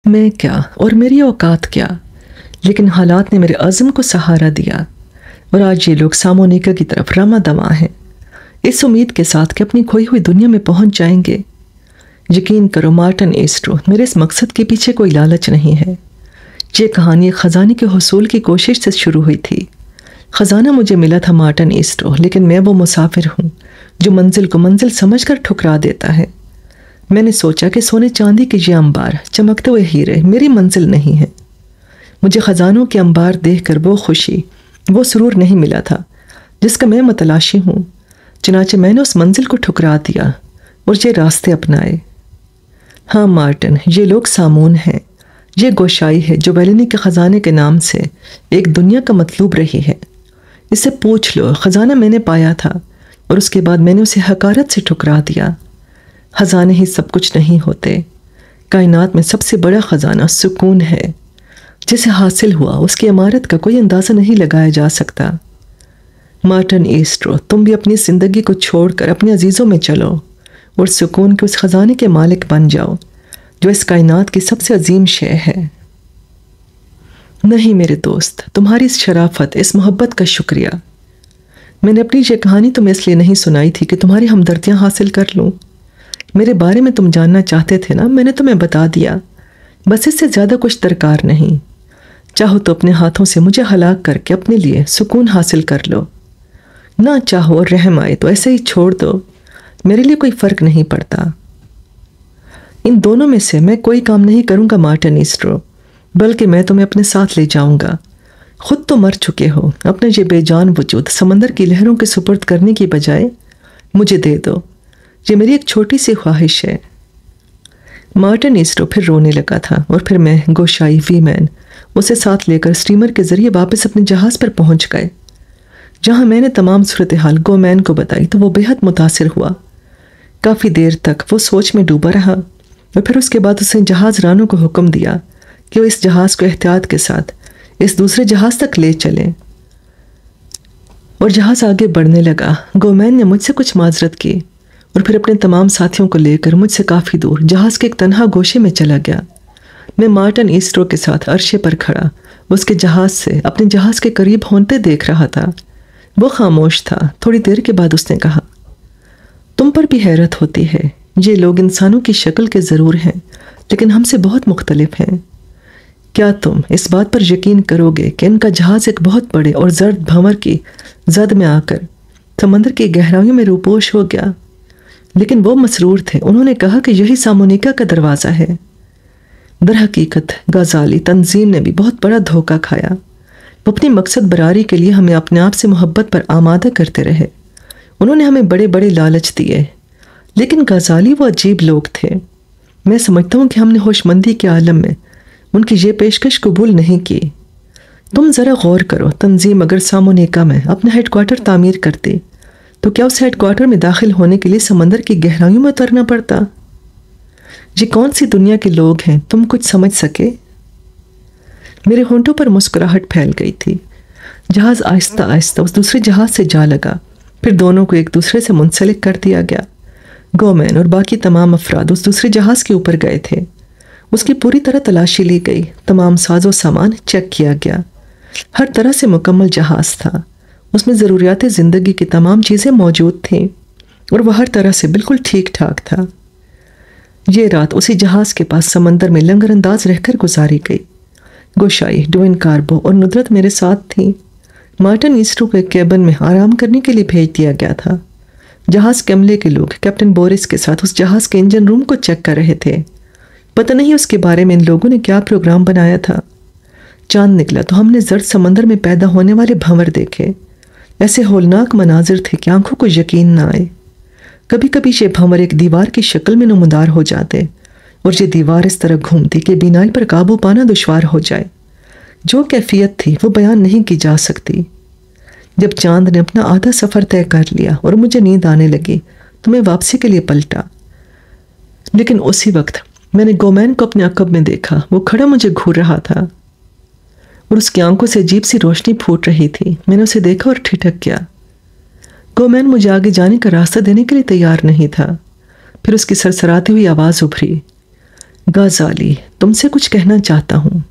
میں کیا اور میری اوقات کیا، لیکن حالات نے میرے عزم کو سہارا دیا اور آج یہ لوگ سامونیکا کی طرف رواں دواں ہیں، اس امید کے ساتھ کہ اپنی کھوئی ہوئی دنیا میں پہنچ جائیں گے۔ یقین کرو مارٹن ایسٹرو، میرے اس مقصد کے پیچھے کوئی لالچ نہیں ہے۔ یہ کہانی خزانے کے حصول کی کوشش سے شروع ہوئی تھی۔ خزانہ مجھے ملا تھا مارٹن ایسٹرو، لیکن میں وہ مسافر ہوں جو منزل کو منزل سمجھ کر ٹھکرا دیتا ہے۔ میں نے سوچا کہ سونے چاندی کے یہ انبار، چمکتے ہوئے ہیرے میری منزل نہیں ہے۔ مجھے خزانوں کے انبار دیکھ کر وہ خوشی، وہ سرور نہیں ملا تھا جس کا میں متلاشی ہوں۔ چنانچہ میں نے اس منزل کو ٹھکرا دیا اور یہ راستے اپنائے۔ ہاں مارٹن، یہ لوگ سامون ہیں، یہ گوشائی ہے جو ویلینی کے خزانے کے نام سے ایک دنیا کا مطلوب رہی ہے۔ اس سے پوچھ لو، خزانہ میں نے پایا تھا اور اس کے بعد میں نے اسے حقارت سے ٹھکرا دیا۔ خزانے ہی سب کچھ نہیں ہوتے۔ کائنات میں سب سے بڑا خزانہ سکون ہے۔ جسے حاصل ہوا اس کی عمارت کا کوئی اندازہ نہیں لگایا جا سکتا۔ مارٹن ایسٹرو، تم بھی اپنی زندگی کو چھوڑ کر اپنے عزیزوں میں چلو اور سکون کے اس خزانے کے مالک بن جاؤ جو اس کائنات کی سب سے عظیم شے ہے۔ نہیں میرے دوست، تمہاری اس شرافت، اس محبت کا شکریہ۔ میں نے اپنی یہ کہانی تمہیں اس لیے نہیں سنائی تھی کہ تمہاری ہمدردیاں حاصل کر لوں۔ میرے بارے میں تم جاننا چاہتے تھے نا، میں نے تمہیں بتا دیا۔ بس اس سے زیادہ کچھ درکار نہیں۔ چاہو تو اپنے ہاتھوں سے مجھے ہلاک کر کے اپنے لیے سکون حاصل کر لو، نہ چاہو اور رحم آئے تو ایسے ہی چھوڑ دو، میرے لیے کوئی فرق نہیں پڑتا۔ ان دونوں میں سے میں کوئی کام نہیں کروں گا مارٹن ایسٹرو، بلکہ میں تمہیں اپنے ساتھ لے جاؤں گا۔ خود تو مر چکے ہو، اپنے یہ بے جان وجود سمندر کی لہروں کے سپرد کرنے کی بجائے مجھے دے دو، یہ میری ایک چھوٹی سی خواہش ہے۔ مارٹن ایسٹرو پھر رونے لگا تھا اور پھر میں، گوشائی، وی مین اسے ساتھ لے کر اسٹیمر کے ذریعے واپس اپنے جہاز پر پہنچ گئے۔ جہاں میں نے تمام صورتحال گومین کو بتائی تو وہ بے حد متاثر ہوا۔ کافی دیر تک وہ سوچ میں ڈوبا رہا اور پھر اس کے بعد اس نے جہاز رانوں کو حکم دیا کہ وہ اس جہاز کو احتیاط کے ساتھ اس دوسرے جہاز تک لے چلیں، اور جہاز آگے بڑھنے لگا۔ گومین نے مجھ سے کچھ معذرت کی اور پھر اپنے تمام ساتھیوں کو لے کر مجھ سے کافی دور جہاز کے ایک تنہا گوشے میں چلا گیا۔ میں مارٹن ایسٹرو کے ساتھ عرشے پر کھڑا اس کے جہاز سے اپنے جہاز کے قریب ہونتے دیکھ رہا تھا۔ وہ خاموش تھا۔ تھوڑی دیر کے بعد اس نے کہا، تم پر بھی حیرت ہوتی ہے، یہ لوگ انسانوں کی شکل کے ضرور ہیں لیکن ہم سے بہت مختلف ہیں۔ کیا تم اس بات پر یقین کرو گے کہ ان کا جہاز ایک بہت بڑے اور زرد بھنور کی زد میں آ کر سمندر کی گہرائیوں میں روپوش ہو گیا؟ لیکن وہ مسرور تھے۔ انہوں نے کہا کہ یہی سامونیکا کا دروازہ ہے۔ در حقیقت غزالی تنظیم نے بھی بہت بڑا دھوکہ کھایا۔ وہ اپنی مقصد براری کے لیے ہمیں اپنے آپ سے محبت پر آمادہ کرتے رہے۔ انہوں نے ہمیں بڑے بڑے لالچ دیے، لیکن غزالی وہ عجیب لوگ تھے۔ میں سمجھتا ہوں کہ ہم نے ہوش مندی کے عالم میں ان کی یہ پیشکش قبول نہیں کی۔ تم ذرا غور کرو، تنظیم اگر سامونیکا میں اپنا ہیڈ کوارٹر تعمیر کرتی تو کیا اس ہیڈ کوارٹر میں داخل ہونے کے لیے سمندر کی گہرائیوں میں اترنا پڑتا؟ یہ کون سی دنیا کے لوگ ہیں، تم کچھ سمجھ سکے؟ میرے ہونٹوں پر مسکراہٹ پھیل گئی تھی۔ جہاز آہستہ آہستہ اس دوسرے جہاز سے جا لگا، پھر دونوں کو ایک دوسرے سے منسلک کر دیا گیا۔ گومین اور باقی تمام افراد اس دوسرے جہاز کے اوپر گئے تھے۔ اس کی پوری طرح تلاشی لی گئی، تمام ساز و سامان چیک کیا گیا۔ ہر طرح سے مکمل جہاز تھا، اس میں ضروریات زندگی کی تمام چیزیں موجود تھیں اور وہ ہر طرح سے بالکل ٹھیک ٹھاک تھا۔ یہ رات اسی جہاز کے پاس سمندر میں لنگر انداز رہ کر گزاری گئی۔ گوشائی، ڈوین کاربو اور ندرت میرے ساتھ تھیں۔ مارٹن ایسٹرو کو ایک کیبن میں آرام کرنے کے لیے بھیج دیا گیا تھا۔ جہاز کے عملے کے لوگ کیپٹن بورس کے ساتھ اس جہاز کے انجن روم کو چیک کر رہے تھے۔ پتہ نہیں اس کے بارے میں ان لوگوں نے کیا پروگرام بنایا تھا۔ چاند نکلا تو ہم نے زرد سمندر میں پیدا ہونے والے بھنور دیکھے۔ ایسے ہولناک مناظر تھے کہ آنکھوں کو یقین نہ آئے۔ کبھی کبھی یہ بھنور ایک دیوار کی شکل میں نمودار ہو جاتے اور یہ دیوار اس طرح گھومتی کہ بینائی پر قابو پانا دشوار ہو جائے۔ جو کیفیت تھی وہ بیان نہیں کی جا سکتی۔ جب چاند نے اپنا آدھا سفر طے کر لیا اور مجھے نیند آنے لگی تو میں واپسی کے لیے پلٹا، لیکن اسی وقت میں نے گومین کو اپنے عقب میں دیکھا۔ وہ کھڑا مجھے گھور رہا تھا اور اس کی آنکھوں سے عجیب سی روشنی پھوٹ رہی تھی۔ میں نے اسے دیکھا اور ٹھٹک گیا۔ گومین مجھے آگے جانے کا راستہ دینے کے لیے تیار نہیں تھا۔ پھر اس کی سرسراتی ہوئی آواز ابھری، غزالی، تم سے کچھ کہنا چاہتا ہوں۔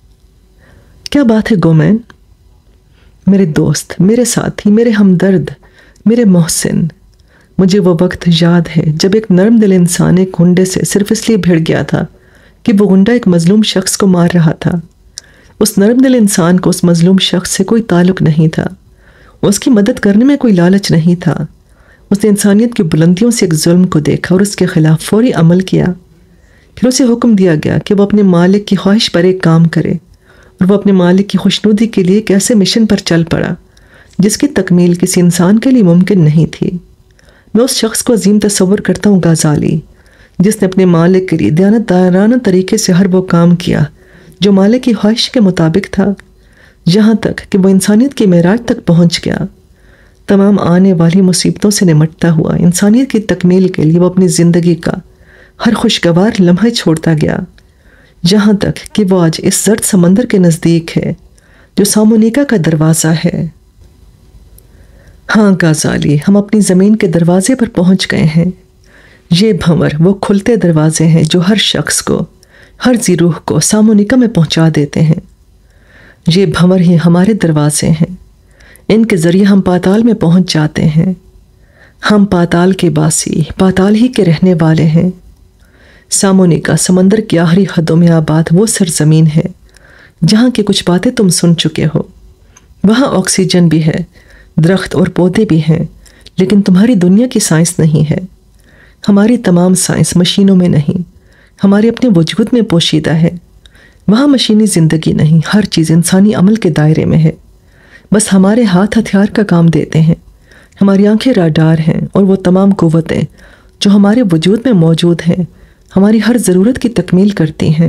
کیا بات ہے گومین؟ میرے دوست، میرے ساتھی، میرے ہمدرد، میرے محسن، مجھے وہ وقت یاد ہے جب ایک نرم دل انسان ایک گنڈے سے صرف اس لیے بھیڑ گیا تھا کہ وہ گنڈا ایک مظلوم شخص کو مار رہا تھا۔ اس نرم دل انسان کو اس مظلوم شخص سے کوئی تعلق نہیں تھا، اس کی مدد کرنے میں کوئی لالچ نہیں تھا۔ اس نے انسانیت کی بلندیوں سے ایک ظلم کو دیکھا اور اس کے خلاف فوری عمل کیا۔ پھر اسے حکم دیا گیا کہ وہ اپنے مالک کی خواہش پر ایک کام کرے، اور وہ اپنے مالک کی خوشنودی کے لیے ایک ایسے مشن پر چل پڑا جس کی تکمیل کسی انسان کے لیے ممکن نہیں تھی۔ میں اس شخص کو عظیم تصور کرتا ہوں غزالی، جس نے اپنے مالک کے لیے دیانتدارانہ طریقے سے ہر وہ کام کیا جو مالک کی خواہش کے مطابق تھا، یہاں تک کہ وہ انسانیت کی معراج تک پہنچ گیا۔ تمام آنے والی مصیبتوں سے نمٹتا ہوا انسانیت کی تکمیل کے لیے وہ اپنی زندگی کا ہر خوشگوار لمحہ چھوڑتا گیا، یہاں تک کہ وہ آج اس زرد سمندر کے نزدیک ہے جو سامونیکا کا دروازہ ہے۔ ہاں غزالی، ہم اپنی زمین کے دروازے پر پہنچ گئے ہیں۔ یہ بھنور وہ کھلتے دروازے ہیں جو ہر شخص کو، ہر ذی روح کو سامونیکا میں پہنچا دیتے ہیں۔ یہ بھنور ہی ہمارے دروازے ہیں، ان کے ذریعے ہم پاتال میں پہنچ جاتے ہیں۔ ہم پاتال کے باسی، پاتال ہی کے رہنے والے ہیں۔ سامونیکا سمندر کی آخری حدوں میں آباد وہ سرزمین ہے جہاں کی کچھ باتیں تم سن چکے ہو۔ وہاں آکسیجن بھی ہے، درخت اور پودے بھی ہیں، لیکن تمہاری دنیا کی سائنس نہیں ہے۔ ہماری تمام سائنس مشینوں میں نہیں، ہمارے اپنے وجود میں پوشیدہ ہے۔ وہاں مشینی زندگی نہیں، ہر چیز انسانی عمل کے دائرے میں ہے۔ بس ہمارے ہاتھ ہتھیار کا کام دیتے ہیں، ہماری آنکھیں راڈار ہیں، اور وہ تمام قوتیں جو ہمارے وجود میں موجود ہیں ہماری ہر ضرورت کی تکمیل کرتی ہیں۔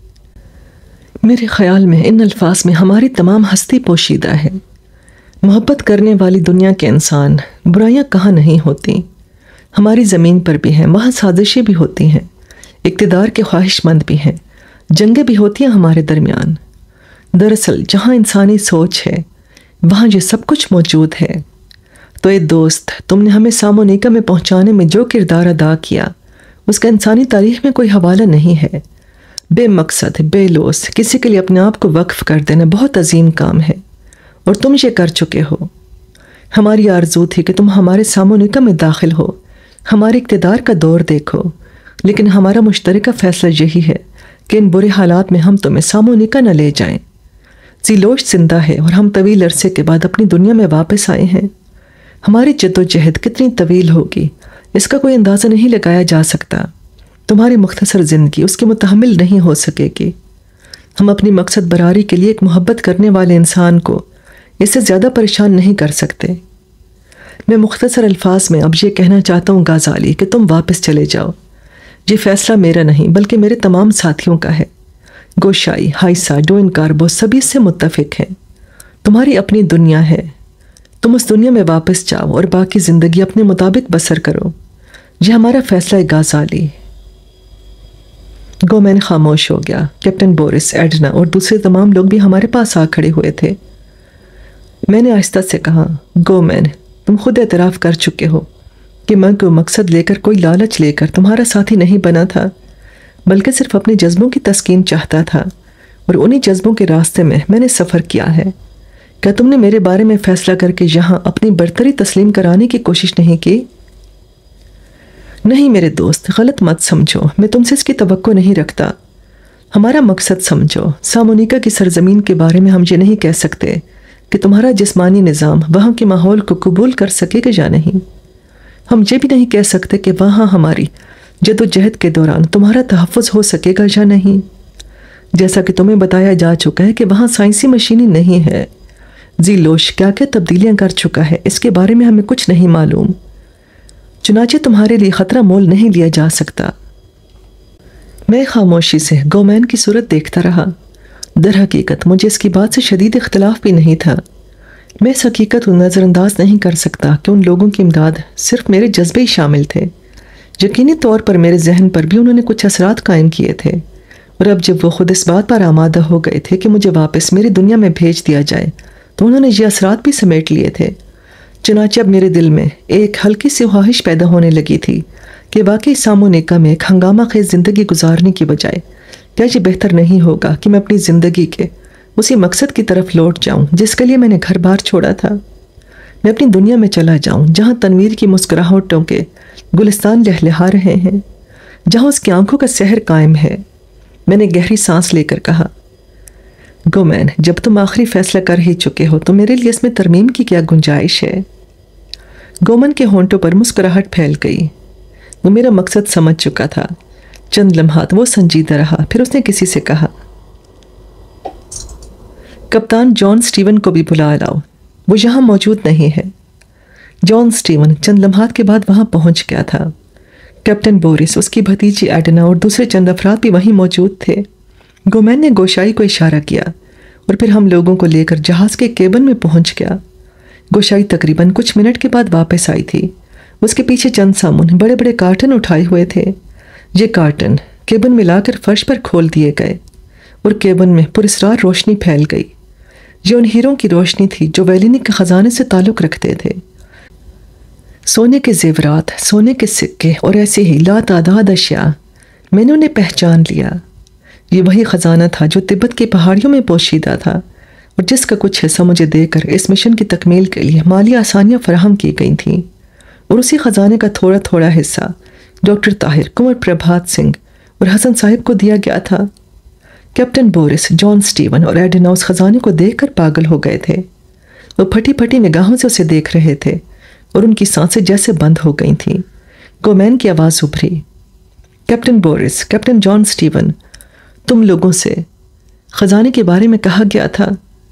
میرے خیال میں ان الفاظ میں ہماری تمام ہستی پوشیدہ ہے۔ محبت کرنے والی دنیا کے انسان، برائیاں کہاں نہیں ہوتی؟ ہماری زمین پر بھی ہیں، وہاں سازشیں بھی ہوتی ہیں، اقتدار کے خواہش مند بھی ہیں، جنگیں بھی ہوتی ہیں ہمارے درمیان۔ دراصل جہاں انسانی سوچ ہے وہاں یہ سب کچھ موجود ہے۔ تو اے دوست، تم نے ہمیں سامونیکا میں پہنچانے میں جو کردار ادا کیا اس کا انسانی تاریخ میں کوئی حوالہ نہیں ہے۔ بے مقصد، بے لوث کسی کے لیے اپنے آپ کو وقف کر دینا بہت عظیم کام ہے، اور تم یہ کر چکے ہو۔ ہماری آرزو تھی کہ تم ہمارے سامونیکا میں داخل ہو، ہمارے اقتدار کا دور دیکھو، لیکن ہمارا مشترکہ فیصلہ یہی ہے کہ ان برے حالات میں ہم تمہیں سامونیکا نہ لے جائیں۔ زیلوش زندہ ہے اور ہم طویل عرصے کے بعد اپنی دنیا میں واپس آئے ہیں۔ ہماری جد و جہد کتنی طویل ہوگی اس کا کوئی اندازہ نہیں لگایا جا سکتا۔ تمہاری مختصر زندگی اس کی متحمل نہیں ہو سکے گی۔ ہم اپنی مقصد براری کے لیے ایک محبت کرنے والے انسان کو اس سے زیادہ پریشان نہیں کر سکتے۔ میں مختصر الفاظ میں اب یہ کہنا چاہتا ہوں غزالی کہ تم واپس چلے جاؤ۔ یہ فیصلہ میرا نہیں بلکہ میرے تمام ساتھیوں کا ہے۔ گوشائی، ہائسا، ڈوئن کاربو سبھی اس سے متفق ہیں۔ تمہاری اپنی دنیا ہے، تم اس دنیا میں واپس جاؤ اور باقی زندگی اپنے مطابق بسر کرو۔ یہ ہمارا فیصلہ ہے غزالی۔ گومین خاموش ہو گیا۔ کیپٹن بورس، ایڈنا اور دوسرے تمام لوگ بھی ہمارے پاس آ کھڑے ہوئے تھے۔ میں نے آہستہ سے کہا، گومین، تم خود اعتراف کر چکے ہو کہ میں کوئی مقصد لے کر، کوئی لالچ لے کر تمہارا ساتھی نہیں بنا تھا، بلکہ صرف اپنے جذبوں کی تسکین چاہتا تھا، اور انہی جذبوں کے راستے میں نے سفر کیا ہے۔ کیا تم نے میرے بارے میں فیصلہ کر کے یہاں اپنی برتری تسلیم کرانے کی کوشش نہیں کی؟ نہیں میرے دوست، غلط مت سمجھو، میں تم سے اس کی توقع نہیں رکھتا۔ ہمارا مقصد سمجھو۔ سامونیکا کی سرزمین کے بارے میں ہم یہ نہیں کہہ سکتے کہ تمہارا جسمانی نظام وہاں کے ماحول کو قبول کر سکے گا یا نہیں۔ ہم یہ بھی نہیں کہہ سکتے کہ وہاں ہماری جد و جہد کے دوران تمہارا تحفظ ہو سکے گا یا نہیں۔ جیسا کہ تمہیں بتایا جا چکا ہے کہ وہاں سائنسی مشینی نہیں ہے۔ زیلوش کیا کیا تبدیلیاں کر چکا ہے اس کے بارے میں ہمیں کچھ نہیں معلوم، چنانچہ تمہارے لیے خطرہ مول نہیں لیا جا سکتا۔ میں خاموشی سے گومین کی صورت دیکھتا رہا۔ در حقیقت مجھے اس کی بات سے شدید اختلاف بھی نہیں تھا۔ میں اس حقیقت کو نظر انداز نہیں کر سکتا کہ ان لوگوں کی امداد صرف میرے جذبے ہی شامل تھے۔ یقینی طور پر میرے ذہن پر بھی انہوں نے کچھ اثرات قائم کیے تھے، اور اب جب وہ خود اس بات پر آمادہ ہو گئے تھے کہ مجھے واپس میری دنیا میں بھیج دیا جائے تو انہوں نے یہ اثرات بھی سمیٹ لیے تھے۔ چنانچہ اب میرے دل میں ایک ہلکی سی خواہش پیدا ہونے لگی تھی کہ واقعی سامونیکا میں ایک ہنگامہ خیز زندگی گزارنے کی بجائے کیا یہ بہتر نہیں ہوگا کہ میں اپنی زندگی کے اسی مقصد کی طرف لوٹ جاؤں جس کے لیے میں نے گھر بار چھوڑا تھا. میں اپنی دنیا میں چلا جاؤں جہاں تنویر کی مسکراہٹوں کے گلستان لہلہا رہے ہیں، جہاں اس کی آنکھوں کا سحر قائم ہے. میں نے گہری سانس لے کر کہا، گومین، جب تم آخری فیصلہ کر ہی چکے ہو تو میرے لیے اس میں ترمیم کی کیا گنجائش ہے؟ گومن کے ہونٹوں پر مسکراہٹ پھیل گئی. وہ میرا مقصد سمجھ چکا تھا. چند لمحات وہ سنجیدہ رہا، پھر اس نے کسی سے کہا، کپتان جان سٹیون کو بھی بلا لاؤ، وہ یہاں موجود نہیں ہے. جان سٹیون چند لمحات کے بعد وہاں پہنچ گیا تھا. کیپٹن بورس، اس کی بھتیجی ایڈنا اور دوسرے چند افراد بھی وہیں موجود تھے. گومین نے گوشائی کو اشارہ کیا اور پھر ہم لوگوں کو لے کر جہاز کے کیبن میں پہنچ گیا. گوشائی تقریباً کچھ منٹ کے بعد واپس آئی تھی. اس کے پیچھے چند سامون بڑے بڑے کارٹن اٹھائے ہوئے تھے. یہ کارٹن کیبن میں لا کر فرش پر کھول دیے گئے اور کیبن میں پراسرار روشنی پھیل گئی. یہ ان ہیروں کی روشنی تھی جو ویلینی کے خزانے سے تعلق رکھتے تھے. سونے کے زیورات، سونے کے سکے اور ایسے ہی لاتعداد اشیاء. میں نے انہیں پہچان لیا. یہ وہی خزانہ تھا جو تبت کی پہاڑیوں میں پوشیدہ تھا اور جس کا کچھ حصہ مجھے دے کر اس مشن کی تکمیل کے لیے مالی آسانیاں فراہم کی گئی تھیں، اور اسی خزانے کا تھوڑا تھوڑا حصہ ڈاکٹر طاہر، کنور پربھات سنگھ اور حسن صاحب کو دیا گیا تھا. کیپٹن بورس، جان سٹیون اور ایڈنا اس خزانے کو دیکھ کر پاگل ہو گئے تھے. وہ پھٹی پھٹی نگاہوں سے اسے دیکھ رہے تھے اور ان کی سانسیں جیسے بند ہو گئی تھیں. گومین کی آواز ابھری، captain Boris, captain John Steven, تم لوگوں سے خزانے کے بارے میں کہا گیا تھا.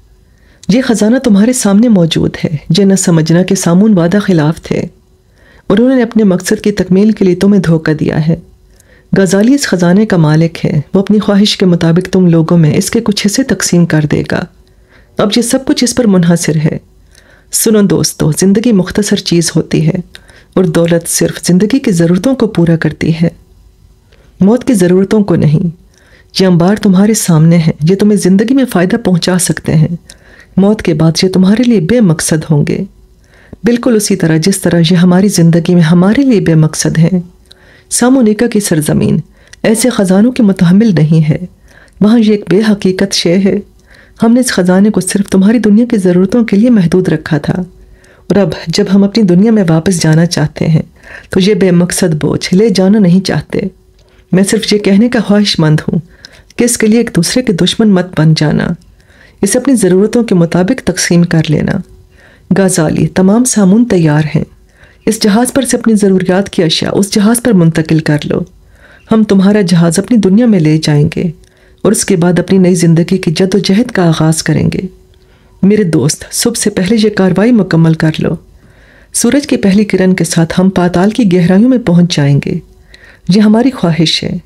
یہ خزانہ تمہارے سامنے موجود ہے. یہ نہ سمجھنا کہ سامون وعدہ خلاف تھے اور انہوں نے اپنے مقصد کی تکمیل کے لیے تمہیں دھوکہ دیا ہے. غزالی اس خزانے کا مالک ہے. وہ اپنی خواہش کے مطابق تم لوگوں میں اس کے کچھ حصے تقسیم کر دے گا. اب یہ سب کچھ اس پر منحصر ہے. سنو دوستو، زندگی مختصر چیز ہوتی ہے اور دولت صرف زندگی کی ضرورتوں کو پورا کرتی ہے، موت کی ضرورتوں کو نہیں. یہ انبار تمہارے سامنے ہیں، یہ تمہیں زندگی میں فائدہ پہنچا سکتے ہیں. موت کے بعد یہ تمہارے لیے بے مقصد ہوں گے، بالکل اسی طرح جس طرح یہ ہماری زندگی میں ہمارے لیے بے مقصد ہیں. سامونیکا کی سرزمین ایسے خزانوں کی متحمل نہیں ہے. وہاں یہ ایک بے حقیقت شے ہے. ہم نے اس خزانے کو صرف تمہاری دنیا کی ضرورتوں کے لیے محدود رکھا تھا، اور اب جب ہم اپنی دنیا میں واپس جانا چاہتے ہیں تو یہ بے مقصد بوجھ لے جانا نہیں چاہتے. میں صرف یہ کہنے کا خواہش مند ہوں کہ اس کے لیے ایک دوسرے کے دشمن مت بن جانا، اسے اپنی ضرورتوں کے مطابق تقسیم کر لینا. غزالی، تمام سامون تیار ہیں. اس جہاز پر سے اپنی ضروریات کی اشیاء اس جہاز پر منتقل کر لو. ہم تمہارا جہاز اپنی دنیا میں لے جائیں گے اور اس کے بعد اپنی نئی زندگی کی جد و جہد کا آغاز کریں گے. میرے دوست، صبح سے پہلے یہ کارروائی مکمل کر لو. سورج کی پہلی کرن کے ساتھ ہم پاتال کی گہرائیوں میں پہنچ جائیں گے. یہ ہماری خواہش ہے.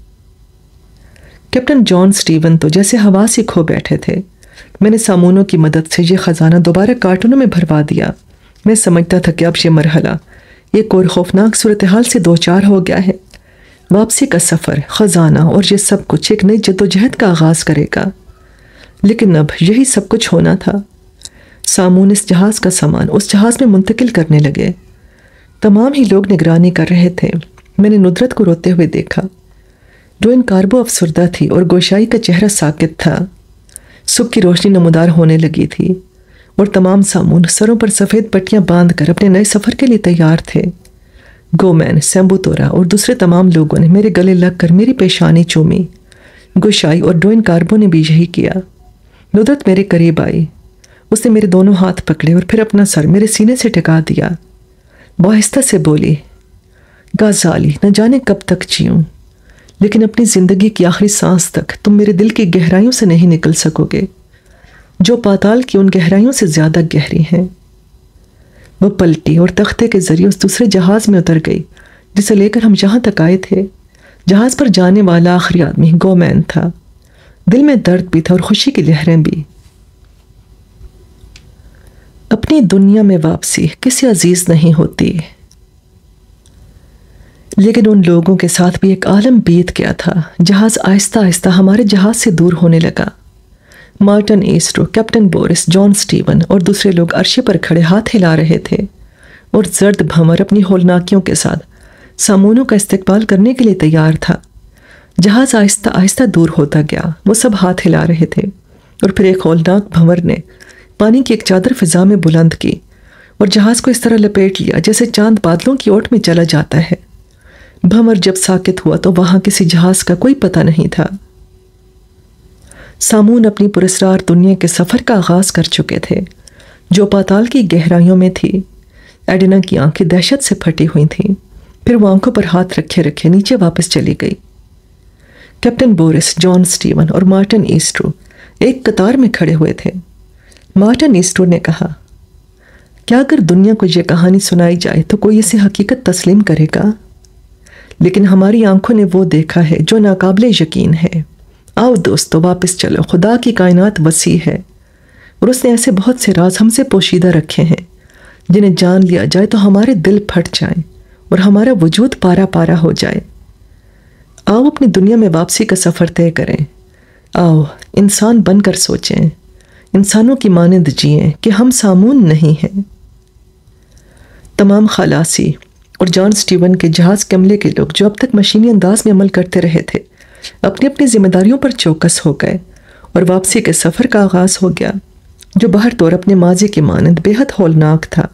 کیپٹن جان سٹیون تو جیسے ہوا سے کھو بیٹھے تھے. میں نے سامونوں کی مدد سے یہ خزانہ دوبارہ کارٹونوں میں بھروا دیا. میں سمجھتا تھا کہ اب یہ مرحلہ ایک اور خوفناک صورتحال سے دوچار ہو گیا ہے. واپسی کا سفر، خزانہ اور یہ سب کچھ ایک نئی جدوجہد کا آغاز کرے گا. لیکن اب یہی سب کچھ ہونا تھا. سامون اس جہاز کا سامان اس جہاز میں منتقل کرنے لگے. تمام ہی لوگ نگرانی کر رہے تھے. میں نے ندرت کو روتے ہوئے دیکھا. ڈوین کاربو افسردہ تھی اور گوشائی کا چہرہ ساکت تھا. صبح کی روشنی نمودار ہونے لگی تھی اور تمام سامون سروں پر سفید پٹیاں باندھ کر اپنے نئے سفر کے لیے تیار تھے. گومین، سیمبوتورا اور دوسرے تمام لوگوں نے میرے گلے لگ کر میری پیشانی چومی. گوشائی اور ڈوین کاربو نے بھی یہی کیا. ندرت میرے قریب آئی. اس نے میرے دونوں ہاتھ پکڑے اور پھر اپنا سر میرے سینے سے ٹکا دیا. آہستہ سے بولی، غزالی، نہ جانے کب تک جیوں، لیکن اپنی زندگی کی آخری سانس تک تم میرے دل کی گہرائیوں سے نہیں نکل سکو گے، جو پاتال کی ان گہرائیوں سے زیادہ گہری ہیں. وہ پلٹی اور تختے کے ذریعے اس دوسرے جہاز میں اتر گئی جسے لے کر ہم یہاں تک آئے تھے. جہاز پر جانے والا آخری آدمی گومین تھا. دل میں درد بھی تھا اور خوشی کی لہریں بھی. اپنی دنیا میں واپسی کسی عزیز نہیں ہوتی، لیکن ان لوگوں کے ساتھ بھی ایک عالم بیت گیا تھا. جہاز آہستہ آہستہ ہمارے جہاز سے دور ہونے لگا. Martin Astro, captain Boris, John Steven اور دوسرے لوگ عرشے پر کھڑے ہاتھ ہلا رہے تھے، اور زرد بھنور اپنی ہولناکیوں کے ساتھ سامونوں کا استقبال کرنے کے لیے تیار تھا۔ جہاز آہستہ آہستہ دور ہوتا گیا، وہ سب ہاتھ ہلا رہے تھے، اور پھر ایک ہولناک بھنور نے پانی کی ایک چادر فضا میں بلند کی اور جہاز کو اس طرح لپیٹ لیا جیسے چاند بادلوں کی اوٹ میں چلا جاتا ہے۔ بھنور جب ساکت ہوا تو وہاں کسی جہاز کا کوئی پتہ نہیں تھا۔ سامون اپنی پراسرار دنیا کے سفر کا آغاز کر چکے تھے، جو پاتال کی گہرائیوں میں تھی۔ ایڈنا کی آنکھیں دہشت سے پھٹی ہوئی تھیں، پھر وہ آنکھوں پر ہاتھ رکھے رکھے نیچے واپس چلی گئی۔ کیپٹن بورس، جان سٹیون اور مارٹن ایسٹرو ایک قطار میں کھڑے ہوئے تھے۔ مارٹن ایسٹرو نے کہا، کیا اگر دنیا کو یہ کہانی سنائی جائے تو کوئی اسے حقیقت تسلیم کرے گا؟ لیکن ہماری آنکھوں نے وہ دیکھا ہے جو ناقابل یقین ہے۔ آؤ دوستو، واپس چلو۔ خدا کی کائنات وسیع ہے، اور اس نے ایسے بہت سے راز ہم سے پوشیدہ رکھے ہیں جنہیں جان لیا جائے تو ہمارے دل پھٹ جائیں اور ہمارا وجود پارا پارا ہو جائے۔ آؤ اپنی دنیا میں واپسی کا سفر طے کریں۔ آؤ انسان بن کر سوچیں، انسانوں کی مانند جئیں کہ ہم سامون نہیں ہیں۔ تمام خلاصی اور جان سٹیون کے جہاز کے عملے کے لوگ جو اب تک مشینی انداز میں عمل کرتے رہے تھے، اپنی اپنی ذمہ داریوں پر چوکس ہو گئے، اور واپسی کے سفر کا آغاز ہو گیا، جو بہر طور اپنے ماضی کی مانند بے حد ہولناک تھا۔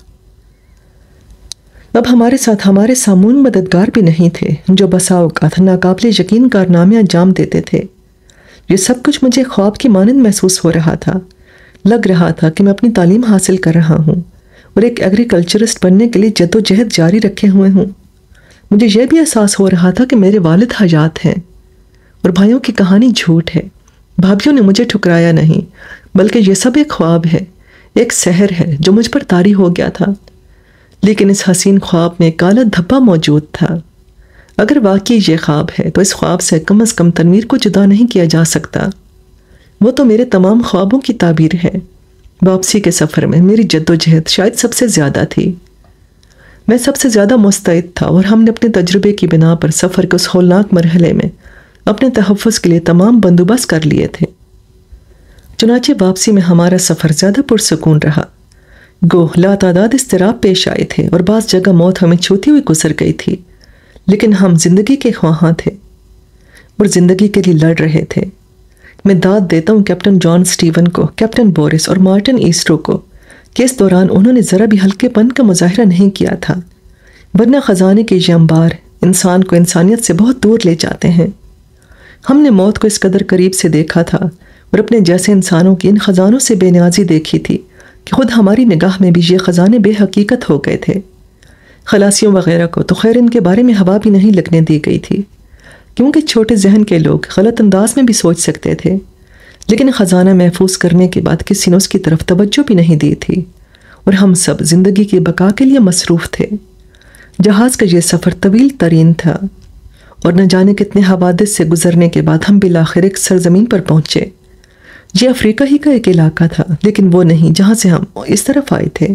اب ہمارے ساتھ ہمارے سامون مددگار بھی نہیں تھے، جو بسا اوقات ناقابل یقین کارنامے انجام دیتے تھے۔ یہ سب کچھ مجھے خواب کی مانند محسوس ہو رہا تھا۔ لگ رہا تھا کہ میں اپنی تعلیم حاصل کر رہا ہوں اور ایک ایگریکلچرسٹ بننے کے لیے جد و جہد جاری رکھے ہوئے ہوں۔ مجھے یہ بھی احساس ہو رہا تھا کہ میرے والد حیات ہیں اور بھائیوں کی کہانی جھوٹ ہے۔ بھابھیوں نے مجھے ٹھکرایا نہیں، بلکہ یہ سب ایک خواب ہے، ایک سحر ہے جو مجھ پر طاری ہو گیا تھا۔ لیکن اس حسین خواب میں ایک کالا دھبا موجود تھا۔ اگر واقعی یہ خواب ہے تو اس خواب سے کم از کم تنویر کو جدا نہیں کیا جا سکتا۔ وہ تو میرے تمام خوابوں کی تعبیر ہے۔ واپسی کے سفر میں میری جد و جہد شاید سب سے زیادہ تھی۔ میں سب سے زیادہ مستعد تھا، اور ہم نے اپنے تجربے کی بنا پر سفر کے اس ہولناک مرحلے میں اپنے تحفظ کے لیے تمام بندوبست کر لیے تھے۔ چنانچہ واپسی میں ہمارا سفر زیادہ پرسکون رہا۔ گوہ لاتعداد اضطراب پیش آئے تھے، اور بعض جگہ موت ہمیں چھوتی ہوئی گزر گئی تھی، لیکن ہم زندگی کے خواہاں تھے اور زندگی کے لیے لڑ رہے تھے۔ میں داد دیتا ہوں کیپٹن جان سٹیون کو، کیپٹن بورس اور مارٹن ایسٹرو کو کہ اس دوران انہوں نے ذرا بھی ہلکے پن کا مظاہرہ نہیں کیا تھا، ورنہ خزانے کے یہ انبار انسان کو انسانیت سے بہت دور لے جاتے ہیں۔ ہم نے موت کو اس قدر قریب سے دیکھا تھا اور اپنے جیسے انسانوں کی ان خزانوں سے بے نیازی دیکھی تھی کہ خود ہماری نگاہ میں بھی یہ خزانے بے حقیقت ہو گئے تھے۔ خلاصیوں وغیرہ کو تو خیر ان کے بارے میں ہوا بھی نہیں لگنے دی گئی تھی، کیونکہ چھوٹے ذہن کے لوگ غلط انداز میں بھی سوچ سکتے تھے، لیکن خزانہ محفوظ کرنے کے بعد کسی نے اس کی طرف توجہ بھی نہیں دی تھی، اور ہم سب زندگی کی بقا کے لیے مصروف تھے۔ جہاز کا یہ سفر طویل ترین تھا، اور نہ جانے کتنے حوادث سے گزرنے کے بعد ہم بالآخر ایک سرزمین پر پہنچے۔ یہ افریقہ ہی کا ایک علاقہ تھا، لیکن وہ نہیں جہاں سے ہم اس طرف آئے تھے۔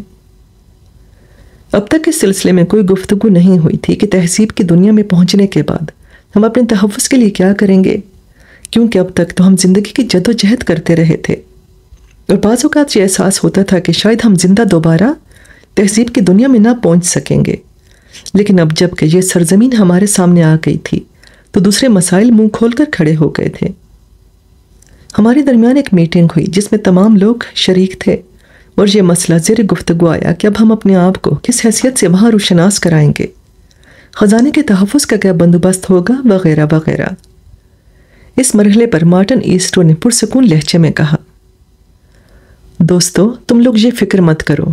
اب تک اس سلسلے میں کوئی گفتگو نہیں ہوئی تھی کہ تہذیب کی دنیا میں پہنچنے کے بعد ہم اپنے تحفظ کے لیے کیا کریں گے، کیونکہ اب تک تو ہم زندگی کی جد و جہد کرتے رہے تھے، اور بعض اوقات یہ احساس ہوتا تھا کہ شاید ہم زندہ دوبارہ تہذیب کی دنیا میں نہ پہنچ سکیں گے۔ لیکن اب جب کہ یہ سرزمین ہمارے سامنے آ گئی تھی تو دوسرے مسائل منہ کھول کر کھڑے ہو گئے تھے۔ ہمارے درمیان ایک میٹنگ ہوئی جس میں تمام لوگ شریک تھے، اور یہ مسئلہ زیر گفتگو آیا کہ اب ہم اپنے آپ کو کس حیثیت سے وہاں روشناس کرائیں گے، خزانے کے تحفظ کا کیا بندوبست ہوگا، وغیرہ وغیرہ۔ اس مرحلے پر مارٹن ایسٹرو نے پرسکون لہجے میں کہا، دوستو تم لوگ یہ فکر مت کرو،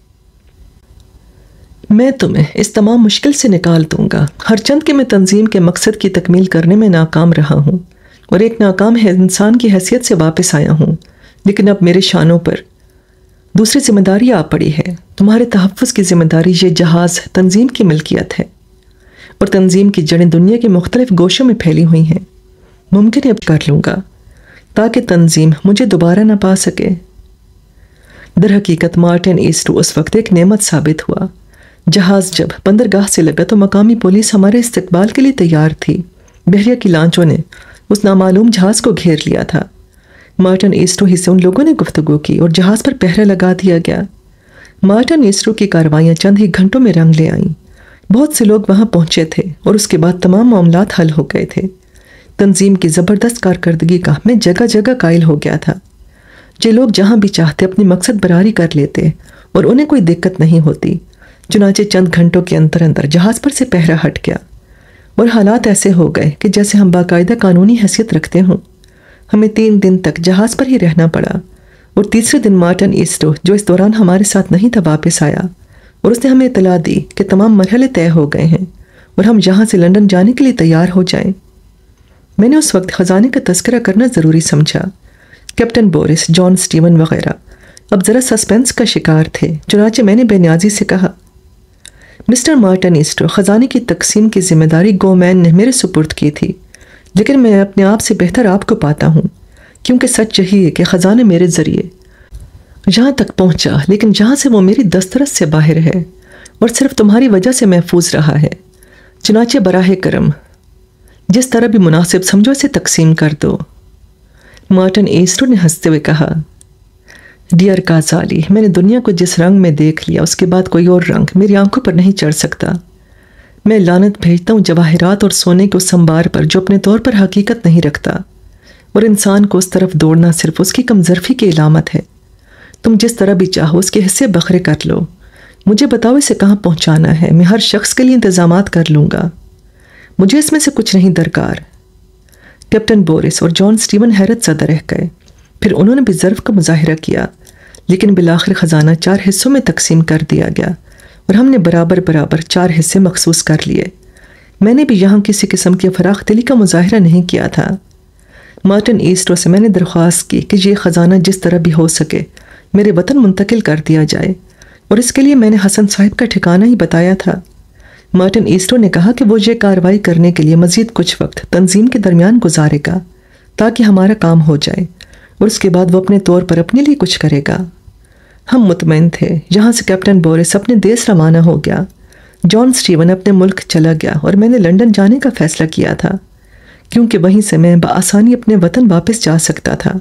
میں تمہیں اس تمام مشکل سے نکال دوں گا۔ ہر چند کہ میں تنظیم کے مقصد کی تکمیل کرنے میں ناکام رہا ہوں، اور ایک ناکام انسان کی حیثیت سے واپس آیا ہوں، لیکن اب میرے شانوں پر دوسری ذمہ داری آ پڑی ہے۔ تمہارے تحفظ کی ذمہ داری یہ جہاز تنظیم کی ملکیت ہے، اور تنظیم کی جڑیں دنیا کے مختلف گوشوں میں پھیلی ہوئی ہیں۔ ممکن ہے اب کر لوں گا تاکہ تنظیم مجھے دوبارہ نہ پا سکے۔ در حقیقت مارٹن ایسٹرو اس وقت ایک نعمت ثابت ہوا۔ جہاز جب بندرگاہ سے لگا تو مقامی پولیس ہمارے استقبال کے لیے تیار تھی۔ بحریہ کی لانچوں نے اس نامعلوم جہاز کو گھیر لیا تھا۔ مارٹن ایسٹرو ہی سے ان لوگوں نے گفتگو کی اور جہاز پر پہرا لگا دیا گیا۔ مارٹن ایسٹرو کی کارروائیاں چند ہی گھنٹوں میں رنگ لے آئیں۔ بہت سے لوگ وہاں پہنچے تھے اور اس کے بعد تمام معاملات حل ہو گئے تھے۔ تنظیم کی زبردست کارکردگی کا میں جگہ جگہ قائل ہو گیا تھا۔ یہ لوگ جہاں بھی چاہتے اپنی مقصد براری کر لیتے اور انہیں کوئی دقت نہیں ہوتی۔ چنانچہ چند گھنٹوں کے اندر جہاز پر سے پہرا ہٹ گیا اور حالات ایسے ہو گئے کہ جیسے ہم باقاعدہ قانونی حیثیت رکھتے ہوں۔ ہمیں 3 دن تک جہاز پر ہی رہنا پڑا اور تیسرے دن مارٹن ایسٹرو، جو اس دوران ہمارے ساتھ نہیں تھا، واپس آیا اور اس نے ہمیں اطلاع دی کہ تمام مرحلے طے ہو گئے ہیں اور ہم یہاں سے لندن جانے کے لیے تیار ہو جائیں۔ میں نے اس وقت خزانے کا تذکرہ کرنا ضروری سمجھا۔ کیپٹن بورس، جان سٹیون وغیرہ اب ذرا سسپینس کا شکار تھے، چنانچہ میں نے بے نیازی سے کہا، مسٹر مارٹن ایسٹرو، خزانے کی تقسیم کی ذمہ داری گومین نے میرے سپرد کی تھی، لیکن میں اپنے آپ سے بہتر آپ کو پاتا ہوں، کیونکہ سچ یہی ہے کہ خزانہ میرے ذریعے یہاں تک پہنچا، لیکن جہاں سے وہ میری دسترس سے باہر ہے اور صرف تمہاری وجہ سے محفوظ رہا ہے۔ چنانچہ براہ کرم جس طرح بھی مناسب سمجھو اسے تقسیم کر دو۔ مارٹن ایسٹرو نے ہنستے ہوئے کہا، ڈیئر کازالی، میں نے دنیا کو جس رنگ میں دیکھ لیا، اس کے بعد کوئی اور رنگ میری آنکھوں پر نہیں چڑھ سکتا۔ میں لعنت بھیجتا ہوں جواہرات اور سونے کے اس انبار پر جو اپنے طور پر حقیقت نہیں رکھتا، اور انسان کو اس طرف دوڑنا صرف اس کی کمظرفی کی علامت ہے۔ تم جس طرح بھی چاہو اس کے حصے بکھرے کر لو، مجھے بتاؤ اسے کہاں پہنچانا ہے، میں ہر شخص کے لیے انتظامات کر لوں گا، مجھے اس میں سے کچھ نہیں درکار۔ کیپٹن بورس اور جان سٹیون حیرت زدہ رہ گئے، پھر انہوں نے بھی ظرف کا مظاہرہ کیا، لیکن بالآخر خزانہ 4 حصوں میں تقسیم کر دیا گیا اور ہم نے برابر 4 حصے مخصوص کر لیے۔ میں نے بھی یہاں کسی قسم کی فراخ دلی کا مظاہرہ نہیں کیا تھا۔ مارٹن ایسٹرو سے میں نے درخواست کی کہ یہ خزانہ جس طرح بھی ہو سکے میرے وطن منتقل کر دیا جائے، اور اس کے لیے میں نے حسن صاحب کا ٹھکانہ ہی بتایا تھا۔ مارٹن ایسٹرو نے کہا کہ وہ یہ کارروائی کرنے کے لیے مزید کچھ وقت تنظیم کے درمیان گزارے گا تاکہ ہمارا کام ہو جائے، اور اس کے بعد وہ اپنے طور پر اپنے لیے کچھ کرے گا۔ ہم مطمئن تھے۔ یہاں سے کیپٹن بورس اپنے دیس روانہ ہو گیا، جان سٹیون اپنے ملک چلا گیا، اور میں نے لندن جانے کا فیصلہ کیا تھا، کیونکہ وہیں سے میں بآسانی اپنے وطن واپس جا سکتا تھا۔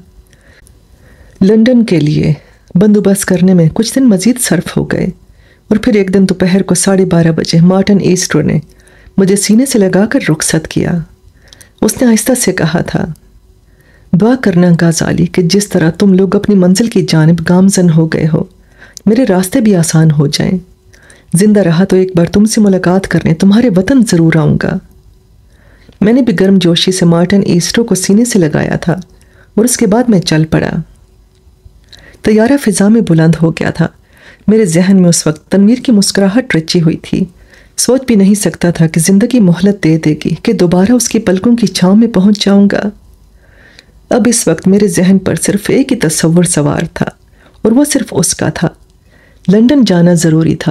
لندن کے لیے بندوبست کرنے میں کچھ دن مزید صرف ہو گئے، اور پھر ایک دن دوپہر کو 12:30 بجے مارٹن ایسٹرو نے مجھے سینے سے لگا کر رخصت کیا۔ اس نے آہستہ سے کہا تھا، دعا کرنا غازالی کہ جس طرح تم لوگ اپنی منزل کی جانب گامزن ہو گئے ہو، میرے راستے بھی آسان ہو جائیں۔ زندہ رہا تو ایک بار تم سے ملاقات کرنے تمہارے وطن ضرور آؤں گا۔ میں نے بھی گرم جوشی سے مارٹن ایسٹرو کو سینے سے لگایا تھا، اور اس کے بعد میں چل پڑا۔ طیارہ فضا میں بلند ہو گیا تھا۔ میرے ذہن میں اس وقت تنویر کی مسکراہٹ رچی ہوئی تھی۔ سوچ بھی نہیں سکتا تھا کہ زندگی مہلت دے دے گی کہ دوبارہ اس کی پلکوں کی چھاؤں میں پہنچ جاؤں گا۔ اب اس وقت میرے ذہن پر صرف ایک ہی تصور سوار تھا، اور وہ صرف اس کا تھا۔ لندن جانا ضروری تھا،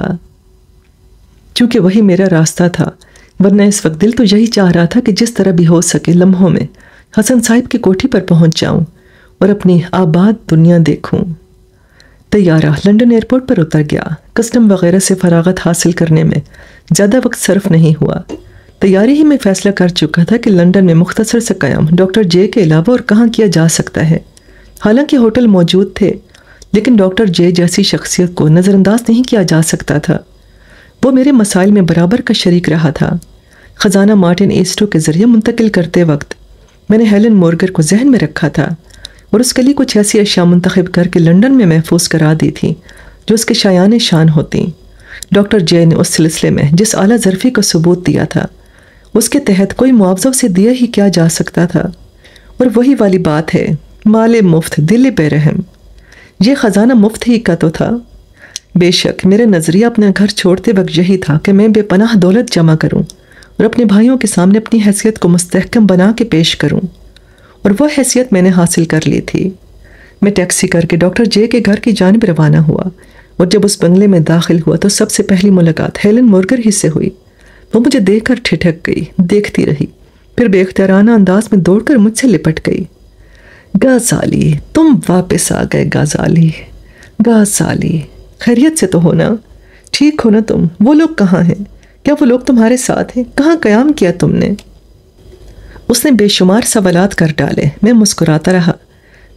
کیونکہ وہی میرا راستہ تھا، ورنہ اس وقت دل تو یہی چاہ رہا تھا کہ جس طرح بھی ہو سکے لمحوں میں حسن صاحب کی کوٹھی پر پہنچ جاؤں اور اپنی آباد دنیا دیکھوں۔ طیارہ لندن ایئرپورٹ پر اتر گیا۔ کسٹم وغیرہ سے فراغت حاصل کرنے میں زیادہ وقت صرف نہیں ہوا۔ طیارے ہی میں فیصلہ کر چکا تھا کہ لندن میں مختصر سے قیام ڈاکٹر جے کے علاوہ اور کہاں کیا جا سکتا ہے۔ حالانکہ ہوٹل موجود تھے، لیکن ڈاکٹر جے جیسی شخصیت کو نظر انداز نہیں کیا جا سکتا تھا۔ وہ میرے مسائل میں برابر کا شریک رہا تھا۔ خزانہ مارٹن ایسٹرو کے ذریعے منتقل کرتے وقت میں نے ہیلن مورگر کو ذہن میں رکھا تھا، اور اس کے لیے کچھ ایسی اشیاء منتخب کر کے لندن میں محفوظ کرا دی تھی جو اس کے شایان شان ہوتی۔ ڈاکٹر جے نے اس سلسلے میں جس اعلیٰ ظرفی کا ثبوت دیا تھا، اس کے تحت کوئی معاوضہ اسے دیا ہی کیا جا سکتا تھا، اور وہی والی بات ہے، مال مفت دل بے رحم۔ یہ خزانہ مفت ہی کا تو تھا۔ بے شک میرے نظریہ اپنا گھر چھوڑتے وقت یہی تھا کہ میں بے پناہ دولت جمع کروں اور اپنے بھائیوں کے سامنے اپنی حیثیت کو مستحکم بنا کے پیش کروں، اور وہ حیثیت میں نے حاصل کر لی تھی۔ میں ٹیکسی کر کے ڈاکٹر جے کے گھر کی جانب روانہ ہوا، اور جب اس بنگلے میں داخل ہوا تو سب سے پہلی ملاقات ہیلن مورگر ہی سے ہوئی۔ وہ مجھے دیکھ کر ٹھٹک گئی، دیکھتی رہی، پھر بے اختیارانہ انداز میں دوڑ کر مجھ سے لپٹ گئی۔ غازالی، تم واپس آ گئے غازالی، غازالی، خیریت سے تو ہونا؟ ٹھیک ہو نا تم؟ وہ لوگ کہاں ہیں؟ کیا وہ لوگ تمہارے ساتھ ہیں؟ کہاں قیام کیا تم نے؟ اس نے بے شمار سوالات کر ڈالے۔ میں مسکراتا رہا۔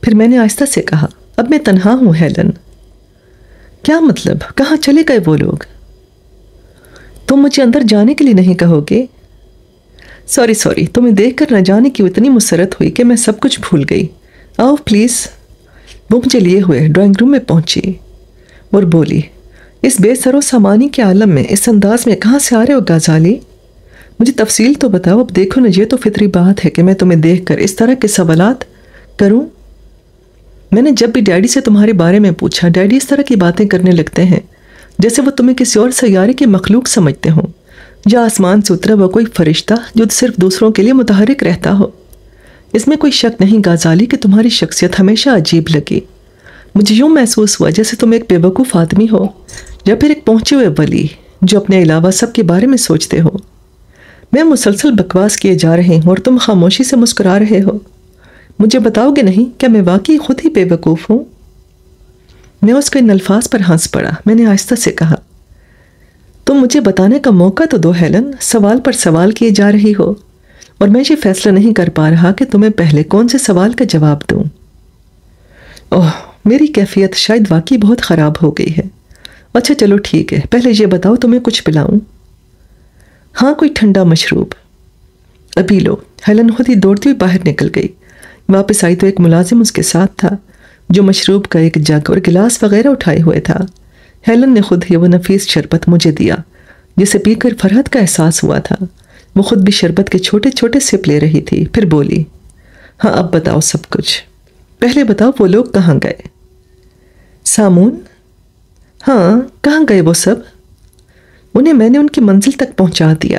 پھر میں نے آہستہ سے کہا، اب میں تنہا ہوں ہیلن۔ کیا مطلب؟ کہاں چلے گئے وہ لوگ؟ تم مجھے اندر جانے کے لیے نہیں کہو گے؟ سوری، تمہیں دیکھ کر نہ جانے کی اتنی مسرت ہوئی کہ میں سب کچھ بھول گئی۔ آؤ پلیز۔ وہ مجھے لیے ہوئے ڈرائنگ روم میں پہنچی اور بولی، اس بے سر و سامانی کے عالم میں اس انداز میں کہاں سے آ رہے ہو غزالی؟ مجھے تفصیل تو بتاؤ۔ اب دیکھو نا، یہ تو فطری بات ہے کہ میں تمہیں دیکھ کر اس طرح کے سوالات کروں۔ میں نے جب بھی ڈیڈی سے تمہارے بارے میں پوچھا، ڈیڈی اس طرح کی باتیں کرنے لگتے ہیں جیسے وہ تمہیں کسی اور سیارے کی مخلوق سمجھتے ہوں، یا آسمان سے اترا ہوا کوئی فرشتہ جو صرف دوسروں کے لیے متحرک رہتا ہو۔ اس میں کوئی شک نہیں غزالی کہ تمہاری شخصیت ہمیشہ عجیب لگی۔ مجھے یوں محسوس ہوا جیسے تم ایک بے وقوف آدمی ہو یا پھر ایک پہنچے ہوئے ولی جو اپنے علاوہ سب کے بارے میں سوچتے ہو۔ میں مسلسل بکواس کیے جا رہے ہوں اور تم خاموشی سے مسکرا رہے ہو۔ مجھے بتاؤ گے نہیں کیا میں واقعی خود ہی بے وقوف ہوں؟ میں اس کے ان الفاظ پر ہنس پڑا۔ میں نے آہستہ سے کہا، تم مجھے بتانے کا موقع تو دو ہیلن۔ سوال پر سوال کیے جا رہی ہو اور میں یہ فیصلہ نہیں کر پا رہا کہ تمہیں پہلے کون سے سوال کا جواب دوں۔ اوہ، میری کیفیت شاید واقعی بہت خراب ہو گئی ہے۔ اچھا چلو ٹھیک ہے، پہلے یہ بتاؤ تمہیں کچھ پلاؤں؟ ہاں، کوئی ٹھنڈا مشروب۔ ابھی لو۔ ہیلن خود ہی دوڑتی ہوئی باہر نکل گئی۔ واپس آئی تو ایک ملازم اس کے ساتھ تھا جو مشروب کا ایک جگ اور گلاس وغیرہ اٹھائے ہوئے تھا۔ ہیلن نے خود ہی وہ نفیس شربت مجھے دیا جسے پی کر فرحت کا احساس ہوا تھا۔ وہ خود بھی شربت کے چھوٹے چھوٹے سپ لے رہی تھی، پھر بولی، ہاں اب بتاؤ سب کچھ۔ پہلے بتاؤ وہ لوگ کہاں گئے؟ سامون؟ ہاں، کہاں گئے وہ سب؟ انہیں میں نے ان کی منزل تک پہنچا دیا۔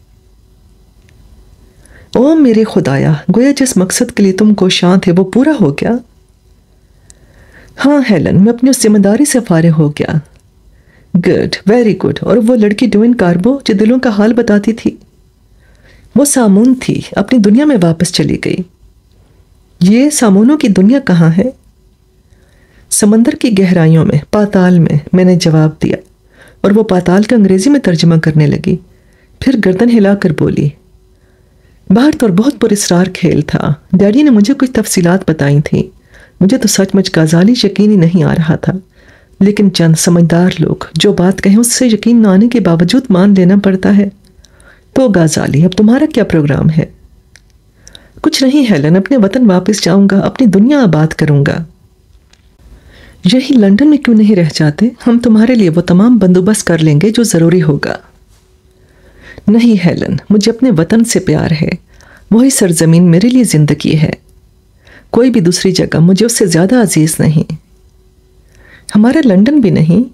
او میرے خدایا، گویا جس مقصد کے لیے تم کوشاں تھے وہ پورا ہو گیا۔ ہاں ہیلن، میں اپنی اس ذمہ داری سے فارغ ہو گیا۔ Good, very good. اور وہ لڑکی ڈوین کاربو جو دلوں کا حال بتاتی تھی؟ وہ سامون تھی، اپنی دنیا میں واپس چلی گئی۔ یہ سامونوں کی دنیا کہاں ہے؟ سمندر کی گہرائیوں میں، پاتال میں نے جواب دیا، اور وہ پاتال کا انگریزی میں ترجمہ کرنے لگی، پھر گردن ہلا کر بولی، باہر تو بہت پراسرار کھیل تھا۔ ڈیڈی نے مجھے کچھ تفصیلات بتائی تھیں، مجھے تو سچ مچ غزالی یقین ہی نہیں آ رہا تھا، لیکن چند سمجھدار لوگ جو بات کہیں اس سے یقین نہ آنے کے باوجود مان لینا پڑتا ہے۔ تو غزالی، اب تمہارا کیا پروگرام ہے؟ کچھ نہیں ہیلن، اپنے وطن واپس جاؤں گا، اپنی دنیا آباد کروں گا۔ یہی لندن میں کیوں نہیں رہ جاتے؟ ہم تمہارے لیے وہ تمام بندوبست کر لیں گے جو ضروری ہوگا۔ نہیں ہیلن، مجھے اپنے وطن سے پیار ہے، وہی سرزمین میرے لیے زندگی ہے، کوئی بھی دوسری جگہ مجھے اس سے زیادہ عزیز نہیں۔ ہمارا لندن بھی نہیں؟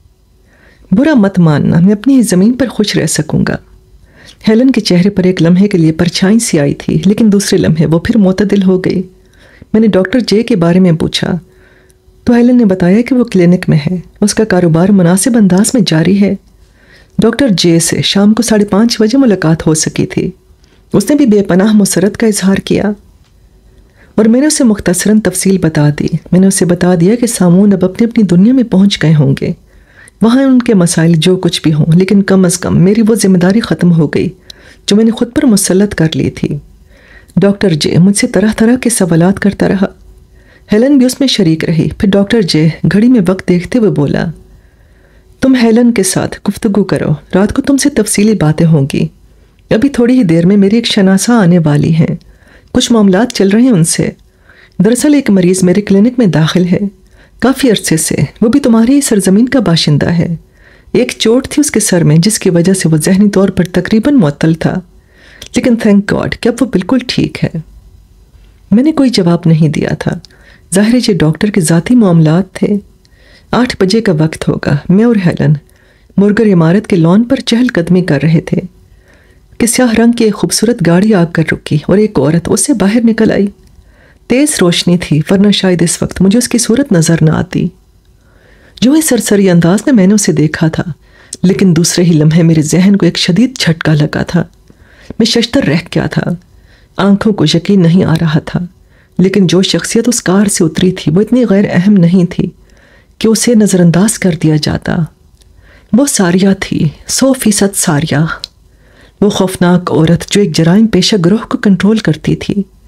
برا مت ماننا، میں اپنی ہی زمین پر خوش رہ سکوں گا۔ ہیلن کے چہرے پر ایک لمحے کے لیے پرچھائی سی آئی تھی، لیکن دوسرے لمحے وہ پھر معتدل ہو گئی۔ میں نے ڈاکٹر جے کے بارے میں پوچھا تو ہیلن نے بتایا کہ وہ کلینک میں ہے، اس کا کاروبار مناسب انداز میں جاری ہے۔ ڈاکٹر جے سے شام کو 5:30 بجے ملاقات ہو سکی تھی۔ اس نے بھی بے پناہ مسرت کا اظہار کیا اور میں نے اسے مختصراً تفصیل بتا دی۔ میں نے اسے بتا دیا کہ سامون اب اپنی دنیا میں پہنچ گئے ہوں گے، وہاں ان کے مسائل جو کچھ بھی ہوں، لیکن کم از کم میری وہ ذمہ داری ختم ہو گئی جو میں نے خود پر مسلط کر لی تھی۔ ڈاکٹر جے مجھ سے طرح طرح کے سوالات کرتا رہا، ہیلن بھی اس میں شریک رہی۔ پھر ڈاکٹر جے گھڑی میں وقت دیکھتے ہوئے بولا، تم ہیلن کے ساتھ گفتگو کرو، رات کو تم سے تفصیلی باتیں ہوں گی۔ ابھی تھوڑی ہی دیر میں میری ایک شناسہ آنے والی ہیں، کچھ معاملات چل رہے ہیں ان سے۔ دراصل ایک مریض میرے کلینک میں داخل ہے، کافی عرصے سے، وہ بھی تمہاری سرزمین کا باشندہ ہے۔ ایک چوٹ تھی اس کے سر میں جس کی وجہ سے وہ ذہنی طور پر تقریباً معطل تھا، لیکن تھینک گاڈ کہ اب وہ بالکل ٹھیک ہے۔ میں نے کوئی جواب نہیں دیا تھا، ظاہر ہے یہ ڈاکٹر کے ذاتی معاملات تھے۔ 8 بجے کا وقت ہوگا، میں اور ہیلن مرگر عمارت کے لان پر چہل قدمی کر رہے تھے کہ سیاہ رنگ کی ایک خوبصورت گاڑی آ کر رکی اور ایک عورت اس سے باہر نکل آئی۔ تیز روشنی تھی، ورنہ شاید اس وقت مجھے اس کی صورت نظر نہ آتی۔ جو ہی سرسری انداز میں نے اسے دیکھا تھا، لیکن دوسرے ہی لمحے میرے ذہن کو ایک شدید جھٹکا لگا تھا۔ میں ششتر رہ گیا تھا، آنکھوں کو یقین نہیں آ رہا تھا، لیکن جو شخصیت اس کار سے اتری تھی وہ اتنی غیر اہم نہیں تھی کہ اسے نظر انداز کر دیا جاتا۔ وہ ساریہ تھی، 100% ساریہ، وہ خوفناک عورت جو ایک جرائم پیشہ گروہ کو کنٹرول کرتی تھی۔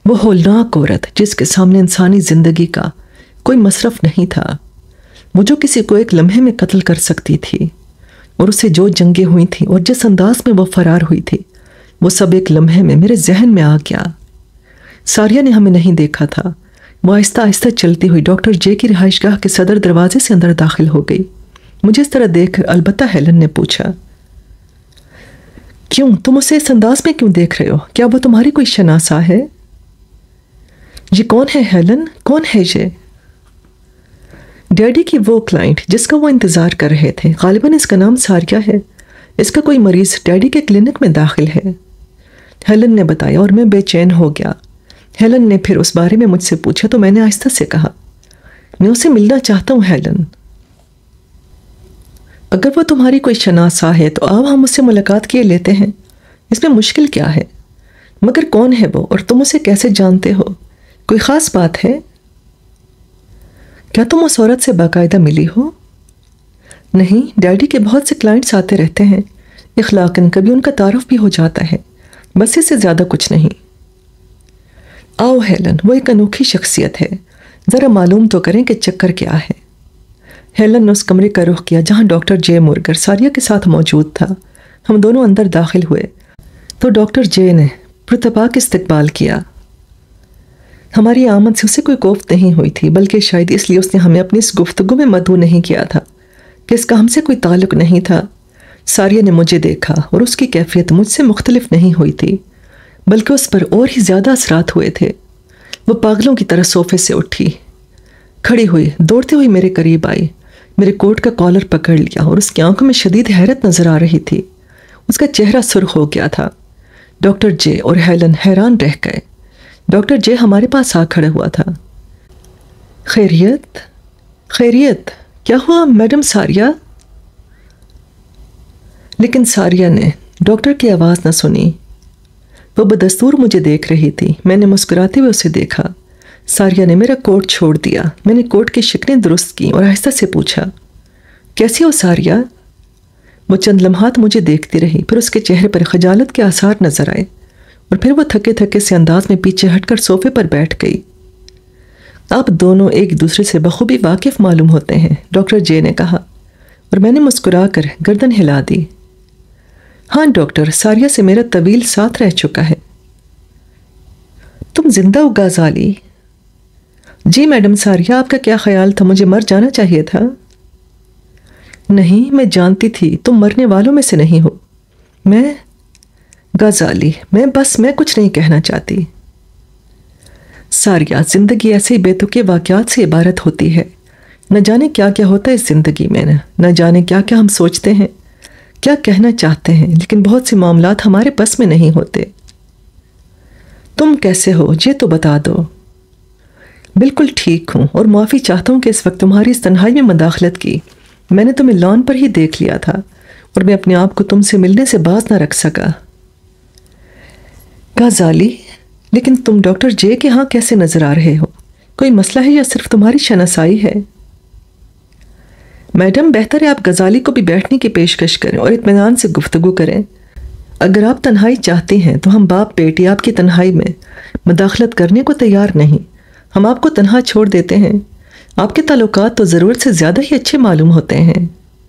وہ ہولناک عورت جس کے سامنے انسانی زندگی کا کوئی مصرف نہیں تھا، وہ جو کسی کو ایک لمحے میں قتل کر سکتی تھی، اور اسے جو جنگیں ہوئی تھیں اور جس انداز میں وہ فرار ہوئی تھی، وہ سب ایک لمحے میں میرے ذہن میں آ گیا۔ ساریہ نے ہمیں نہیں دیکھا تھا۔ وہ آہستہ آہستہ چلتی ہوئی ڈاکٹر جے کی رہائش گاہ کے صدر دروازے سے اندر داخل ہو گئی۔ مجھے اس طرح دیکھ کر البتہ ہیلن نے پوچھا، کیوں تم اسے اس انداز میں کیوں دیکھ رہے ہو؟ کیا وہ تمہاری کوئی شناسا ہے؟ یہ کون ہے ہیلن؟ کون ہے یہ؟ ڈیڈی کی وہ کلائنٹ جس کا وہ انتظار کر رہے تھے، غالباً اس کا نام ساریہ ہے۔ اس کا کوئی مریض ڈیڈی کے کلینک میں داخل ہے، ہیلن نے بتایا، اور میں بے چین ہو گیا۔ ہیلن نے پھر اس بارے میں مجھ سے پوچھا تو میں نے آہستہ سے کہا، میں اسے ملنا چاہتا ہوں ہیلن۔ اگر وہ تمہاری کوئی شناسا ہے تو آؤ ہم اس سے ملاقات کیے لیتے ہیں، اس میں مشکل کیا ہے؟ مگر کون ہے وہ اور تم اسے کیسے جانتے ہو؟ کوئی خاص بات ہے؟ کیا تم اس عورت سے باقاعدہ ملی ہو؟ نہیں، ڈیڈی کے بہت سے کلائنٹس آتے رہتے ہیں، اخلاقاً کبھی ان کا تعارف بھی ہو جاتا ہے، بس اس سے زیادہ کچھ نہیں۔ آؤ ہیلن، وہ ایک انوکھی شخصیت ہے، ذرا معلوم تو کریں کہ چکر کیا ہے۔ ہیلن نے اس کمرے کا رخ کیا جہاں ڈاکٹر جے مورگر ساریہ کے ساتھ موجود تھا۔ ہم دونوں اندر داخل ہوئے تو ڈاکٹر جے نے پرتپاک استقبال کیا۔ ہماری آمد سے اسے کوئی کوفت نہیں ہوئی تھی، بلکہ شاید اس لیے اس نے ہمیں اپنی اس گفتگو میں مدعو نہیں کیا تھا کہ اس کا ہم سے کوئی تعلق نہیں تھا۔ ساریہ نے مجھے دیکھا اور اس کی کیفیت مجھ سے مختلف نہیں ہوئی تھی، بلکہ اس پر اور ہی زیادہ اثرات ہوئے تھے۔ وہ پاگلوں کی طرح صوفے سے اٹھی، کھڑی ہوئی، دوڑتے ہوئی میرے قریب آئی، میرے کوٹ کا کالر پکڑ لیا اور اس کی آنکھوں میں شدید حیرت نظر آ رہی تھی۔ اس کا چہرہ سرخ ہو گیا تھا۔ ڈاکٹر جے اور ہیلن حیران رہ گئے۔ ڈاکٹر جے ہمارے پاس آ کھڑا ہوا تھا۔ خیریت؟ خیریت؟ کیا ہوا میڈم ساریہ؟ لیکن ساریہ نے ڈاکٹر کی آواز نہ سنی۔ وہ بدستور مجھے دیکھ رہی تھی۔ میں نے مسکراتے ہوئے اسے دیکھا۔ ساریہ نے میرا کوٹ چھوڑ دیا۔ میں نے کوٹ کی شکلیں درست کی اور آہستہ سے پوچھا، کیسی ہو ساریہ؟ وہ چند لمحات مجھے دیکھتی رہی، پھر اس کے چہرے پر خجالت کے آثار نظر آئے، اور پھر وہ تھکے تھکے سے انداز میں پیچھے ہٹ کر صوفے پر بیٹھ گئی۔ آپ دونوں ایک دوسرے سے بخوبی واقف معلوم ہوتے ہیں، ڈاکٹر جے نے کہا، اور میں نے مسکرا کر گردن ہلا دی۔ ہاں ڈاکٹر، ساریہ سے میرا طویل ساتھ رہ چکا ہے۔ تم زندہ ہو غزالی؟ جی میڈم ساریہ، آپ کا کیا خیال تھا؟ مجھے مر جانا چاہیے تھا؟ نہیں، میں جانتی تھی تم مرنے والوں میں سے نہیں ہو۔ میں غزالی، میں کچھ نہیں کہنا چاہتی۔ ساریہ، زندگی ایسے بے تکے واقعات سے عبارت ہوتی ہے۔ نہ جانے کیا کیا ہوتا ہے اس زندگی میں، نہ جانے کیا کیا ہم سوچتے ہیں، کیا کہنا چاہتے ہیں، لیکن بہت سے معاملات ہمارے بس میں نہیں ہوتے۔ تم کیسے ہو یہ تو بتا دو۔ بالکل ٹھیک ہوں، اور معافی چاہتا ہوں کہ اس وقت تمہاری اس تنہائی میں مداخلت کی۔ میں نے تمہیں لان پر ہی دیکھ لیا تھا، اور میں اپنے آپ کو تم سے ملنے سے باز نہ رکھ سکا۔ غزالی، لیکن تم ڈاکٹر جے کے ہاں کیسے نظر آ رہے ہو؟ کوئی مسئلہ ہے یا صرف تمہاری شناسائی ہے؟ میڈم، بہتر ہے آپ غزالی کو بھی بیٹھنے کی پیشکش کریں اور اطمینان سے گفتگو کریں۔ اگر آپ تنہائی چاہتی ہیں تو ہم باپ بیٹی آپ کی تنہائی میں مداخلت کرنے کو تیار نہیں۔ ہم آپ کو تنہا چھوڑ دیتے ہیں۔ آپ کے تعلقات تو ضرورت سے زیادہ ہی اچھے معلوم ہوتے ہیں۔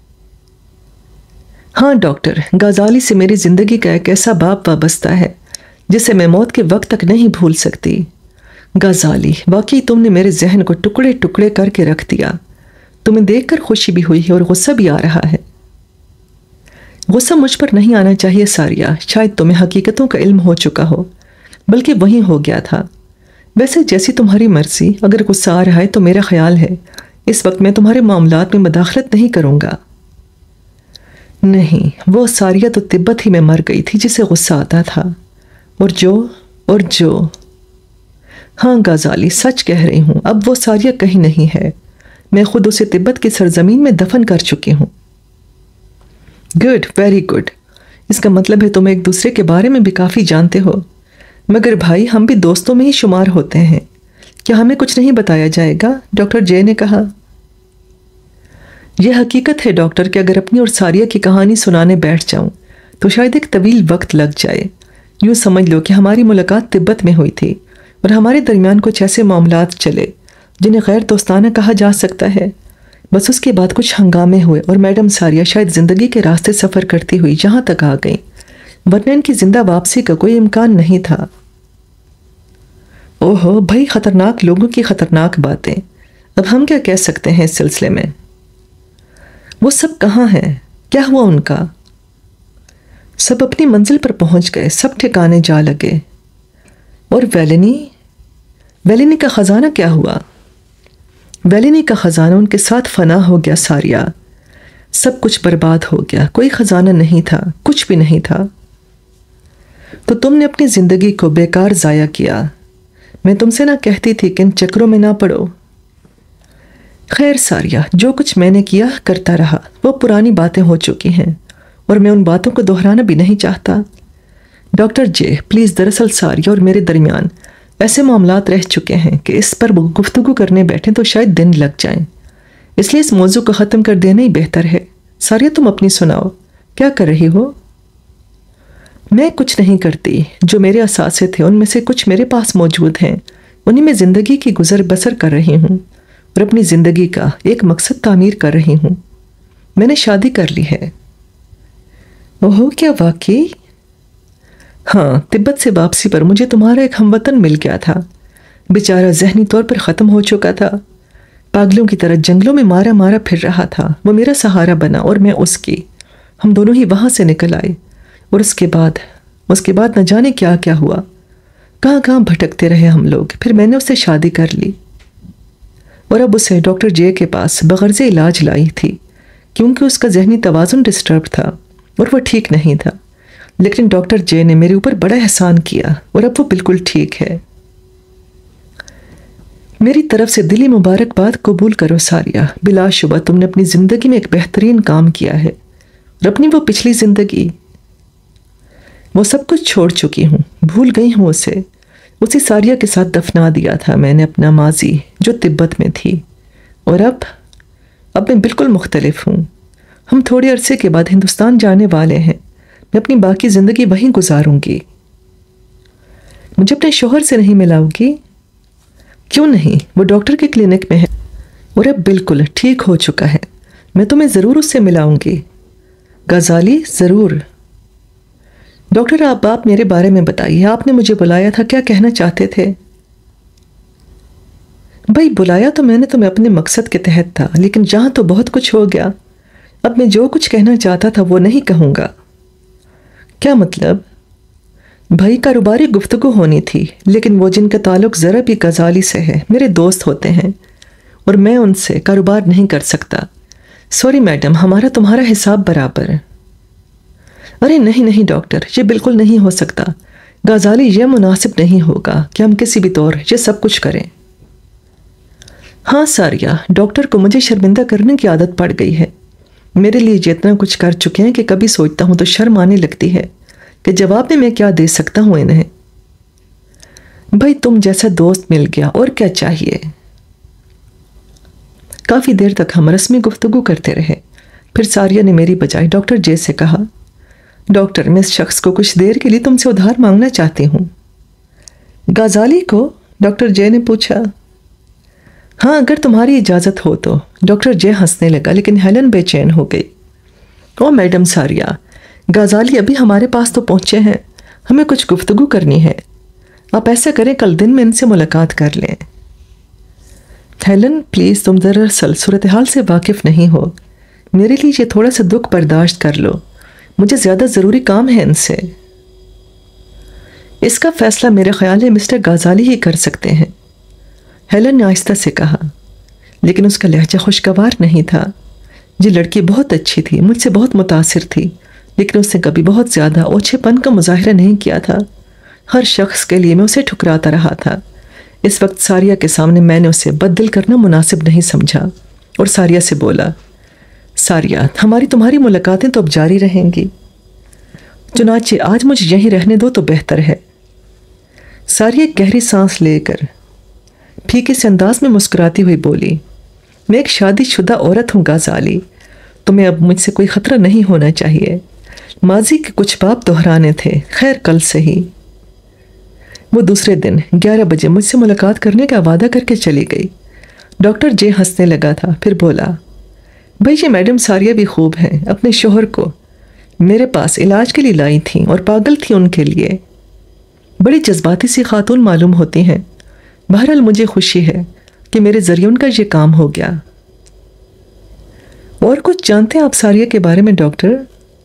ہاں ڈاکٹر، غزالی سے میری زندگی کا ایک ایسا باپ وابستہ ہے جسے میں موت کے وقت تک نہیں بھول سکتی۔ غزالی، واقعی تم نے میرے ذہن کو ٹکڑے ٹکڑے کر کے رکھ دیا۔ تمہیں دیکھ کر خوشی بھی ہوئی ہے اور غصہ بھی آ رہا ہے۔ غصہ مجھ پر نہیں آنا چاہیے ساریہ، شاید تمہیں حقیقتوں کا علم ہو چکا ہو، بلکہ وہی ہو گیا تھا۔ ویسے جیسی تمہاری مرضی، اگر غصہ آ رہا ہے تو میرا خیال ہے اس وقت میں تمہارے معاملات میں مداخلت نہیں کروں گا۔ نہیں، وہ ساریہ تو تبت ہی میں مر گئی تھی جسے غصہ آتا تھا، اور جو ہاں غزالی، سچ کہہ رہی ہوں، اب وہ ساریہ کہیں نہیں ہے۔ میں خود اسے تبت کی سرزمین میں دفن کر چکی ہوں۔ Good, very good. اس کا مطلب ہے تم ایک دوسرے کے بارے میں بھی کافی جانتے ہو۔ مگر بھائی، ہم بھی دوستوں میں ہی شمار ہوتے ہیں۔ کیا ہمیں کچھ نہیں بتایا جائے گا؟ ڈاکٹر جے نے کہا۔ یہ حقیقت ہے ڈاکٹر کہ اگر اپنی اور ساریہ کی کہانی سنانے بیٹھ جاؤں تو شاید ایک طویل وقت لگ جائے۔ یوں سمجھ لو کہ ہماری ملاقات تبت میں ہوئی تھی، اور ہمارے درمیان کچھ ایسے معاملات چلے جنہیں غیر دوستانہ کہا جا سکتا ہے۔ بس اس کے بعد کچھ ہنگامے ہوئے اور میڈم ساریہ شاید زندگی کے راستے سفر کرتی ہوئی یہاں تک آ گئیں، ورنہ ان کی زندہ واپسی کا کوئی امکان نہیں تھا۔ اوہو بھائی، خطرناک لوگوں کی خطرناک باتیں۔ اب ہم کیا کہہ سکتے ہیں اس سلسلے میں؟ وہ سب کہاں ہیں؟ کیا ہوا ان کا؟ سب اپنی منزل پر پہنچ گئے، سب ٹھکانے جا لگے۔ اور ویلینی کا خزانہ کیا ہوا؟ ویلینی کا خزانہ ان کے ساتھ فنا ہو گیا ساریہ، سب کچھ برباد ہو گیا، کوئی خزانہ نہیں تھا، کچھ بھی نہیں تھا۔ تو تم نے اپنی زندگی کو بیکار ضائع کیا۔ میں تم سے نہ کہتی تھی کہ ان چکروں میں نہ پڑو۔ خیر ساریہ، جو کچھ میں نے کیا کرتا رہا، وہ پرانی باتیں ہو چکی ہیں اور میں ان باتوں کو دہرانا بھی نہیں چاہتا۔ ڈاکٹر جے پلیز، دراصل ساریہ اور میرے درمیان ایسے معاملات رہ چکے ہیں کہ اس پر گفتگو کرنے بیٹھیں تو شاید دن لگ جائیں، اس لیے اس موضوع کو ختم کر دینا ہی بہتر ہے۔ ساریہ تم اپنی سناؤ، کیا کر رہی ہو؟ میں کچھ نہیں کرتی، جو میرے اثاثے تھے ان میں سے کچھ میرے پاس موجود ہیں، انہیں میں زندگی کی گزر بسر کر رہی ہوں اور اپنی زندگی کا ایک مقصد تعمیر کر رہی ہوں۔ میں نے شادی کر لی ہے۔ اوہو، کیا واقعی؟ ہاں، تبت سے واپسی پر مجھے تمہارا ایک ہموطن مل گیا تھا، بیچارہ ذہنی طور پر ختم ہو چکا تھا، پاگلوں کی طرح جنگلوں میں مارا مارا پھر رہا تھا۔ وہ میرا سہارا بنا اور میں اس کی۔ ہم دونوں ہی وہاں سے نکل آئے اور اس کے بعد نہ جانے کیا کیا ہوا، کہاں کہاں بھٹکتے رہے ہم لوگ۔ پھر میں نے اس سے شادی کر لی اور اب اسے ڈاکٹر جے کے پاس بغرض علاج لائی تھی، کیونکہ اس کا ذہنی توازن ڈسٹرب تھا اور وہ ٹھیک نہیں تھا۔ لیکن ڈاکٹر جے نے میرے اوپر بڑا احسان کیا اور اب وہ بالکل ٹھیک ہے۔ میری طرف سے دلی مبارکباد قبول کرو ساریہ، بلا شبہ تم نے اپنی زندگی میں ایک بہترین کام کیا ہے، اور اپنی وہ پچھلی زندگی، وہ سب کچھ چھوڑ چکی ہوں، بھول گئی ہوں اسے۔ اسی ساریہ کے ساتھ دفنا دیا تھا میں نے اپنا ماضی جو تبت میں تھی، اور اب میں بالکل مختلف ہوں۔ ہم تھوڑے عرصے کے بعد ہندوستان جانے والے ہیں، میں اپنی باقی زندگی وہیں گزاروں گی۔ مجھے اپنے شوہر سے نہیں ملاؤ گی؟ کیوں نہیں، وہ ڈاکٹر کے کلینک میں ہے اور اب بالکل ٹھیک ہو چکا ہے، میں تمہیں ضرور اس سے ملاؤں گی۔ غزالی، ضرور۔ ڈاکٹر آپ میرے بارے میں بتائیے، آپ نے مجھے بلایا تھا، کیا کہنا چاہتے تھے؟ بھائی، بلایا تو میں نے تمہیں اپنے مقصد کے تحت تھا، لیکن جہاں تو بہت کچھ ہو گیا، اب میں جو کچھ کہنا چاہتا تھا وہ نہیں کہوں گا۔ کیا مطلب؟ بھائی، کاروباری گفتگو ہونی تھی، لیکن وہ جن کا تعلق ذرا بھی غزالی سے ہے میرے دوست ہوتے ہیں اور میں ان سے کاروبار نہیں کر سکتا۔ سوری میڈم، ہمارا تمہارا حساب برابر۔ ارے نہیں ڈاکٹر، یہ بالکل نہیں ہو سکتا۔ غزالی، یہ مناسب نہیں ہوگا کہ ہم کسی بھی طور یہ سب کچھ کریں۔ ہاں ساریہ، ڈاکٹر کو مجھے شرمندہ کرنے کی عادت پڑ گئی ہے۔ میرے لیے جتنا کچھ کر چکے ہیں کہ کبھی سوچتا ہوں تو شرم آنے لگتی ہے کہ جواب میں کیا دے سکتا ہوں انہیں۔ بھائی، تم جیسا دوست مل گیا، اور کیا چاہیے؟ کافی دیر تک ہم رسمی گفتگو کرتے رہے، پھر ساریہ نے میری بجائے ڈاکٹر جے سے کہا، ڈاکٹر، میں اس شخص کو کچھ دیر کے لیے تم سے ادھار مانگنا چاہتی ہوں۔ غزالی کو؟ ڈاکٹر جے نے پوچھا۔ ہاں، اگر تمہاری اجازت ہو تو۔ ڈاکٹر جے ہنسنے لگا، لیکن ہیلن بے چین ہو گئی۔ او میڈم ساریہ، غزالی ابھی ہمارے پاس تو پہنچے ہیں، ہمیں کچھ گفتگو کرنی ہے۔ آپ ایسا کریں، کل دن میں ان سے ملاقات کر لیں۔ ہیلن پلیز، تم دراصل صورتحال سے واقف نہیں ہو، میرے لیے یہ تھوڑا سا دکھ برداشت کر لو، مجھے زیادہ ضروری کام ہے ان سے۔ اس کا فیصلہ میرے خیال ہے مسٹر غزالی ہی کر سکتے ہیں، ہیلن نے آہستہ سے کہا، لیکن اس کا لہجہ خوشگوار نہیں تھا۔ یہ لڑکی بہت اچھی تھی، مجھ سے بہت متاثر تھی، لیکن اس نے کبھی بہت زیادہ اوچھے پن کا مظاہرہ نہیں کیا تھا۔ ہر شخص کے لیے میں اسے ٹھکراتا رہا تھا۔ اس وقت ساریہ کے سامنے میں نے اسے بد دل کرنا مناسب نہیں سمجھا اور ساریہ سے بولا، ساریہ، ہماری تمہاری ملاقاتیں تو اب جاری رہیں گی، چنانچہ آج مجھے یہیں رہنے دو تو بہتر ہے۔ ساریہ گہری سانس لے کر پھیکے سے انداز میں مسکراتی ہوئی بولی، میں ایک شادی شدہ عورت ہوں غزالی، تمہیں اب مجھ سے کوئی خطرہ نہیں ہونا چاہیے۔ ماضی کے کچھ باب دہرانے تھے، خیر کل سے ہی۔ وہ دوسرے دن 11 بجے مجھ سے ملاقات کرنے کا وعدہ کر کے چلی گئی۔ ڈاکٹر جے ہنسنے لگا تھا، پھر بولا، بھائی یہ میڈم ساریہ بھی خوب ہیں، اپنے شوہر کو میرے پاس علاج کے لیے لائی تھیں اور پاگل تھی ان کے لیے۔ بڑی جذباتی سی خاتون معلوم ہوتی ہیں۔ بہرحال مجھے خوشی ہے کہ میرے ذریعے ان کا یہ کام ہو گیا۔ اور کچھ جانتے ہیں آپ ساریہ کے بارے میں ڈاکٹر؟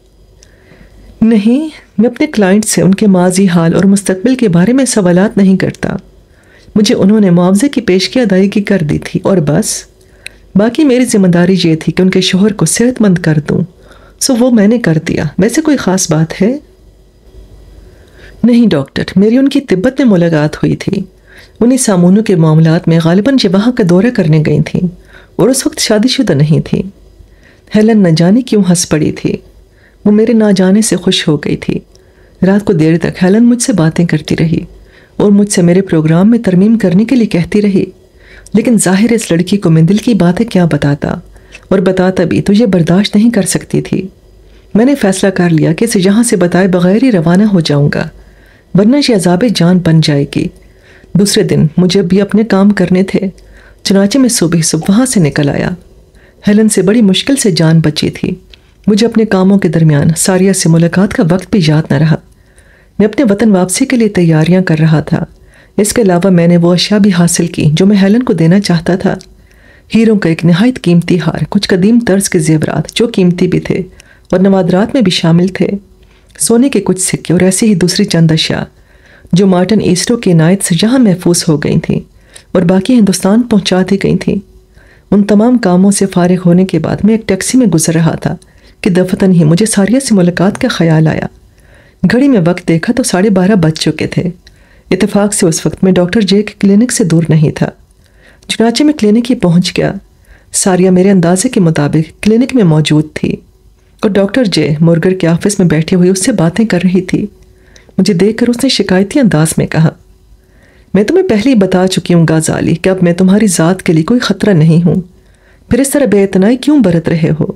نہیں، میں اپنے کلائنٹ سے ان کے ماضی، حال اور مستقبل کے بارے میں سوالات نہیں کرتا۔ مجھے انہوں نے معاوضے کی پیشگی ادائیگی کر دی تھی اور بس، باقی میری ذمہ داری یہ تھی کہ ان کے شوہر کو صحت مند کر دوں، سو وہ میں نے کر دیا۔ ویسے کوئی خاص بات ہے؟ نہیں ڈاکٹر، میری ان کی تبت میں ملاقات ہوئی تھی۔ انہیں سامونوں کے معاملات میں غالباً یہ وہاں کا دورہ کرنے گئی تھیں اور اس وقت شادی شدہ نہیں تھی۔ ہیلن نہ جانے کیوں ہنس پڑی تھی۔ وہ میرے نہ جانے سے خوش ہو گئی تھی۔ رات کو دیر تک ہیلن مجھ سے باتیں کرتی رہی اور مجھ سے میرے پروگرام میں ترمیم کرنے کے لیے کہتی رہی، لیکن ظاہر اس لڑکی کو میں دل کی باتیں کیا بتاتا، اور بتاتا بھی تو یہ برداشت نہیں کر سکتی تھی۔ میں نے فیصلہ کر لیا کہ اسے یہاں سے بتائے بغیر ہی روانہ ہو جاؤں گا، ورنہ یہ عذاب جان بن جائے گی۔ دوسرے دن مجھے بھی اپنے کام کرنے تھے، چنانچہ میں صبح وہاں سے نکل آیا۔ ہیلن سے بڑی مشکل سے جان بچی تھی۔ مجھے اپنے کاموں کے درمیان ساریہ سے ملاقات کا وقت بھی یاد نہ رہا۔ میں اپنے وطن واپسی کے لیے تیاریاں کر رہا تھا۔ اس کے علاوہ میں نے وہ اشیاء بھی حاصل کی جو میں ہیلن کو دینا چاہتا تھا۔ ہیروں کا ایک نہایت قیمتی ہار، کچھ قدیم طرز کے زیورات جو قیمتی بھی تھے اور نوادرات میں بھی شامل تھے، سونے کے کچھ سکے اور ایسی ہی دوسری چند اشیاء جو مارٹن ایسٹو کی عنایت سے یہاں محفوظ ہو گئی تھیں اور باقی ہندوستان پہنچا دی گئی تھیں۔ ان تمام کاموں سے فارغ ہونے کے بعد میں ایک ٹیکسی میں گزر رہا تھا کہ دفتن ہی مجھے ساریہ سے ملاقات کا خیال آیا۔ گھڑی میں وقت دیکھا تو 12:30 بج چکے تھے۔ اتفاق سے اس وقت میں ڈاکٹر جے کے کلینک سے دور نہیں تھا، چنانچہ میں کلینک ہی پہنچ گیا۔ ساریہ میرے اندازے کے مطابق کلینک میں موجود تھی اور ڈاکٹر جے مورگر کے آفس میں بیٹھی ہوئی اس سے باتیں کر رہی تھی۔ مجھے دیکھ کر اس نے شکایتی انداز میں کہا، میں تمہیں پہلے ہی بتا چکی ہوں غازالی کہ اب میں تمہاری ذات کے لیے کوئی خطرہ نہیں ہوں، پھر اس طرح بے اعتنائی کیوں برت رہے ہو؟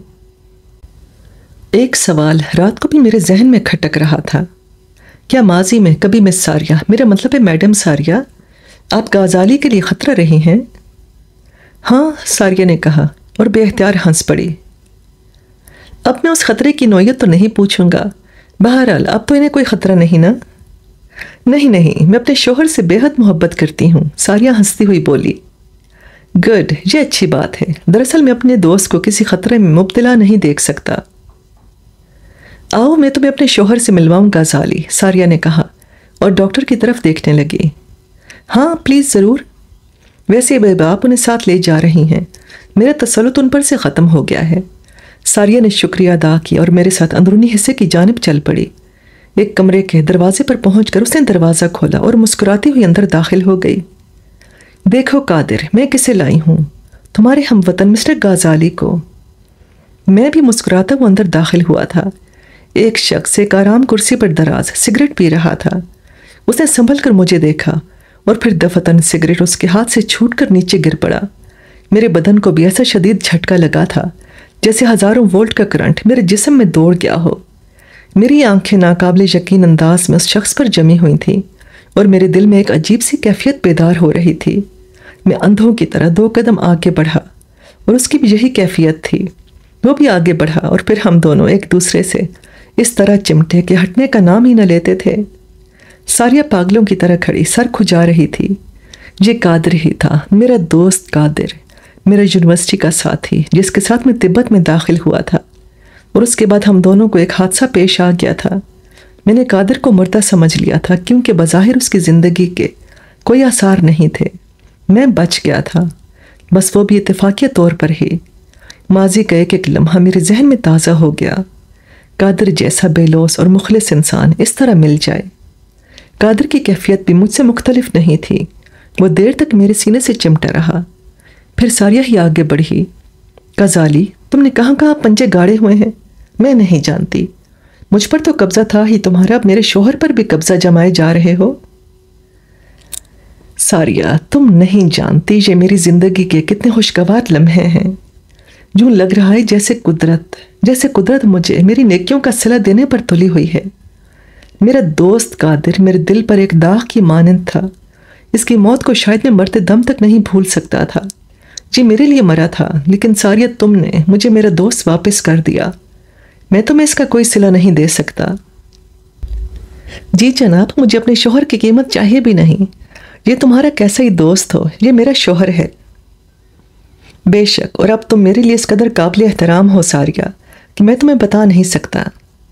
ایک سوال رات کو بھی میرے ذہن میں کھٹک رہا تھا۔ کیا ماضی میں کبھی مس ساریہ، میرا مطلب ہے میڈم ساریہ، آپ غازالی کے لیے خطرہ رہی ہیں؟ ہاں، ساریہ نے کہا اور بے اختیار ہنس پڑی۔ اب میں اس خطرے کی نوعیت تو نہیں پوچھوں گا، بہرحال اب تو انہیں کوئی خطرہ نہیں نا؟ نہیں، میں اپنے شوہر سے بے حد محبت کرتی ہوں، ساریہ ہنستی ہوئی بولی۔ گڈ، یہ اچھی بات ہے۔ دراصل میں اپنے دوست کو کسی خطرے میں مبتلا نہیں دیکھ سکتا۔ آؤ میں تمہیں اپنے شوہر سے ملواؤں غازالی، ساریہ نے کہا اور ڈاکٹر کی طرف دیکھنے لگی۔ ہاں پلیز ضرور، ویسے آپ انہیں ساتھ لے جا رہی ہیں، میرا تسلط ان پر سے ختم ہو گیا ہے۔ ساریہ نے شکریہ ادا کیا اور میرے ساتھ اندرونی حصے کی جانب چل پڑی۔ ایک کمرے کے دروازے پر پہنچ کر اس نے دروازہ کھولا اور مسکراتی ہوئی اندر داخل ہو گئی۔ دیکھو قادر، میں کسے لائی ہوں؟ تمہارے ہم وطن مسٹر غازالی کو۔ میں بھی مسکراتا ہوا اندر داخل ہوا تھا۔ ایک شخص ایک آرام کرسی پر دراز سگریٹ پی رہا تھا۔ اس نے سنبھل کر مجھے دیکھا اور پھر دفتن سگریٹ اس کے ہاتھ سے چھوٹ کر نیچے گر پڑا۔ میرے بدن کو بھی ایسا شدید جھٹکا لگا تھا جیسے ہزاروں وولٹ کا کرنٹ میرے جسم میں دوڑ گیا ہو۔ میری آنکھیں ناقابل یقین انداز میں اس شخص پر جمی ہوئی تھیں اور میرے دل میں ایک عجیب سی کیفیت بیدار ہو رہی تھی۔ میں اندھوں کی طرح 2 قدم آگے بڑھا اور اس کی بھی یہی کیفیت تھی۔ وہ بھی آگے بڑھا اور پھر ہم دونوں ایک دوسرے سے اس طرح چمٹے کہ ہٹنے کا نام ہی نہ لیتے تھے۔ ساریہ پاگلوں کی طرح کھڑی سر کھجا رہی تھی۔ یہ قادر ہی تھا، میرا دوست قادر، میرا یونیورسٹی کا ساتھی جس کے ساتھ میں تبت میں داخل ہوا تھا، اور اس کے بعد ہم دونوں کو ایک حادثہ پیش آ گیا تھا۔ میں نے قادر کو مردہ سمجھ لیا تھا کیونکہ بظاہر اس کی زندگی کے کوئی آثار نہیں تھے۔ میں بچ گیا تھا، بس وہ بھی اتفاقیہ طور پر ہی۔ ماضی کا ایک ایک لمحہ میرے ذہن میں تازہ ہو گیا۔ قادر جیسا بے لوث اور مخلص انسان اس طرح مل جائے۔ قادر کی کیفیت بھی مجھ سے مختلف نہیں تھی۔ وہ دیر تک میرے سینے سے چمٹا رہا، پھر ساریہ ہی آگے بڑھی۔ غازالی، تم نے کہاں کہاں پنجے گاڑے ہوئے ہیں؟ میں نہیں جانتی۔ مجھ پر تو قبضہ تھا ہی، تمہارا اب میرے شوہر پر بھی قبضہ جمائے جا رہے ہو۔ ساریہ، تم نہیں جانتی یہ میری زندگی کے کتنے خوشگوار لمحے ہیں۔ یوں لگ رہا ہے جیسے قدرت مجھے میری نیکیوں کا صلہ دینے پر تلی ہوئی ہے۔ میرا دوست قادر میرے دل پر ایک داغ کی مانند تھا. اس کی موت کو شاید میں مرتے دم تک نہیں بھول سکتا تھا. جی میرے لیے مرا تھا، لیکن ساریہ تم نے مجھے میرا دوست واپس کر دیا. میں تمہیں اس کا کوئی صلہ نہیں دے سکتا. جی جناب، مجھے اپنے شوہر کی قیمت چاہیے بھی نہیں. یہ تمہارا کیسا ہی دوست ہو، یہ میرا شوہر ہے. بے شک، اور اب تم میرے لیے اس قدر قابل احترام ہو ساریہ کہ میں تمہیں بتا نہیں سکتا.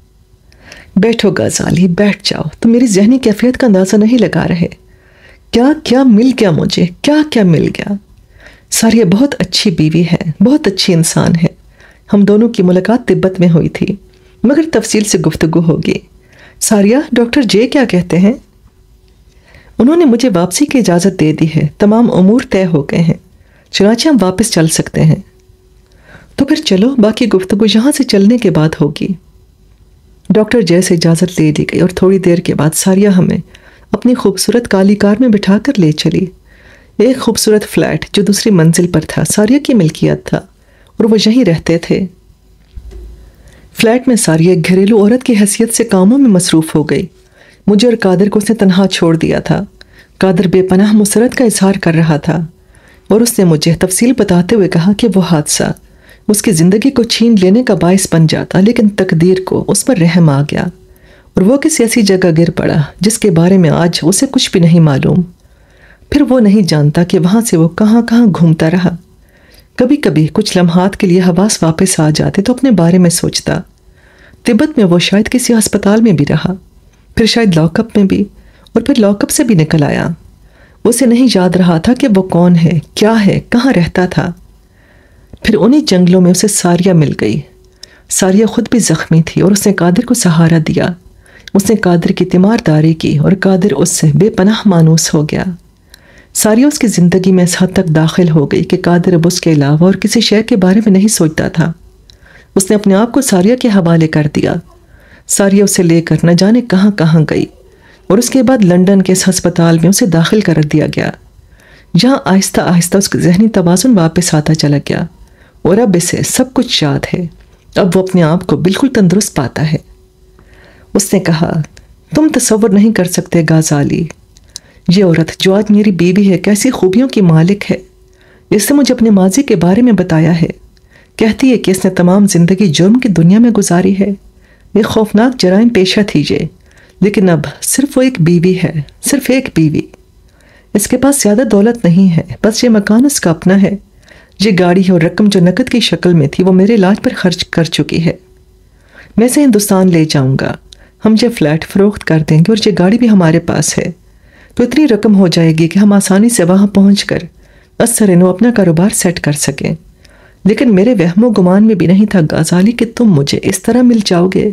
بیٹھو غزالی، بیٹھ جاؤ. تم میری ذہنی کیفیت کا اندازہ نہیں لگا رہے. کیا کیا مل گیا مجھے، کیا کیا مل گیا. ساریہ بہت اچھی بیوی ہے، بہت اچھی انسان ہے. ہم دونوں کی ملاقات تبت میں ہوئی تھی، مگر تفصیل سے گفتگو ہوگی. ساریہ، ڈاکٹر جے کیا کہتے ہیں؟ انہوں نے مجھے واپسی کی اجازت دے دی ہے. تمام امور طے ہو گئے ہیں، چنانچہ ہم واپس چل سکتے ہیں. تو پھر چلو، باقی گفتگو یہاں سے چلنے کے بعد ہوگی. ڈاکٹر جے سے اجازت لے لی گئی اور تھوڑی دیر کے بعد ساریہ ہمیں اپنی خوبصورت کالی کار میں بٹھا کر لے چلی. ایک خوبصورت فلیٹ جو دوسری منزل پر تھا ساریہ کی ملکیت تھا اور وہ یہیں رہتے تھے. فلیٹ میں ساریہ ایک گھریلو عورت کی حیثیت سے کاموں میں مصروف ہو گئی. مجھے اور قادر کو اس نے تنہا چھوڑ دیا تھا. قادر بے پناہ مسرت کا اظہار کر رہا تھا اور اس نے مجھے تفصیل بتاتے ہوئے کہا کہ وہ حادثہ اس کی زندگی کو چھین لینے کا باعث بن جاتا، لیکن تقدیر کو اس پر رحم آ گیا اور وہ کسی ایسی جگہ گر پڑا جس کے بارے میں آج اسے کچھ بھی نہیں معلوم. پھر وہ نہیں جانتا کہ وہاں سے وہ کہاں کہاں گھومتا رہا. کبھی کبھی کچھ لمحات کے لیے حواس واپس آ جاتے تو اپنے بارے میں سوچتا. تبت میں وہ شاید کسی ہسپتال میں بھی رہا، پھر شاید لاک اپ میں بھی، اور پھر لاک اپ سے بھی نکل آیا. اسے نہیں یاد رہا تھا کہ وہ کون ہے، کیا ہے، کہاں رہتا تھا. پھر انہی جنگلوں میں اسے ساریہ مل گئی. ساریہ خود بھی زخمی تھی اور اس نے قادر کو سہارا دیا. اس نے قادر کی تیمارداری کی اور قادر اس سے بے پناہ مانوس ہو گیا. ساریہ اس کی زندگی میں اس حد تک داخل ہو گئی کہ قادر اب اس کے علاوہ اور کسی شے کے بارے میں نہیں سوچتا تھا. اس نے اپنے آپ کو ساریہ کے حوالے کر دیا. ساریہ اسے لے کر نہ جانے کہاں کہاں گئی اور اس کے بعد لندن کے اس ہسپتال میں اسے داخل کر دیا گیا، جہاں آہستہ آہستہ اس کا ذہنی توازن واپس آتا چلا گیا اور اب اسے سب کچھ یاد ہے. اب وہ اپنے آپ کو بالکل تندرست پاتا ہے. اس نے کہا، تم تصور نہیں کر سکتے غزالی، یہ عورت جو آج میری بیوی ہے کیسی خوبیوں کی مالک ہے. اس نے مجھے اپنے ماضی کے بارے میں بتایا ہے. کہتی ہے کہ اس نے تمام زندگی جرم کی دنیا میں گزاری ہے. ایک خوفناک جرائم پیشہ تھی یہ، لیکن اب صرف وہ ایک بیوی ہے، صرف ایک بیوی. اس کے پاس زیادہ دولت نہیں ہے، بس یہ مکان اس کا اپنا ہے. یہ گاڑی اور رقم جو نقد کی شکل میں تھی وہ میرے علاج پر خرچ کر چکی ہے. میں اسے ہندوستان لے جاؤں گا. ہم یہ فلیٹ فروخت کر دیں گے اور یہ گاڑی بھی ہمارے پاس ہے تو اتنی رقم ہو جائے گی کہ ہم آسانی سے وہاں پہنچ کر اثر نو اپنا کاروبار سیٹ کر سکیں. لیکن میرے وہم و گمان میں بھی نہیں تھا غزالی کہ تم مجھے اس طرح مل جاؤ گے.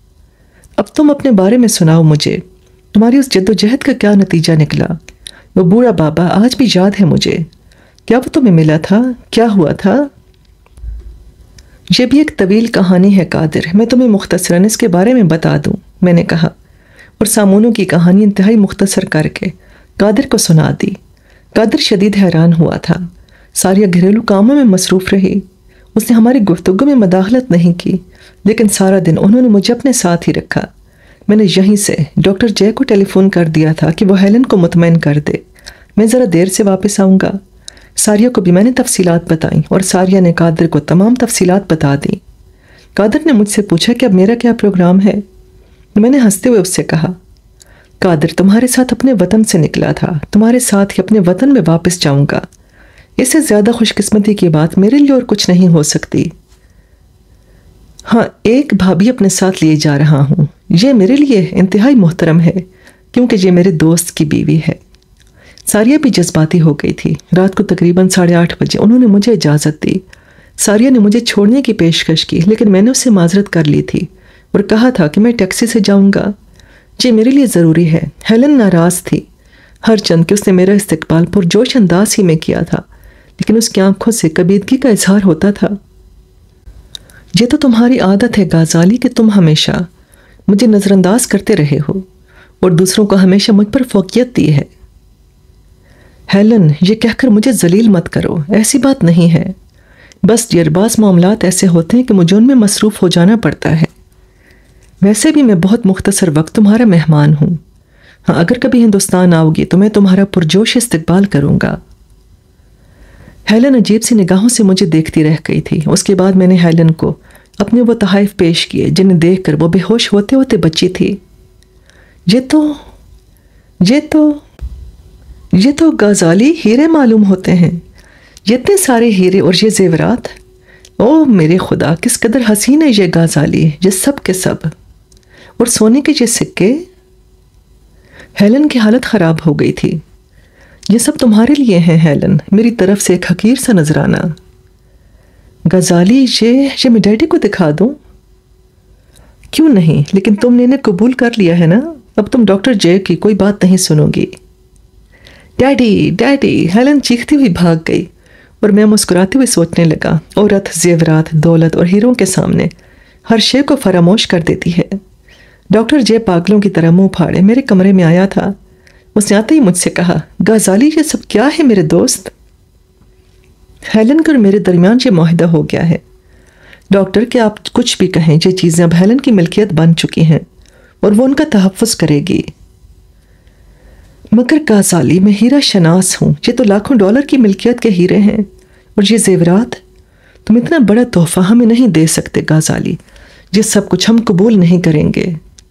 اب تم اپنے بارے میں سناؤ مجھے. تمہاری اس جد و جہد کا کیا نتیجہ نکلا؟ وہ بوڑھا بابا آج بھی یاد ہے مجھے. کیا وہ تمہیں ملا تھا؟ کیا ہوا تھا؟ یہ بھی ایک طویل کہانی ہے قادر، میں تمہیں مختصراً اس کے بارے میں بتا دوں، میں نے کہا، اور سامونوں کی کہانی انتہائی مختصر کر کے قادر کو سنا دی. قادر شدید حیران ہوا تھا. ساریہ گھریلو کاموں میں مصروف رہی. اس نے ہماری گفتگو میں مداخلت نہیں کی، لیکن سارا دن انہوں نے مجھے اپنے ساتھ ہی رکھا. میں نے یہیں سے ڈاکٹر جے کو ٹیلی فون کر دیا تھا کہ وہ ہیلن کو مطمئن کر دے. میں ذرا دیر سے واپس آؤں گا. ساریہ کو بھی میں نے تفصیلات بتائیں اور ساریہ نے قادر کو تمام تفصیلات بتا دیں. قادر نے مجھ سے پوچھا کہ اب میرا کیا پروگرام ہے. میں نے ہنستے ہوئے اس سے کہا، قادر تمہارے ساتھ اپنے وطن سے نکلا تھا، تمہارے ساتھ ہی اپنے وطن میں واپس جاؤں گا. اس سے زیادہ خوش قسمتی کی بات میرے لیے اور کچھ نہیں ہو سکتی. ہاں، ایک بھابھی اپنے ساتھ لیے جا رہا ہوں. یہ میرے لیے انتہائی محترم ہے کیونکہ یہ میرے دوست کی بیوی ہے. ساریہ بھی جذباتی ہو گئی تھی. رات کو تقریباً 8:30 بجے انہوں نے مجھے اجازت دی. ساریہ نے مجھے چھوڑنے کی پیشکش کی، لیکن میں نے اس سے معذرت کر لی تھی اور کہا تھا کہ میں ٹیکسی سے جاؤں گا. یہ میرے لیے ضروری ہے. ہیلن ناراض تھی، ہر چند کہ اس نے میرا استقبال پرجوش انداز ہی میں کیا تھا، لیکن اس کی آنکھوں سے کبیدگی کا اظہار ہوتا تھا. یہ تو تمہاری عادت ہے غزالی کہ تم ہمیشہ مجھے نظر انداز کرتے رہے ہو اور دوسروں کو ہمیشہ مجھ پر فوقیت دی ہے. ہیلن، یہ کہہ کر مجھے ذلیل مت کرو، ایسی بات نہیں ہے. بس بعض معاملات ایسے ہوتے ہیں کہ مجھے ان میں مصروف ہو جانا پڑتا ہے. ویسے بھی میں بہت مختصر وقت تمہارا مہمان ہوں. ہاں، اگر کبھی ہندوستان آؤ گی تو میں تمہارا پرجوش استقبال کروں گا. ہیلن عجیب سی نگاہوں سے مجھے دیکھتی رہ گئی تھی. اس کے بعد میں نے ہیلن کو اپنے وہ تحائف پیش کیے جنہیں دیکھ کر وہ بے ہوش ہوتے ہوتے بچی تھی. یہ تو غزالی ہیرے معلوم ہوتے ہیں. یہ اتنے سارے ہیرے اور یہ زیورات. او میرے خدا، کس قدر حسین ہے یہ غزالی، یہ سب کے سب. اور سونے کے یہ سکے. ہیلن کی حالت خراب ہو گئی تھی. یہ سب تمہارے لیے ہیں ہیلن، میری طرف سے ایک حقیر سا نذرانہ. غزالی، یہ میں ڈیڈی کو دکھا دوں؟ کیوں نہیں، لیکن تم نے انہیں قبول کر لیا ہے نا. اب تم ڈاکٹر جے کی کوئی بات نہیں سنو گی. ڈیڈی ڈیڈی، ہیلن چیختی ہوئی بھاگ گئی اور میں مسکراتے ہوئے سوچنے لگا، عورت زیورات، دولت اور ہیروں کے سامنے ہر شے کو فراموش کر دیتی ہے. ڈاکٹر جے پاگلوں کی طرح منہ پھاڑے میرے کمرے میں آیا تھا. اس نے آتے ہی مجھ سے کہا، غزالی یہ سب کیا ہے میرے دوست؟ ہیلن کے اور میرے درمیان یہ معاہدہ ہو گیا ہے ڈاکٹر کہ آپ کچھ بھی کہیں، یہ چیزیں اب ہیلن کی ملکیت بن چکی ہیں اور وہ ان کا تحفظ کرے گی. مگر غزالی، میں ہیرا شناس ہوں. یہ تو لاکھوں ڈالر کی ملکیت کے ہیرے ہیں. اور یہ زیورات، تم اتنا بڑا تحفہ ہمیں نہیں دے سکتے غزالی. یہ سب کچھ ہم قبول نہیں کریں گے.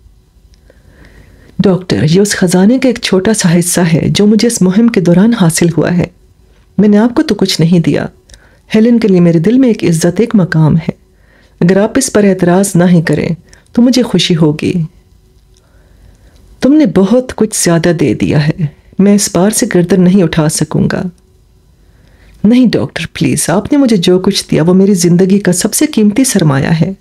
ڈاکٹر، یہ اس خزانے کا ایک چھوٹا سا حصہ ہے جو مجھے اس مہم کے دوران حاصل ہوا ہے. میں نے آپ کو تو کچھ نہیں دیا. ہیلن کے لیے میرے دل میں ایک عزت، ایک مقام ہے. اگر آپ اس پر اعتراض نہ ہی کریں تو مجھے خوشی ہوگی. تم نے بہت کچھ زیادہ دے دیا ہے. میں اس بار سے گردن نہیں اٹھا سکوں گا. نہیں ڈاکٹر پلیز، آپ نے مجھے جو کچھ دیا وہ میری زندگی کا سب سے قیمتی سرمایہ ہے.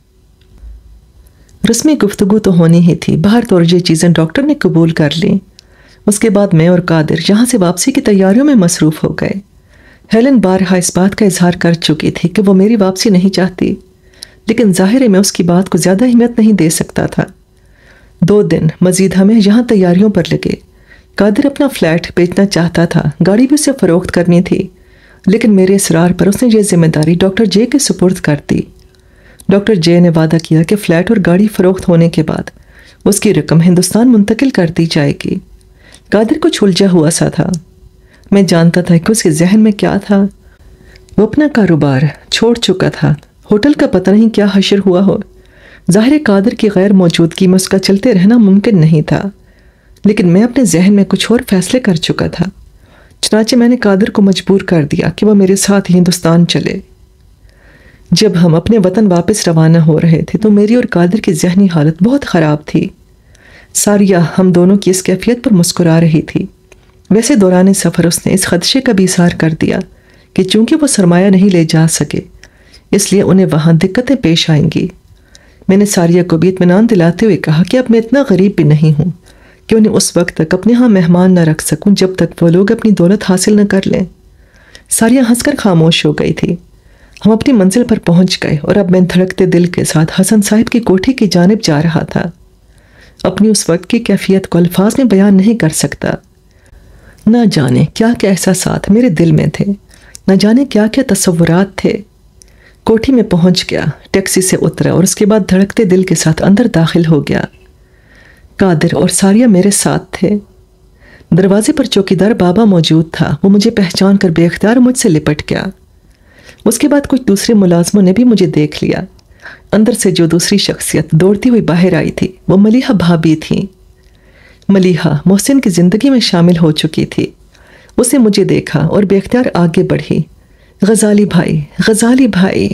رسمی گفتگو تو ہونی ہی تھی. باہر تو یہ چیزیں ڈاکٹر نے قبول کر لیں. اس کے بعد میں اور قادر یہاں سے واپسی کی تیاریوں میں مصروف ہو گئے. ہیلن بارہا اس بات کا اظہار کر چکی تھی کہ وہ میری واپسی نہیں چاہتی، لیکن ظاہر ہے میں اس کی بات کو زیادہ اہمیت نہیں دے سکتا تھا. 2 دن مزید ہمیں یہاں تیاریوں پر لگے. قادر اپنا فلیٹ بیچنا چاہتا تھا، گاڑی بھی اسے فروخت کرنی تھی، لیکن میرے اصرار پر اس نے یہ ذمہ داری ڈاکٹر جے کے سپرد کر دی. ڈاکٹر جے نے وعدہ کیا کہ فلیٹ اور گاڑی فروخت ہونے کے بعد اس کی رقم ہندوستان منتقل کر دی جائے گی. قادر کچھ الجھا ہوا سا تھا. میں جانتا تھا کہ اس کے ذہن میں کیا تھا. وہ اپنا کاروبار چھوڑ چکا تھا. ہوٹل کا پتہ نہیں کیا حشر ہوا ہو. ظاہر قادر کی غیر موجودگی میں اس کا چلتے رہنا ممکن نہیں تھا، لیکن میں اپنے ذہن میں کچھ اور فیصلے کر چکا تھا. چنانچہ میں نے قادر کو مجبور کر دیا کہ وہ میرے ساتھ ہندوستان چلے. جب ہم اپنے وطن واپس روانہ ہو رہے تھے تو میری اور قادر کی ذہنی حالت بہت خراب تھی. ساریہ ہم دونوں کی اس کیفیت پر مسکرا رہی تھی. ویسے دوران سفر اس نے اس خدشے کا بھی اظہار کر دیا کہ چونکہ وہ سرمایہ نہیں لے جا سکے اس لیے انہیں وہاں دقتیں پیش آئیں گی. میں نے ساریہ کو بھی اطمینان دلاتے ہوئے کہا کہ اب میں اتنا غریب بھی نہیں ہوں کہ انہیں اس وقت تک اپنے ہاں مہمان نہ رکھ سکوں جب تک وہ لوگ اپنی دولت حاصل نہ کر لیں. ساریہ ہنس کر خاموش ہو گئی تھی. ہم اپنی منزل پر پہنچ گئے اور اب میں دھڑکتے دل کے ساتھ حسن صاحب کی کوٹھی کی جانب جا رہا تھا. اپنی اس وقت کی کیفیت کو الفاظ میں بیان نہیں کر سکتا. نہ جانے کیا کیا احساسات میرے دل میں تھے، نہ جانے کیا کیا تصورات تھے. کوٹھی میں پہنچ گیا، ٹیکسی سے اترا اور اس کے بعد دھڑکتے دل کے ساتھ اندر داخل ہو گیا. قادر اور ساریہ میرے ساتھ تھے. دروازے پر چوکیدار بابا موجود تھا. وہ مجھے پہچان کر بے اختیار مجھ سے لپٹ گیا. اس کے بعد کچھ دوسرے ملازموں نے بھی مجھے دیکھ لیا. اندر سے جو دوسری شخصیت دوڑتی ہوئی باہر آئی تھی وہ ملیحہ بھابی تھیں. ملیحہ محسن کی زندگی میں شامل ہو چکی تھی. اس نے مجھے دیکھا اور بے اختیار آگے بڑھی. غزالی بھائی، غزالی بھائی.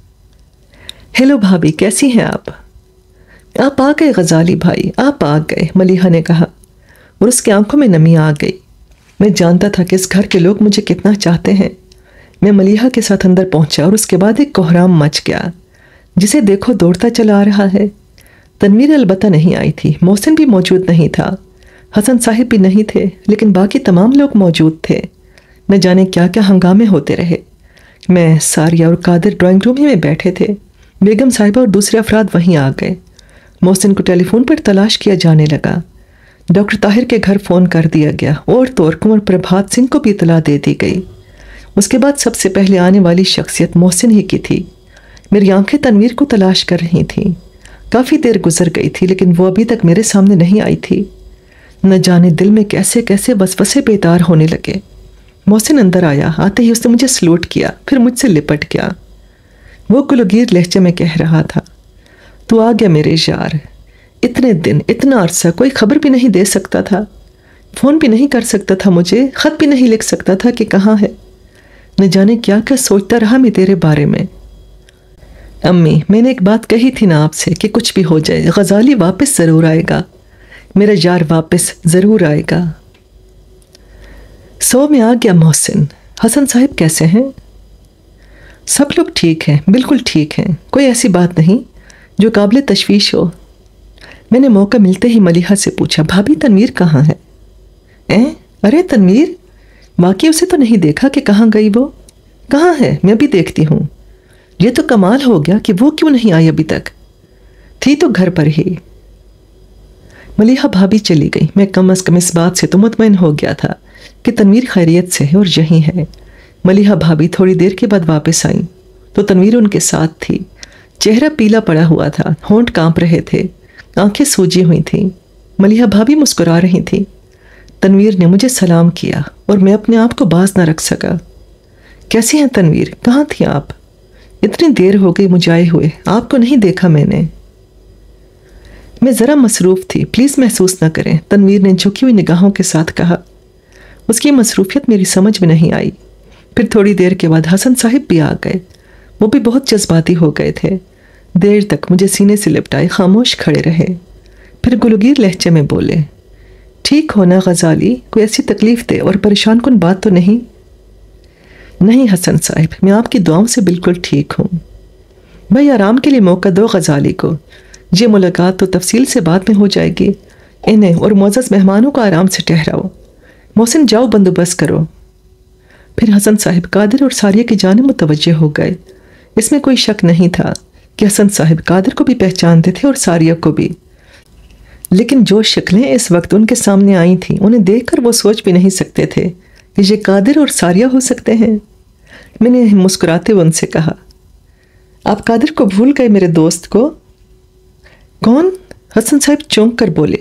ہیلو بھابی، کیسی ہیں آپ؟ آپ آ گئے غزالی بھائی، آپ آ گئے، ملیحہ نے کہا اور اس کی آنکھوں میں نمی آ گئی. میں جانتا تھا کہ اس گھر کے لوگ مجھے کتنا چاہتے ہیں. میں ملیحہ کے ساتھ اندر پہنچا اور اس کے بعد ایک کوہرام مچ گیا. جسے دیکھو دوڑتا چلا آ رہا ہے. تنویر البتہ نہیں آئی تھی. محسن بھی موجود نہیں تھا. حسن صاحب بھی نہیں تھے، لیکن باقی تمام لوگ موجود تھے. نہ جانے کیا کیا ہنگامے ہوتے رہے. میں، ساریہ اور قادر ڈرائنگ روم ہی میں بیٹھے تھے. بیگم صاحبہ اور دوسرے افراد وہیں آ گئے. محسن کو ٹیلی فون پر تلاش کیا جانے لگا. ڈاکٹر طاہر کے گھر فون کر دیا گیا اور کنور پربھات سنگھ کو بھی اطلاع دے دی گئی. اس کے بعد سب سے پہلے آنے والی شخصیت محسن ہی کی تھی. میری آنکھیں تنویر کو تلاش کر رہی تھیں. کافی دیر گزر گئی تھی لیکن وہ ابھی تک میرے سامنے نہیں آئی تھی۔ نہ جانے دل میں کیسے کیسے وسوسے بیدار ہونے لگے۔ محسن اندر آیا، آتے ہی اس نے مجھے سلوٹ کیا، پھر مجھ سے لپٹ گیا۔ وہ گلوگیر لہجے میں کہہ رہا تھا، تو آ گیا میرے یار، اتنے دن اتنا عرصہ کوئی خبر بھی نہیں دے سکتا تھا، فون بھی نہیں کر سکتا تھا، مجھے خط بھی نہیں لکھ سکتا تھا کہ کہاں ہے۔ نہ جانے کیا کیا سوچتا رہا میں تیرے بارے میں۔ امی، میں نے ایک بات کہی تھی نا آپ سے کہ کچھ بھی ہو جائے غزالی واپس ضرور آئے گا، میرا یار واپس ضرور آئے گا۔ سو میں آ گیا محسن۔ حسن صاحب کیسے ہیں؟ سب لوگ ٹھیک ہیں، بالکل ٹھیک ہیں، کوئی ایسی بات نہیں جو قابل تشویش ہو۔ میں نے موقع ملتے ہی ملیحہ سے پوچھا، بھابھی تنویر کہاں ہے؟ ارے تنویر، واقعی اسے تو نہیں دیکھا کہ کہاں گئی وہ؟ کہاں ہے؟ میں بھی دیکھتی ہوں۔ یہ تو کمال ہو گیا کہ وہ کیوں نہیں آئی ابھی تک؟ تھی تو گھر پر ہی۔ ملیحہ بھابھی چلی گئی۔ میں کم از کم اس بات سے تو مطمئن ہو گیا تھا کہ تنویر خیریت سے ہے اور یہیں ہے۔ ملیحہ بھابھی تھوڑی دیر کے بعد واپس آئیں تو تنویر ان کے ساتھ تھی۔ چہرہ پیلا پڑا ہوا تھا، ہونٹ کانپ رہے تھے، آنکھیں سوجی ہوئی تھیں۔ ملیحہ بھابھی مسکرا رہی تھی۔ تنویر نے مجھے سلام کیا اور میں اپنے آپ کو باز نہ رکھ سکا۔ کیسی ہیں تنویر؟ کہاں تھیں آپ؟ اتنی دیر ہو گئی مجھے آئے ہوئے، آپ کو نہیں دیکھا میں نے۔ میں ذرا مصروف تھی، پلیز محسوس نہ کریں، تنویر نے جھکی ہوئی نگاہوں کے ساتھ کہا۔ اس کی مصروفیت میری سمجھ میں نہیں آئی۔ پھر تھوڑی دیر کے بعد حسن صاحب بھی آ گئے۔ وہ بھی بہت جذباتی ہو گئے تھے۔ دیر تک مجھے سینے سے لپٹائے خاموش کھڑے رہے، پھر گلوگیر لہجے میں بولے، ٹھیک ہونا غزالی، کوئی ایسی تکلیف دہ اور پریشان کن بات تو نہیں؟ نہیں حسن صاحب، میں آپ کی دعاؤں سے بالکل ٹھیک ہوں۔ بھائی آرام کے لیے موقع دو غزالی کو، یہ ملاقات تو تفصیل سے بعد میں ہو جائے گی۔ انہیں اور معزز مہمانوں کو آرام سے ٹھہراؤ۔ محسن جاؤ بندوبست کرو۔ پھر حسن صاحب قادر اور ساریہ کی جانب متوجہ ہو گئے۔ اس میں کوئی شک نہیں تھا کہ حسن صاحب قادر کو بھی پہچانتے تھے اور ساریہ کو بھی، لیکن جو شکلیں اس وقت ان کے سامنے آئی تھیں انہیں دیکھ کر وہ سوچ بھی نہیں سکتے تھے کہ یہ قادر اور ساریہ ہو سکتے ہیں۔ میں نے مسکراتے ہوئے ان سے کہا، آپ قادر کو بھول گئے میرے دوست کو؟ کون؟ حسن صاحب چونک کر بولے،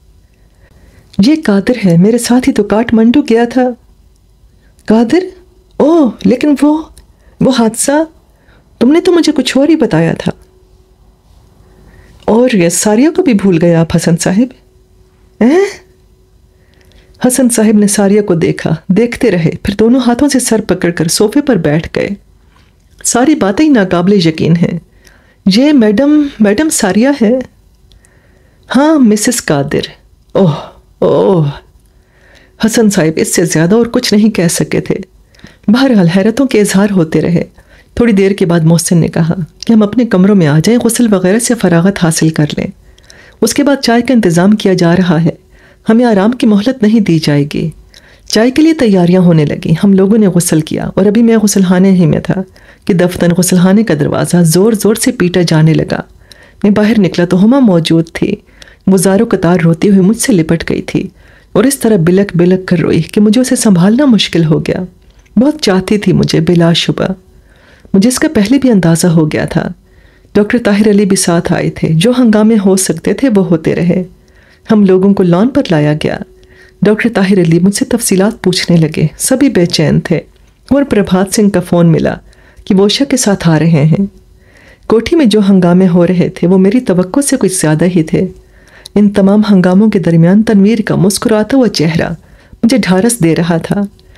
یہ قادر ہے، میرے ساتھ ہی تو کاٹمنڈو گیا تھا۔ قادر؟ اوہ، لیکن وہ حادثہ، تم نے تو مجھے کچھ اور ہی بتایا تھا۔ اور یہ ساریہ کو بھی بھول گئے آپ حسن صاحب؟ حسن صاحب نے ساریہ کو دیکھا، دیکھتے رہے، پھر دونوں ہاتھوں سے سر پکڑ کر صوفے پر بیٹھ گئے۔ ساری باتیں ہی ناقابل یقین ہیں۔ یہ میڈم ساریہ ہے؟ ہاں، مسز قادر۔ اوہ۔ حسن صاحب اس سے زیادہ اور کچھ نہیں کہہ سکے تھے۔ بہرحال حیرتوں کے اظہار ہوتے رہے۔ تھوڑی دیر کے بعد محسن نے کہا کہ ہم اپنے کمروں میں آ جائیں، غسل وغیرہ سے فراغت حاصل کر لیں۔ اس کے بعد چائے کا انتظام کیا جا رہا ہے، ہمیں آرام کی مہلت نہیں دی جائے گی۔ چائے کے لیے تیاریاں ہونے لگیں۔ ہم لوگوں نے غسل کیا اور ابھی میں غسل خانے ہی میں تھا کہ دفتن غسل خانے کا دروازہ زور زور سے پیٹا جانے لگا۔ میں باہر نکلا تو ہما موجود تھی۔ وہ زارو قطار روتی ہوئی مجھ سے لپٹ گئی تھی اور اس طرح بلک بلک کر روئی کہ مجھے اسے سنبھالنا مشکل ہو گیا۔ بہت چاہتی تھی مجھے، بلا شبہ۔ مجھے اس کا پہلے بھی اندازہ ہو گیا تھا۔ ڈاکٹر طاہر علی بھی ساتھ آئے تھے۔ جو ہنگامے ہو سکتے تھے وہ ہوتے رہے۔ ہم لوگوں کو لان پر لایا گیا۔ ڈاکٹر طاہر علی مجھ سے تفصیلات پوچھنے لگے۔ سبھی بے چین تھے اور پربھات سنگھ کا فون ملا کہ وہ عشاء کے ساتھ آ رہے ہیں۔ کوٹھی میں جو ہنگامے ہو رہے تھے وہ میری توقع سے کچھ زیادہ ہی تھے۔ ان تمام ہنگاموں کے درمیان تنویر کا مسکراتا ہوا چہرہ مجھے ڈھارس دے رہا تھا۔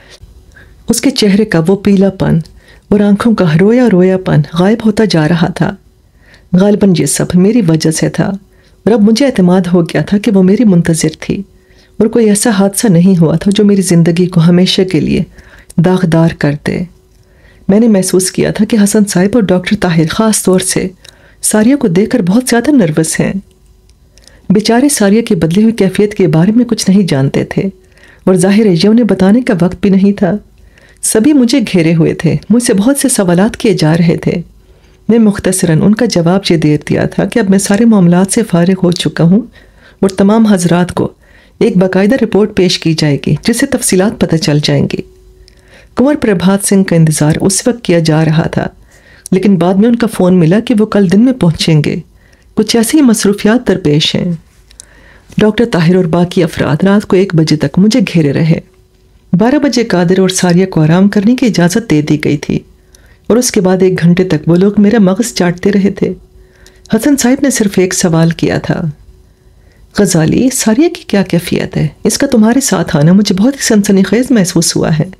اس کے چہرے کا وہ پیلا پن اور آنکھوں کا رویا رویا پن غائب ہوتا جا رہا تھا۔ غالباً یہ سب میری وجہ سے تھا اور اب مجھے اعتماد ہو گیا تھا کہ وہ میری منتظر تھی اور کوئی ایسا حادثہ نہیں ہوا تھا جو میری زندگی کو ہمیشہ کے لیے داغدار کر دے۔ میں نے محسوس کیا تھا کہ حسن صاحب اور ڈاکٹر طاہر خاص طور سے ساریہ کو دیکھ کر بہت زیادہ نروس ہیں۔ بیچارے ساریہ کی بدلی ہوئی کیفیت کے بارے میں کچھ نہیں جانتے تھے اور ظاہر ہے یہ انہیں بتانے کا وقت بھی نہیں تھا۔ سبھی مجھے گھیرے ہوئے تھے، مجھ سے بہت سے سوالات کیے جا رہے تھے۔ میں مختصراً ان کا جواب یہ دے دیا تھا کہ اب میں سارے معاملات سے فارغ ہو چکا ہوں اور تمام حضرات کو ایک باقاعدہ رپورٹ پیش کی جائے گی جس سے تفصیلات پتہ چل جائیں گی۔ کنور پربھات سنگھ کا انتظار اس وقت کیا جا رہا تھا، لیکن بعد میں ان کا فون ملا کہ وہ کل دن میں پہنچیں گے۔ کچھ ایسی مصروفیات درپیش ہیں۔ ڈاکٹر طاہر اور باقی افراد رات کو 1 بجے تک مجھے گھیرے رہے۔ 12 بجے قادر اور ساریہ کو آرام کرنے کی اجازت دے دی گئی تھی، اور اس کے بعد 1 گھنٹے تک وہ لوگ میرا مغز چاٹتے رہے تھے۔ حسن صاحب نے صرف ایک سوال کیا تھا، غزالی، ساریہ کی کیا کیفیت ہے؟ اس کا تمہارے ساتھ آنا مجھے بہت ہی سنسنی خیز محسوس ہوا ہے۔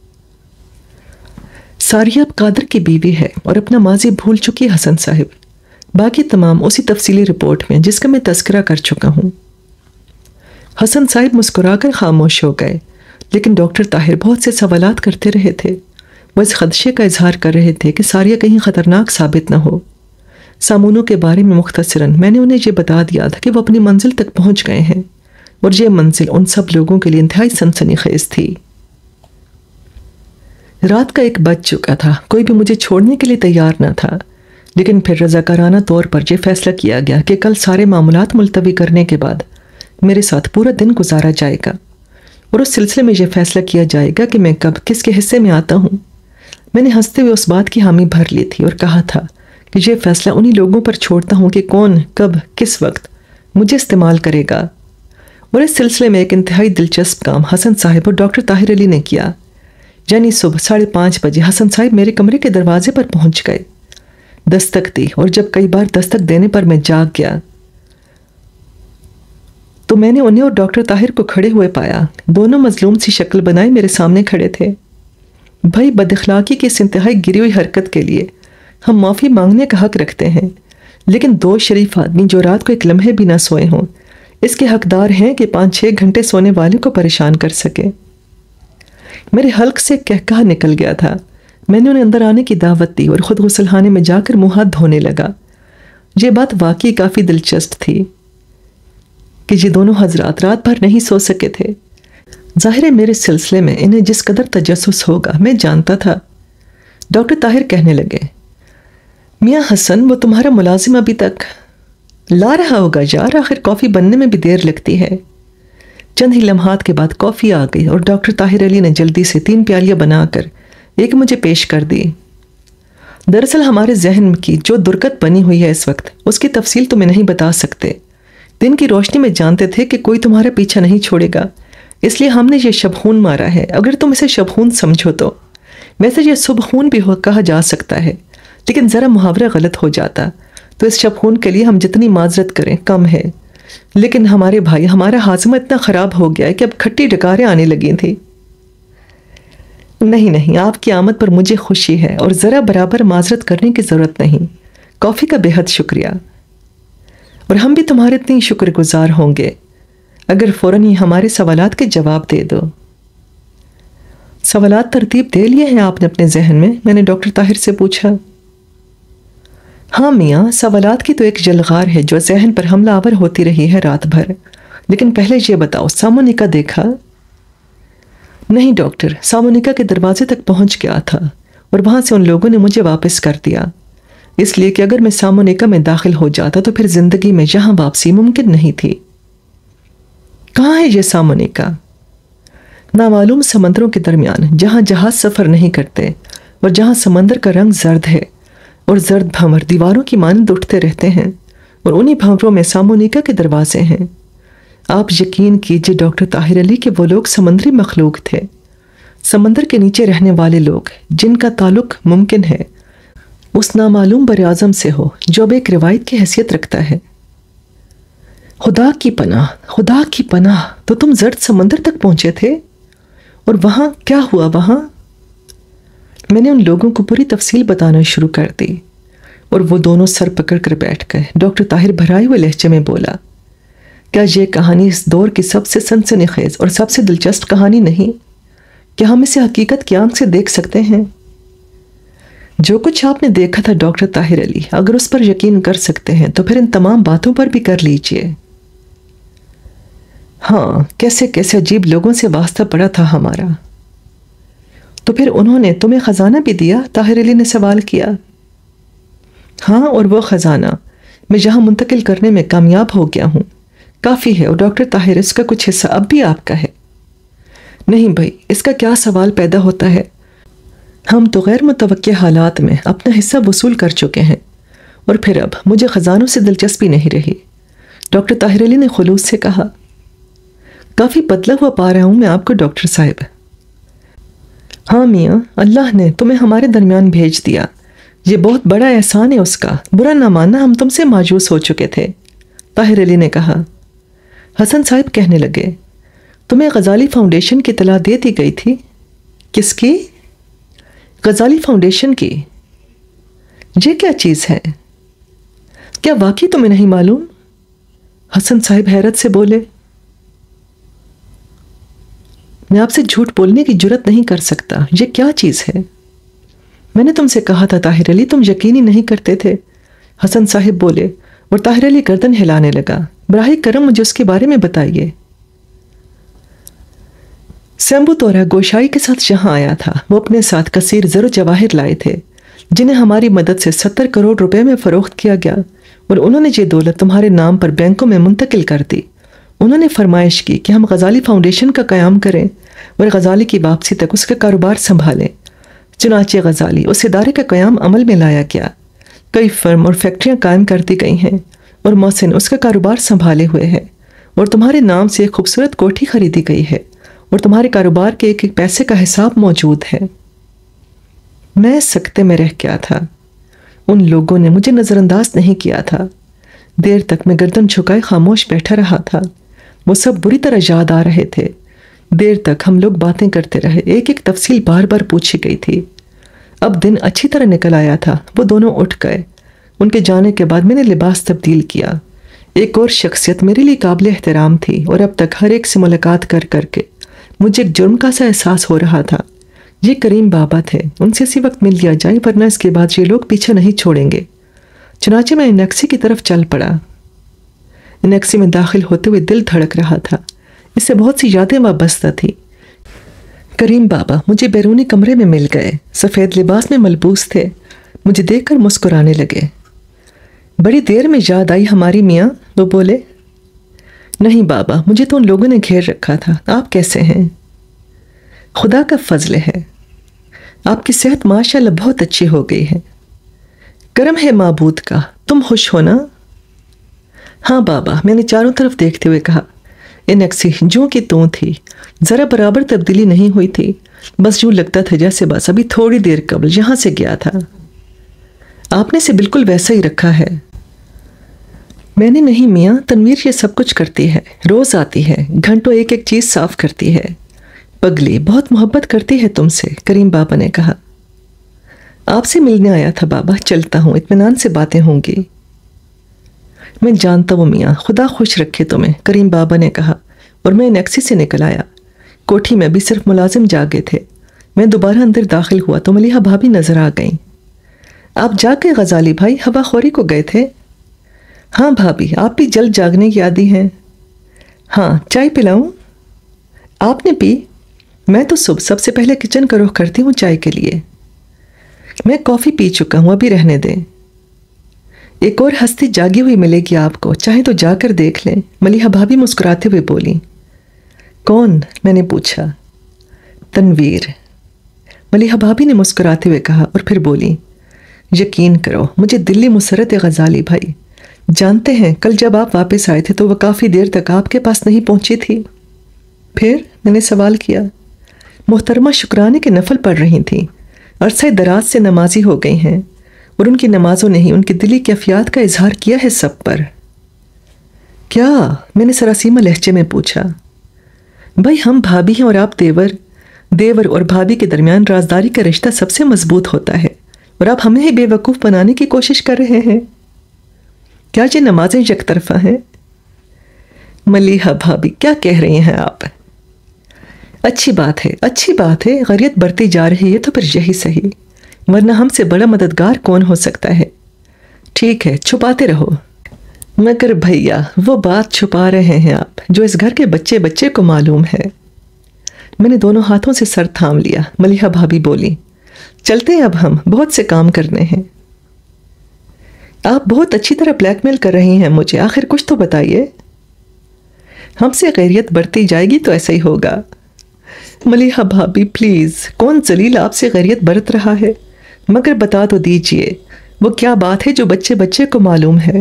ساریہ اب قادر کی بیوی ہے اور اپنا ماضی بھول چکی حسن صاحب۔ باقی تمام اسی تفصیلی رپورٹ میں جس کا میں تذکرہ کر چکا ہوں۔ حسن صاحب مسکرا کر خاموش ہو گئے، لیکن ڈاکٹر طاہر بہت سے سوالات کرتے رہے تھے۔ وہ اس خدشے کا اظہار کر رہے تھے کہ ساریہ کہیں خطرناک ثابت نہ ہو۔ سامونوں کے بارے میں مختصراً میں نے انہیں یہ بتا دیا تھا کہ وہ اپنی منزل تک پہنچ گئے ہیں، اور یہ منزل ان سب لوگوں کے لیے انتہائی سنسنی خیز تھی۔ رات کا 1 بج چکا تھا، کوئی بھی مجھے چھوڑنے کے لیے تیار نہ تھا، لیکن پھر رضاکارانہ طور پر یہ فیصلہ کیا گیا کہ کل سارے معاملات ملتوی کرنے کے بعد میرے ساتھ پورا دن گزارا جائے گا، اور اس سلسلے میں یہ فیصلہ کیا جائے گا کہ میں کب کس کے حصے میں آتا ہوں۔ میں نے ہنستے ہوئے اس بات کی حامی بھر لی تھی اور کہا تھا کہ یہ فیصلہ انہی لوگوں پر چھوڑتا ہوں کہ کون کب کس وقت مجھے استعمال کرے گا۔ اور اس سلسلے میں ایک انتہائی دلچسپ کام حسن صاحب اور ڈاکٹر طاہر علی نے کیا۔ یعنی صبح 5:30 بجے حسن صاحب میرے کمرے کے دروازے پر پہنچ گئے۔ دستک دی، اور جب کئی بار دستک دینے پر میں جاگ گیا تو میں نے انہیں اور ڈاکٹر طاہر کو کھڑے ہوئے پایا۔ دونوں مظلوم سی شکل بنائے میرے سامنے کھڑے تھے۔ بھائی، بد اخلاقی کی اس انتہائی گری ہوئی حرکت کے لیے ہم معافی مانگنے کا حق رکھتے ہیں، لیکن 2 شریف آدمی جو رات کو 1 لمحے بھی نہ سوئے ہوں اس کے حقدار ہیں کہ 5-6 گھنٹے سونے والے کو پریشان کر سکے۔ میرے حلق سے کہکہا نکل گیا تھا۔ میں نے انہیں اندر آنے کی دعوت دی اور خود غسل خانے میں جا کر منہ ہاتھ دھونے لگا۔ یہ بات واقعی کافی دلچسپ تھی کہ یہ دونوں حضرات رات بھر نہیں سو سکے تھے۔ ظاہر ہے میرے سلسلے میں انہیں جس قدر تجسس ہوگا میں جانتا تھا۔ ڈاکٹر طاہر کہنے لگے، میاں حسن، وہ تمہارا ملازم ابھی تک لا رہا ہوگا یار، آخر کافی بننے میں بھی دیر لگتی ہے۔ چند ہی لمحات کے بعد کافی آ گئی اور ڈاکٹر طاہر علی نے جلدی سے 3 پیالیاں بنا کر ایک مجھے پیش کر دی۔ دراصل ہمارے ذہن کی جو درکت بنی ہوئی ہے اس وقت، اس کی تفصیل تمہیں نہیں بتا سکتے۔ دن کی روشنی میں جانتے تھے کہ کوئی تمہارا پیچھا نہیں چھوڑے گا، اس لیے ہم نے یہ شبخون مارا ہے۔ اگر تم اسے شبخون سمجھو تو ویسے یہ صبح بھی کہا جا سکتا ہے، لیکن ذرا محاورہ غلط ہو جاتا تو اس شبخون کے لیے ہم جتنی معذرت کریں کم ہے۔ لیکن ہمارے بھائی، ہمارا ہاضمہ اتنا خراب ہو گیا ہے کہ اب کھٹی ڈکاریں آنے لگی تھیں۔ نہیں، آپ کی آمد پر مجھے خوشی ہے اور ذرا برابر معذرت کرنے کی ضرورت نہیں۔ کافی کا بے حد شکریہ، اور ہم بھی تمہارے اتنے شکر گزار ہوں گے اگر فوراً ہی ہمارے سوالات کے جواب دے دو۔ سوالات ترتیب دے لیے ہیں آپ نے اپنے ذہن میں؟ میں نے ڈاکٹر طاہر سے پوچھا۔ ہاں میاں، سوالات کی تو ایک جلغار ہے جو ذہن پر حملہ آور ہوتی رہی ہے رات بھر، لیکن پہلے یہ بتاؤ، سامونیکا دیکھا؟ نہیں ڈاکٹر، سامونیکا کے دروازے تک پہنچ گیا تھا اور وہاں سے ان لوگوں نے مجھے واپس کر دیا، اس لیے کہ اگر میں سامونیکا میں داخل ہو جاتا تو پھر زندگی میں یہاں واپسی ممکن نہیں تھی۔ کہاں ہے یہ سامونیکا؟ نامعلوم سمندروں کے درمیان، جہاں جہاز سفر نہیں کرتے اور جہاں سمندر کا رنگ زرد ہے اور زرد بھنور دیواروں کی مانند اٹھتے رہتے ہیں، اور انہی بھنوروں میں سامونیکا کے دروازے ہیں۔ آپ یقین کیجئے ڈاکٹر طاہر علی کہ وہ لوگ سمندری مخلوق تھے، سمندر کے نیچے رہنے والے لوگ جن کا تعلق ممکن ہے اس نامعلوم براعظم سے ہو جو اب ایک روایت کی حیثیت رکھتا ہے۔ خدا کی پناہ، خدا کی پناہ، تو تم زرد سمندر تک پہنچے تھے؟ اور وہاں کیا ہوا؟ وہاں میں نے ان لوگوں کو پوری تفصیل بتانا شروع کر دی اور وہ دونوں سر پکڑ کر بیٹھ گئے۔ ڈاکٹر طاہر بھرائے ہوئے لہجے میں بولا، کیا یہ کہانی اس دور کی سب سے سنسنی خیز اور سب سے دلچسپ کہانی نہیں؟ کیا ہم اسے حقیقت کی آنکھ سے دیکھ سکتے ہیں؟ جو کچھ آپ نے دیکھا تھا ڈاکٹر طاہر علی، اگر اس پر یقین کر سکتے ہیں تو پھر ان تمام باتوں پر بھی کر لیجئے۔ ہاں، کیسے کیسے عجیب لوگوں سے واسطہ پڑا تھا ہمارا۔ تو پھر انہوں نے تمہیں خزانہ بھی دیا؟ طاہر علی نے سوال کیا۔ ہاں، اور وہ خزانہ میں یہاں منتقل کرنے میں کامیاب ہو گیا ہوں۔ کافی ہے، اور ڈاکٹر طاہر، اس کا کچھ حصہ اب بھی آپ کا ہے۔ نہیں بھائی، اس کا کیا سوال پیدا ہوتا ہے؟ ہم تو غیر متوقع حالات میں اپنا حصہ وصول کر چکے ہیں، اور پھر اب مجھے خزانوں سے دلچسپی نہیں رہی۔ ڈاکٹر طاہر علی نے خلوص سے کہا، کافی بدلا ہوا پا رہا ہوں میں آپ کو ڈاکٹر صاحب۔ ہاں میاں، اللہ نے تمہیں ہمارے درمیان بھیج دیا، یہ بہت بڑا احسان ہے اس کا، برا نہ ماننا ہم تم سے مایوس ہو چکے تھے۔ طاہر علی نے کہا۔ حسن صاحب کہنے لگے، تمہیں غزالی فاؤنڈیشن کی اطلاع دے دی گئی تھی؟ کس کی؟ غزالی فاؤنڈیشن کی۔ یہ کیا چیز ہے؟ کیا واقعی تمہیں نہیں معلوم؟ حسن صاحب حیرت سے بولے، میں آپ سے جھوٹ بولنے کی جرت نہیں کر سکتا، یہ کیا چیز ہے؟ میں نے تم سے کہا تھا طاہر علی، تم یقین ہی نہیں کرتے تھے۔ حسن صاحب بولے اور طاہر علی گردن ہلانے لگا۔ براہ کرم مجھے اس کے بارے میں بتائیے۔ سیمبو تورا گوشائی کے ساتھ یہاں آیا تھا، وہ اپنے ساتھ کثیر زر و جواہر لائے تھے جنہیں ہماری مدد سے 70 کروڑ روپے میں فروخت کیا گیا، اور انہوں نے یہ دولت تمہارے نام پر بینکوں میں منتقل کر دی۔ انہوں نے فرمائش کی کہ ہم غزالی فاؤنڈیشن کا قیام کریں اور غزالی کی واپسی تک اس کا کاروبار سنبھالیں۔ چنانچہ غزالی اس ادارے کا قیام عمل میں لایا گیا، کئی فرم اور فیکٹریاں قائم کر دی گئی ہیں، اور محسن اس کا کاروبار سنبھالے ہوئے ہے، اور تمہارے نام سے ایک خوبصورت کوٹھی خریدی گئی ہے، اور تمہارے کاروبار کے ایک ایک پیسے کا حساب موجود ہے۔ میں سکتے میں رہ گیا تھا۔ ان لوگوں نے مجھے نظر انداز نہیں کیا تھا۔ دیر تک میں گردن جھکائے خاموش بیٹھا رہا تھا۔ وہ سب بری طرح یاد آ رہے تھے۔ دیر تک ہم لوگ باتیں کرتے رہے، ایک ایک تفصیل بار بار پوچھی گئی تھی۔ اب دن اچھی طرح نکل آیا تھا۔ وہ دونوں اٹھ گئے۔ ان کے جانے کے بعد میں نے لباس تبدیل کیا۔ ایک اور شخصیت میرے لیے قابل احترام تھی، اور اب تک ہر ایک سے ملاقات کر کر کے مجھے ایک جرم کا سا احساس ہو رہا تھا۔ یہ کریم بابا تھے، ان سے اسی وقت مل لیا جائے، ورنہ اس کے بعد یہ لوگ پیچھے نہیں چھوڑیں گے۔ چنانچہ میں انیکسی کی طرف چل پڑا۔ انیکسی میں داخل ہوتے ہوئے دل دھڑک رہا تھا، اس سے بہت سی یادیں وابستہ تھی۔ کریم بابا مجھے بیرونی کمرے میں مل گئے، سفید لباس میں ملبوس تھے، مجھے دیکھ کر مسکرانے لگے۔ بڑی دیر میں یاد آئی ہماری میاں، وہ بولے۔ نہیں بابا، مجھے تو ان لوگوں نے گھیر رکھا تھا۔ آپ کیسے ہیں؟ خدا کا فضل ہے، آپ کی صحت ماشاءاللہ بہت اچھی ہو گئی ہے۔ کرم ہے معبود کا، تم خوش ہو نا؟ ہاں بابا، میں نے چاروں طرف دیکھتے ہوئے کہا۔ انیکسی جوں کی توں تھی، ذرا برابر تبدیلی نہیں ہوئی تھی، بس یوں لگتا تھا جیسے بس ابھی تھوڑی دیر قبل یہاں سے گیا تھا۔ آپ نے اسے بالکل ویسا ہی رکھا ہے۔ میں نے نہیں میاں، تنویر یہ سب کچھ کرتی ہے، روز آتی ہے، گھنٹوں ایک ایک چیز صاف کرتی ہے۔ پگلی بہت محبت کرتی ہے تم سے، کریم بابا نے کہا۔ آپ سے ملنے آیا تھا بابا، چلتا ہوں، اطمینان سے باتیں ہوں گی۔ میں جانتا ہوں میاں، خدا خوش رکھے تمہیں، کریم بابا نے کہا، اور میں انیکسی سے نکل آیا۔ کوٹھی میں بھی صرف ملازم جاگے تھے۔ میں دوبارہ اندر داخل ہوا تو ملیحہ بھابی نظر آ گئیں۔ آپ جاگ گئے غزالی بھائی، ہوا خوری کو گئے تھے؟ ہاں بھابی، آپ بھی جلد جاگنے کی عادی ہیں۔ ہاں، چائے پلاؤں؟ آپ نے پی؟ میں تو صبح سب سے پہلے کچن کا رخ کرتی ہوں چائے کے لیے۔ میں کافی پی چکا ہوں، ابھی رہنے دیں۔ ایک اور ہستی جاگی ہوئی ملے گی آپ کو، چاہے تو جا کر دیکھ لیں، ملیحہ بھابی مسکراتے ہوئے بولی۔ کون؟ میں نے پوچھا۔ تنویر، ملیحہ بھابی نے مسکراتے ہوئے کہا، اور پھر بولی، یقین کرو مجھے دلی مسرت ہے غزالی بھائی۔ جانتے ہیں کل جب آپ واپس آئے تھے تو وہ کافی دیر تک آپ کے پاس نہیں پہنچی تھی۔ پھر؟ میں نے سوال کیا۔ محترمہ شکرانے کے نفل پڑھ رہی تھیں، عرصہ دراز سے نمازی ہو گئی ہیں، اور ان کی نمازوں نے ہی ان کی دلی کیفیات کا اظہار کیا ہے سب پر۔ کیا؟ میں نے سراسیمہ لہجے میں پوچھا۔ بھائی ہم بھابی ہیں اور آپ دیور، دیور اور بھابی کے درمیان رازداری کا رشتہ سب سے مضبوط ہوتا ہے، اور آپ ہمیں ہی بے وقوف بنانے کی کوشش کر رہے ہیں۔ کیا یہ نمازیں یک طرفہ ہیں؟ ملیحہ بھابی کیا کہہ رہی ہیں آپ؟ اچھی بات ہے، اچھی بات ہے، غیرت بڑھتی جا رہی ہے تو پھر یہی صحیح، ورنہ ہم سے بڑا مددگار کون ہو سکتا ہے؟ ٹھیک ہے، چھپاتے رہو۔ مگر بھیا وہ بات چھپا رہے ہیں آپ جو اس گھر کے بچے بچے کو معلوم ہے۔ میں نے دونوں ہاتھوں سے سر تھام لیا۔ ملیحہ بھابی بولی، چلتے ہیں اب، ہم بہت سے کام کرنے ہیں۔ آپ بہت اچھی طرح بلیک میل کر رہی ہیں مجھے، آخر کچھ تو بتائیے۔ ہم سے غیریت بڑھتی جائے گی تو ایسا ہی ہوگا۔ ملیحہ بھابی پلیز، کون ذلیل آپ سے غیریت برت رہا ہے؟ مگر بتا تو دیجئے، وہ کیا بات ہے جو بچے بچے کو معلوم ہے؟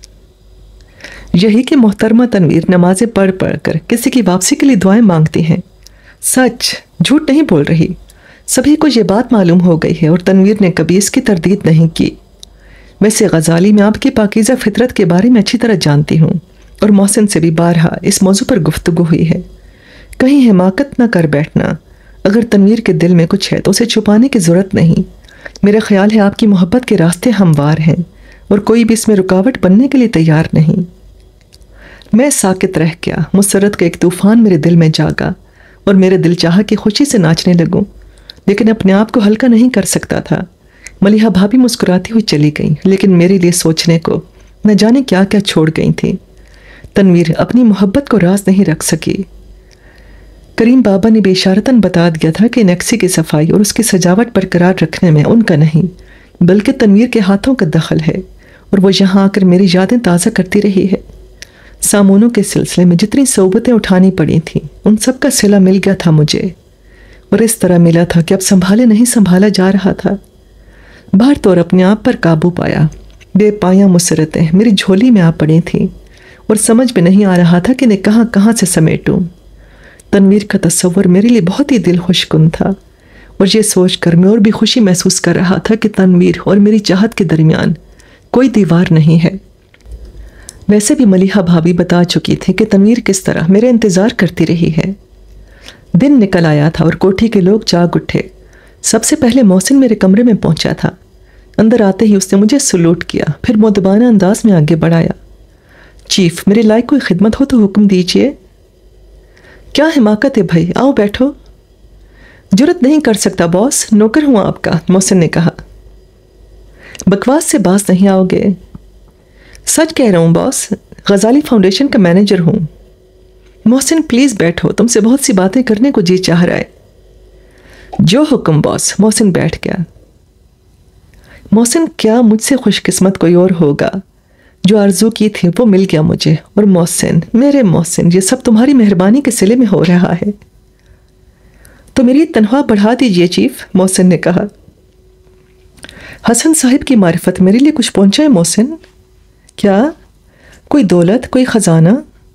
یہی کہ محترمہ تنویر نمازیں پڑھ پڑھ کر کسی کی واپسی کے لیے دعائیں مانگتی ہیں۔ سچ، جھوٹ نہیں بول رہی۔ سبھی کو یہ بات معلوم ہو گئی ہے اور تنویر نے کبھی اس کی تردید نہیں کی۔ ویسے غزالی، میں آپ کی پاکیزہ فطرت کے بارے میں اچھی طرح جانتی ہوں اور محسن سے بھی بارہا اس موضوع پر گفتگو ہوئی ہے۔ کہیں حماقت نہ کر بیٹھنا۔ اگر تنویر کے دل میں کچھ ہے تو اسے چھپانے کی ضرورت نہیں۔ میرا خیال ہے آپ کی محبت کے راستے ہموار ہیں اور کوئی بھی اس میں رکاوٹ بننے کے لیے تیار نہیں۔ میں ساکت رہ گیا۔ مسرت کا ایک طوفان میرے دل میں جاگا اور میرے دل چاہا کہ خوشی سے ناچنے لگوں، لیکن اپنے آپ کو ہلکا نہیں کر سکتا تھا۔ ملیحہ بھابی مسکراتی ہوئی چلی گئیں، لیکن میرے لیے سوچنے کو نہ جانے کیا کیا چھوڑ گئی تھیں۔ تنویر اپنی محبت کو راز نہیں رکھ سکی۔ کریم بابا نے بے اشارتاً بتا دیا تھا کہ نیکسی کی صفائی اور اس کی سجاوٹ برقرار رکھنے میں ان کا نہیں بلکہ تنویر کے ہاتھوں کا دخل ہے، اور وہ یہاں آ کر میری یادیں تازہ کرتی رہی ہے۔ سامونوں کے سلسلے میں جتنی صحبتیں اٹھانی پڑی تھیں ان سب کا صلہ مل گیا تھا مجھے، اور اس طرح ملا تھا کہ اب سنبھالے نہیں سنبھالا جا رہا تھا۔ بہر طور اپنے آپ پر قابو پایا۔ بے پایاں مسرتیں میری جھولی میں آ پڑی تھیں اور سمجھ میں نہیں آ رہا تھا کہ انہیں کہاں کہاں سے سمیٹوں۔ تنویر کا تصور میرے لیے بہت ہی دل خوش کن تھا، اور یہ سوچ کر میں اور بھی خوشی محسوس کر رہا تھا کہ تنویر اور میری چاہت کے درمیان کوئی دیوار نہیں ہے۔ ویسے بھی ملیحہ بھابی بتا چکی تھی کہ تنویر کس طرح میرے انتظار کرتی رہی ہے۔ دن نکل آیا تھا اور کوٹھی کے لوگ جاگ اٹھے۔ سب سے پہلے محسن میرے کمرے میں پہنچا تھا۔ اندر آتے ہی اس نے مجھے سلوٹ کیا، پھر مؤدبانہ انداز میں آگے بڑھایا۔ چیف، میرے لائق کوئی خدمت ہو تو حکم دیجئے۔ کیا حماقت ہے بھائی، آؤ بیٹھو۔ جرت نہیں کر سکتا باس، نوکر ہوں آپ کا، محسن نے کہا۔ بکواس سے باز نہیں آؤ گے۔ سچ کہہ رہا ہوں باس، غزالی فاؤنڈیشن کا مینیجر ہوں۔ محسن پلیز بیٹھو، تم سے بہت سی باتیں کرنے کو جی چاہ رہا ہے۔ جو حکم باس۔ محسن بیٹھ گیا۔ محسن، کیا مجھ سے خوش قسمت کوئی اور ہوگا؟ جو آرزو کی تھی وہ مل گیا مجھے، اور محسن، میرے محسن، یہ سب تمہاری مہربانی کے صلے میں ہو رہا ہے۔ تو میری تنخواہ بڑھا دیجئے چیف، محسن نے کہا۔ حسن صاحب کی معرفت میرے لیے کچھ پہنچا ہے محسن؟ کیا کوئی دولت، کوئی خزانہ؟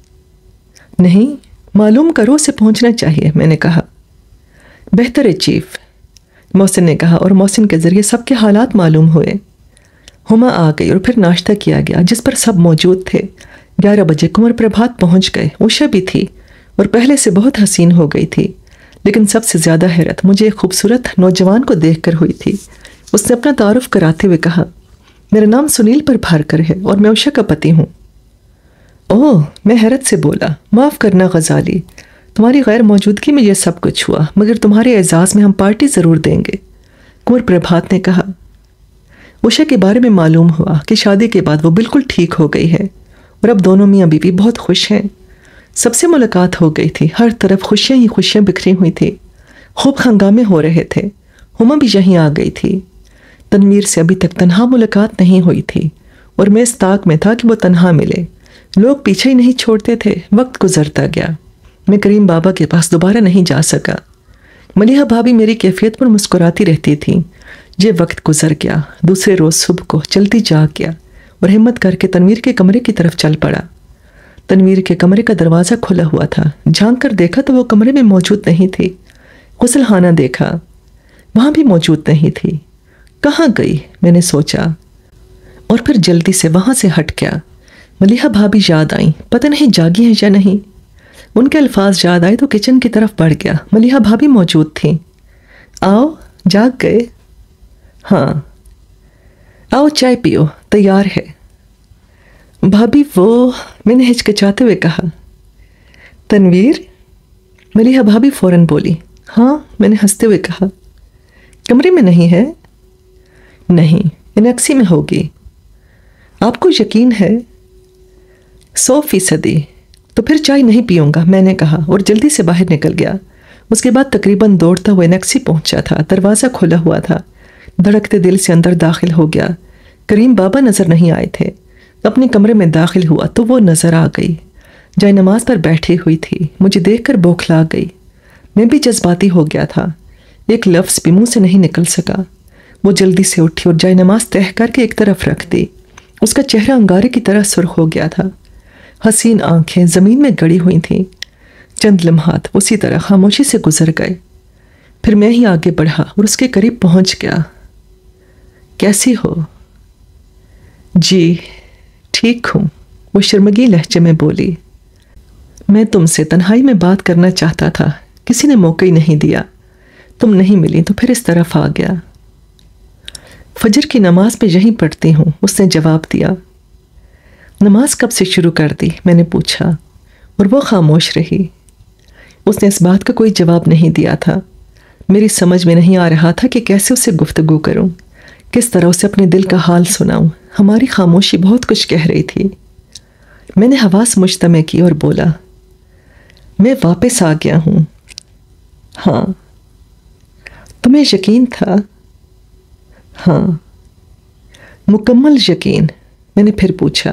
نہیں، معلوم کرو، اسے پہنچنا چاہیے، میں نے کہا۔ بہتر ہے چیف، محسن نے کہا، اور محسن کے ذریعے سب کے حالات معلوم ہوئے۔ ہما آ گئی اور پھر ناشتہ کیا گیا جس پر سب موجود تھے۔ 11 بجے کنور پربھات پہنچ گئے۔ عشا بھی تھی اور پہلے سے بہت حسین ہو گئی تھی، لیکن سب سے زیادہ حیرت مجھے ایک خوبصورت نوجوان کو دیکھ کر ہوئی تھی۔ اس نے اپنا تعارف کراتے ہوئے کہا، میرا نام سنیل پربھارکر ہے اور میں عشا کا پتی ہوں۔ اوہ، میں حیرت سے بولا، معاف کرنا غزالی، تمہاری غیر موجودگی میں یہ سب کچھ ہوا، مگر تمہارے اعزاز میں ہم پارٹی ضرور دیں گے، کنور پربھات نے کہا۔ عشا کے بارے میں معلوم ہوا کہ شادی کے بعد وہ بالکل ٹھیک ہو گئی ہے اور اب دونوں میاں بیوی بہت خوش ہیں۔ سب سے ملاقات ہو گئی تھی، ہر طرف خوشیاں ہی خوشیاں بکھری ہوئی تھی، خوب ہنگامے ہو رہے تھے۔ ہما بھی یہیں آ گئی تھی۔ تنویر سے ابھی تک تنہا ملاقات نہیں ہوئی تھی اور میں اس طاق میں تھا کہ وہ تنہا ملے۔ لوگ پیچھے ہی نہیں چھوڑتے تھے۔ وقت گزرتا گیا۔ میں کریم بابا کے پاس دوبارہ نہیں جا سکا۔ ملیحہ بھابی میری کیفیت پر مسکراتی رہتی تھیں۔ یہ وقت گزر گیا۔ دوسرے روز صبح کو جلدی جاگ گیا اور ہمت کر کے تنویر کے کمرے کی طرف چل پڑا۔ تنویر کے کمرے کا دروازہ کھلا ہوا تھا۔ جھانک کر دیکھا تو وہ کمرے میں موجود نہیں تھی۔ غسل خانہ دیکھا، وہاں بھی موجود نہیں تھی۔ کہاں گئی، میں نے سوچا، اور پھر جلدی سے وہاں سے ہٹ گیا۔ ملیحہ بھابی یاد آئیں، پتہ نہیں جاگی ہیں یا نہیں۔ ان کے الفاظ یاد آئے تو کچن کی طرف بڑھ گیا۔ ملیحہ بھابی موجود تھیں۔ آؤ، جاگ گئے؟ ہاں، آؤ چائے پیو، تیار ہے۔ بھابی وہ، میں نے ہچکچاتے ہوئے کہا۔ تنویر؟ ملیحہ بھابی فوراً بولی۔ ہاں، میں نے ہنستے ہوئے کہا۔ کمرے میں نہیں ہے؟ نہیں، انیکسی میں ہوگی۔ آپ کو یقین ہے؟ 100%۔ تو پھر چائے نہیں پیوں گا، میں نے کہا اور جلدی سے باہر نکل گیا۔ اس کے بعد تقریباً دوڑتا ہوا انیکسی پہنچا تھا۔ دروازہ کھلا ہوا تھا۔ دھڑکتے دل سے اندر داخل ہو گیا۔ کریم بابا نظر نہیں آئے تھے۔ اپنے کمرے میں داخل ہوا تو وہ نظر آ گئی، جائے نماز پر بیٹھی ہوئی تھی۔ مجھے دیکھ کر بوکھلا گئی۔ میں بھی جذباتی ہو گیا تھا۔ ایک لفظ بھی منہ سے نہیں نکل سکا۔ وہ جلدی سے اٹھی اور جائے نماز تہہ کر کے ایک طرف رکھ دی۔ اس کا چہرہ انگارے کی طرح سرخ ہو گیا تھا، حسین آنکھیں زمین میں گڑی ہوئی تھیں۔ چند لمحات اسی طرح خاموشی سے گزر گئے، پھر میں ہی آگے بڑھا اور اس کے قریب پہنچ گیا۔ کیسی ہو؟ جی ٹھیک ہوں، وہ شرمگی لہجے میں بولی۔ میں تم سے تنہائی میں بات کرنا چاہتا تھا، کسی نے موقع ہی نہیں دیا، تم نہیں ملی تو پھر اس طرف آ گیا۔ فجر کی نماز میں یہیں پڑھتی ہوں، اس نے جواب دیا۔ نماز کب سے شروع کر دی؟ میں نے پوچھا، اور وہ خاموش رہی۔ اس نے اس بات کا کوئی جواب نہیں دیا تھا۔ میری سمجھ میں نہیں آ رہا تھا کہ کیسے اسے گفتگو کروں، کس طرح اسے اپنے دل کا حال سناؤں۔ ہماری خاموشی بہت کچھ کہہ رہی تھی۔ میں نے حواس مجتمع کی اور بولا، میں واپس آ گیا ہوں۔ ہاں۔ تمہیں یقین تھا؟ ہاں۔ مکمل یقین؟ میں نے پھر پوچھا۔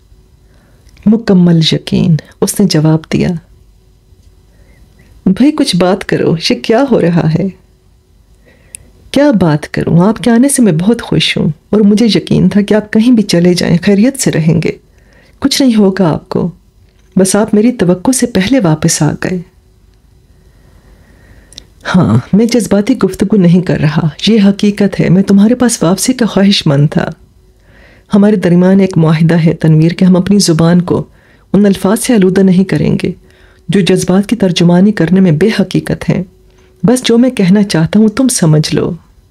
مکمل یقین، اس نے جواب دیا۔ بھائی کچھ بات کرو، یہ کیا ہو رہا ہے؟ کیا بات کروں؟ آپ کے آنے سے میں بہت خوش ہوں، اور مجھے یقین تھا کہ آپ کہیں بھی چلے جائیں خیریت سے رہیں گے، کچھ نہیں ہوگا آپ کو، بس آپ میری توقع سے پہلے واپس آ گئے۔ ہاں، میں جذباتی گفتگو نہیں کر رہا، یہ حقیقت ہے، میں تمہارے پاس واپسی کا خواہش مند تھا۔ ہمارے درمیان ایک معاہدہ ہے تنویر کہ ہم اپنی زبان کو ان الفاظ سے آلودہ نہیں کریں گے جو جذبات کی ترجمانی کرنے میں بے حقیقت ہیں۔ بس جو میں کہنا چاہتا ہوں تم سمجھ لو۔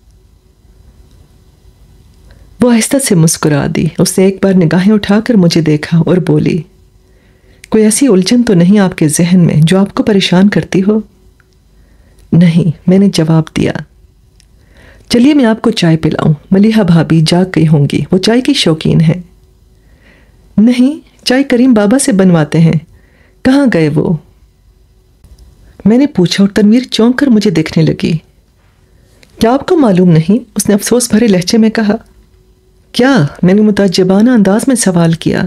وہ آہستہ سے مسکرا دی۔ اس نے ایک بار نگاہیں اٹھا کر مجھے دیکھا اور بولی، کوئی ایسی الجھن تو نہیں آپ کے ذہن میں جو آپ کو پریشان کرتی ہو؟ نہیں، میں نے جواب دیا۔ چلیے میں آپ کو چائے پلاؤں، ملیحہ بھابی جاگ گئی ہوں گی، وہ چائے کی شوقین ہیں۔ نہیں، چائے کریم بابا سے بنواتے ہیں، کہاں گئے وہ؟ میں نے پوچھا اور تنویر چونک کر مجھے دیکھنے لگی۔ کیا آپ کو معلوم نہیں؟ اس نے افسوس بھرے لہجے میں کہا۔ کیا؟ میں نے متعجبانہ انداز میں سوال کیا۔